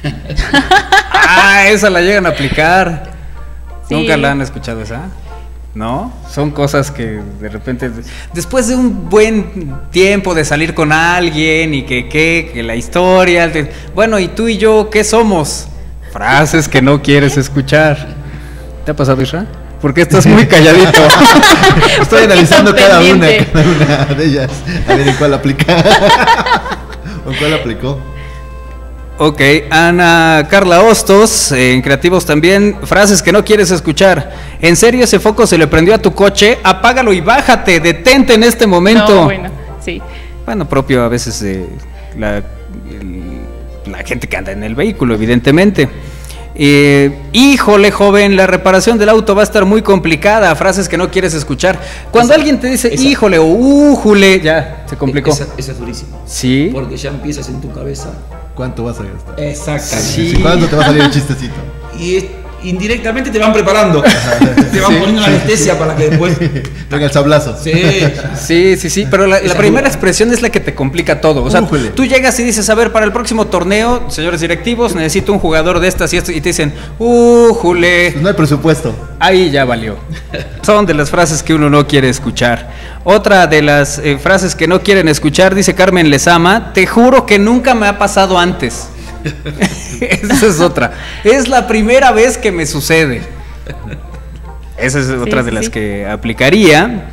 Esa la llegan a aplicar. Sí. ¿Nunca la han escuchado esa? ¿No? Son cosas que de repente, después de un buen tiempo de salir con alguien y que la historia, bueno, ¿y tú y yo qué somos? Frases que no quieres escuchar. ¿Te ha pasado, Isra? Porque estás muy calladito. Estoy analizando cada una de ellas. A ver en cuál aplica. ¿O cuál aplicó? Ok, Ana Carla Hostos, en Creativos también, frases que no quieres escuchar. ¿En serio ese foco se le prendió a tu coche? Apágalo y bájate, detente en este momento. No, bueno, sí. Bueno, propio a veces de la gente que anda en el vehículo, evidentemente. Híjole, joven, la reparación del auto va a estar muy complicada. Frases que no quieres escuchar. Cuando alguien te dice híjole o újule, ya se complicó. Esa es durísima. Sí. Porque ya empiezas en tu cabeza. ¿Cuánto vas a gastar? Exactamente. Sí. ¿Cuándo te va a salir el chistecito? Y indirectamente te van preparando. Te van poniendo la anestesia para que después venga el sablazo. Sí, pero la primera expresión es la que te complica todo. O sea, tú llegas y dices, a ver, para el próximo torneo, señores directivos, necesito un jugador de estas y esto, y te dicen, jule. Pues no hay presupuesto. Ahí ya valió. Son de las frases que uno no quiere escuchar. Otra de las frases que no quieren escuchar, dice Carmen Lezama, te juro que nunca me ha pasado antes. Esa es otra. Es la primera vez que me sucede. Esa es otra de las que aplicaría.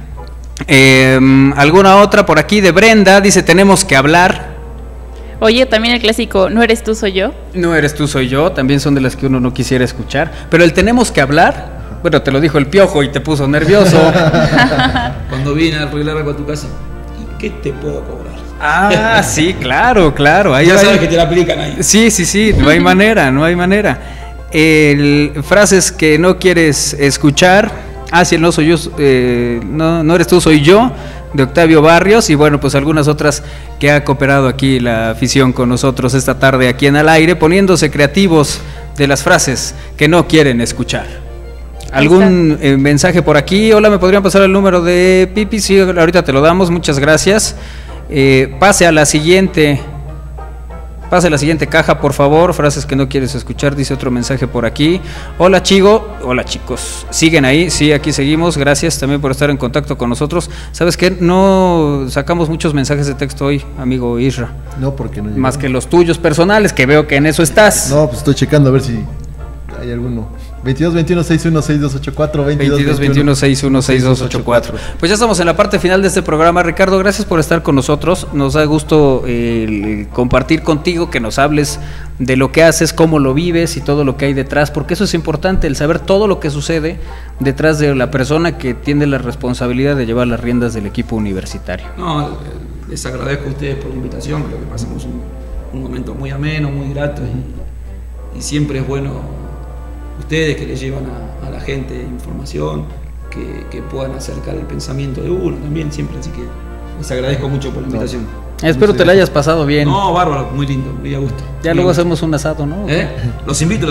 Alguna otra por aquí de Brenda, dice, tenemos que hablar. Oye, también el clásico, no eres tú, soy yo. No eres tú, soy yo, también son de las que uno no quisiera escuchar. Pero el tenemos que hablar, bueno, te lo dijo el Piojo y te puso nervioso. Cuando viene a arreglar algo a tu casa, ¿y qué te puedo cobrar? Ah, sí, claro. Ahí ya sabes que te la aplican ahí. Sí, no hay manera. Frases que no quieres escuchar. Si no soy yo, no eres tú, soy yo, de Octavio Barrios. Y bueno, pues algunas otras que ha cooperado aquí la afición con nosotros esta tarde aquí en Al Aire, poniéndose creativos de las frases que no quieren escuchar. ¿Algún mensaje por aquí? Hola, ¿me podrían pasar el número de Pipi? Sí, ahorita te lo damos, muchas gracias. Pase a la siguiente caja, por favor. Frases que no quieres escuchar, dice otro mensaje por aquí. Hola chicos, ¿siguen ahí? Sí, aquí seguimos, gracias también por estar en contacto con nosotros. ¿Sabes qué? No sacamos muchos mensajes de texto hoy, amigo Isra. No, porque no llegó. Más que los tuyos personales, que veo que en eso estás. No, pues estoy checando a ver si hay alguno. 22-21-61-6284 22-21-61-6284. Pues ya estamos en la parte final de este programa. Ricardo, gracias por estar con nosotros. Nos da gusto compartir contigo, que nos hables de lo que haces, cómo lo vives y todo lo que hay detrás, porque eso es importante, el saber todo lo que sucede detrás de la persona que tiene la responsabilidad de llevar las riendas del equipo universitario. No, les agradezco a ustedes por la invitación, creo que pasamos un momento muy ameno, muy grato y siempre es bueno ustedes que le llevan a la gente información, que puedan acercar el pensamiento de uno también, siempre, así que les agradezco mucho por la invitación. Espero te la hayas pasado bien. No, bárbaro, muy lindo, muy a gusto. Ya luego hacemos un asado, ¿no? Los invito.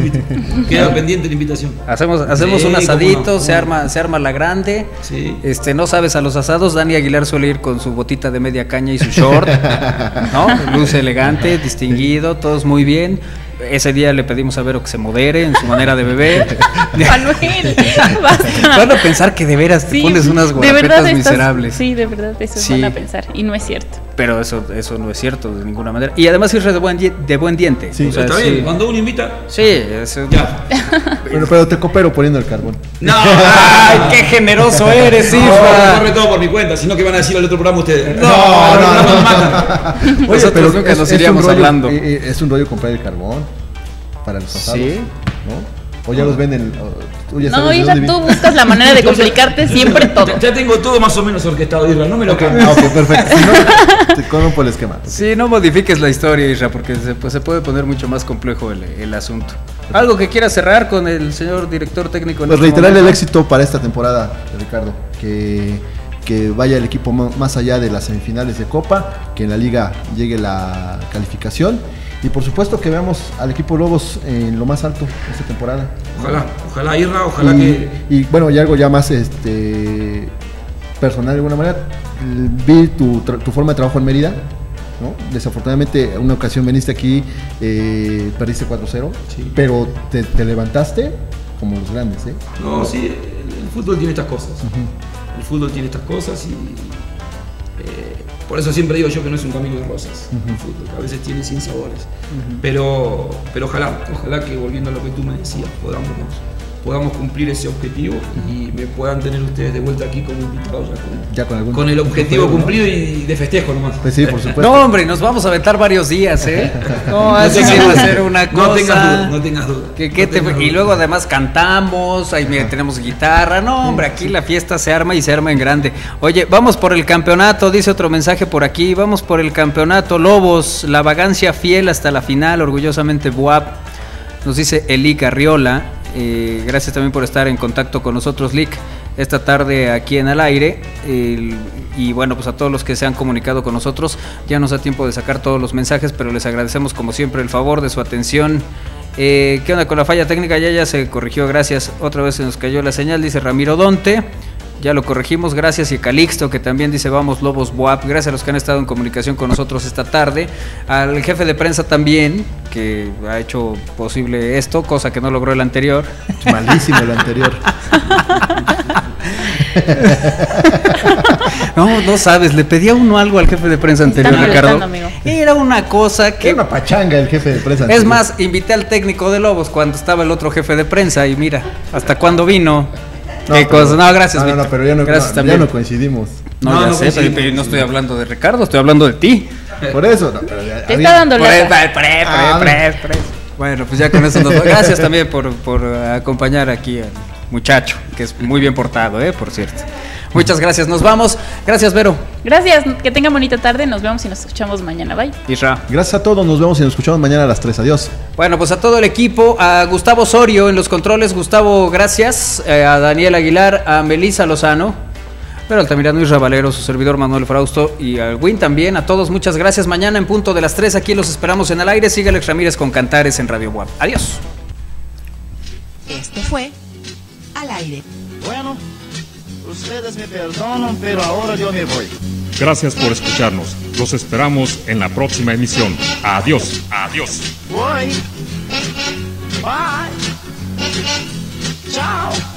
Queda pendiente la invitación. Hacemos un asadito, no. se arma la grande. Sí. No sabes, a los asados Dani Aguilar suele ir con su botita de media caña y su short, ¿no? Luce elegante, distinguido, todos muy bien. Ese día le pedimos a Vero que se modere en su manera de beber. Manuel, basta. Van a pensar que de veras te pones unas guarapetas miserables. Sí, de verdad, eso van a pensar. Y no es cierto. Pero eso no es cierto de ninguna manera. Y además ir de buen diente. Sí, o sea, está bien. Cuando uno invita. Sí, eso. Ya. Bueno, pero te coopero poniendo el carbón. No. ¡Ay, qué generoso eres, Isra! No, corre todo por mi cuenta, sino que van a decir al otro programa ustedes. No. Nos matan. Oye, pero nunca nos iríamos hablando. Es un rollo comprar el carbón para los asados. Sí. ¿No? O ya los venden. No, Isra, tú buscas la manera de complicarte siempre todo. Ya tengo todo más o menos orquestado, Isra, no me lo cambies. Ok, perfecto. Si no, te corrompo el esquema. Sí, no modifiques la historia, Isra, porque se puede poner mucho más complejo el asunto. ¿Algo que quieras cerrar con el señor director técnico? Pues reiterarle el éxito para esta temporada, Ricardo. Que vaya el equipo más allá de las semifinales de Copa, que en la liga llegue la calificación. Y por supuesto que veamos al equipo Lobos en lo más alto esta temporada. Ojalá Irra, ojalá que... Y bueno, y algo ya más personal de alguna manera. Vi tu forma de trabajo en Mérida, ¿no? Desafortunadamente, una ocasión viniste aquí, perdiste 4-0, sí. Pero te levantaste como los grandes, ¿eh? No, sí, el fútbol tiene estas cosas. El fútbol tiene estas cosas y... por eso siempre digo yo que no es un camino de rosas, el fútbol, que a veces tiene sinsabores. Pero ojalá que, volviendo a lo que tú me decías, podamos cumplir ese objetivo y me puedan tener ustedes de vuelta aquí como invitados con el objetivo cumplido, ¿no? Y de festejo nomás. Pues sí, por supuesto. No, hombre, nos vamos a aventar varios días, ¿eh? No, así que va a ser una cosa. No tengas duda. Y luego además cantamos, ahí tenemos guitarra. No, hombre, aquí la fiesta se arma y se arma en grande. Oye, vamos por el campeonato, dice otro mensaje por aquí. Vamos por el campeonato, Lobos, la vagancia fiel hasta la final, orgullosamente Buap. Nos dice Eli Carriola. Gracias también por estar en contacto con nosotros, Lick, esta tarde aquí en Al Aire. Y bueno, pues a todos los que se han comunicado con nosotros, ya nos da tiempo de sacar todos los mensajes, pero les agradecemos como siempre el favor de su atención ¿Qué onda con la falla técnica? Ya se corrigió, gracias. Otra vez se nos cayó la señal, dice Ramiro Donte. Ya lo corregimos, gracias. Y Calixto, que también dice vamos Lobos Buap. Gracias a los que han estado en comunicación con nosotros esta tarde. Al jefe de prensa también, que ha hecho posible esto, cosa que no logró el anterior. Malísimo el anterior. No sabes, le pedía uno algo al jefe de prensa anterior, Ricardo. Amigo. Era una cosa que... Era una pachanga el jefe de prensa Es anterior. más, invité al técnico de Lobos cuando estaba el otro jefe de prensa y mira, hasta cuándo vino. Qué cosa. No, gracias, No, Víctor. pero ya no, Gracias ya también. no coincidimos. No, ya sé, pero no estoy hablando de Ricardo, estoy hablando de ti. Por eso, no, pero ya, Te está dando lata. Bueno, pues ya con eso nos... Gracias también por acompañar aquí al muchacho, que es muy bien portado, por cierto. Muchas gracias, nos vamos. Gracias, Vero. Gracias, que tengan bonita tarde. Nos vemos y nos escuchamos mañana. Bye. Isra. Gracias a todos, nos vemos y nos escuchamos mañana a las 3. Adiós. Bueno, pues a todo el equipo, a Gustavo Osorio en los controles. Gustavo, gracias. A Daniel Aguilar, a Melissa Lozano, pero Altamirano Isra Valero, su servidor Manuel Frausto y al Win también. A todos, muchas gracias. Mañana en punto de las 3, aquí los esperamos en Al Aire. Sigue Alex Ramírez con Cantares en Radio Buap. Adiós. Esto fue Al Aire. Bueno, ustedes me perdonan, pero ahora yo me voy. Gracias por escucharnos. Los esperamos en la próxima emisión. Adiós. Adiós. Voy. Bye. Chao.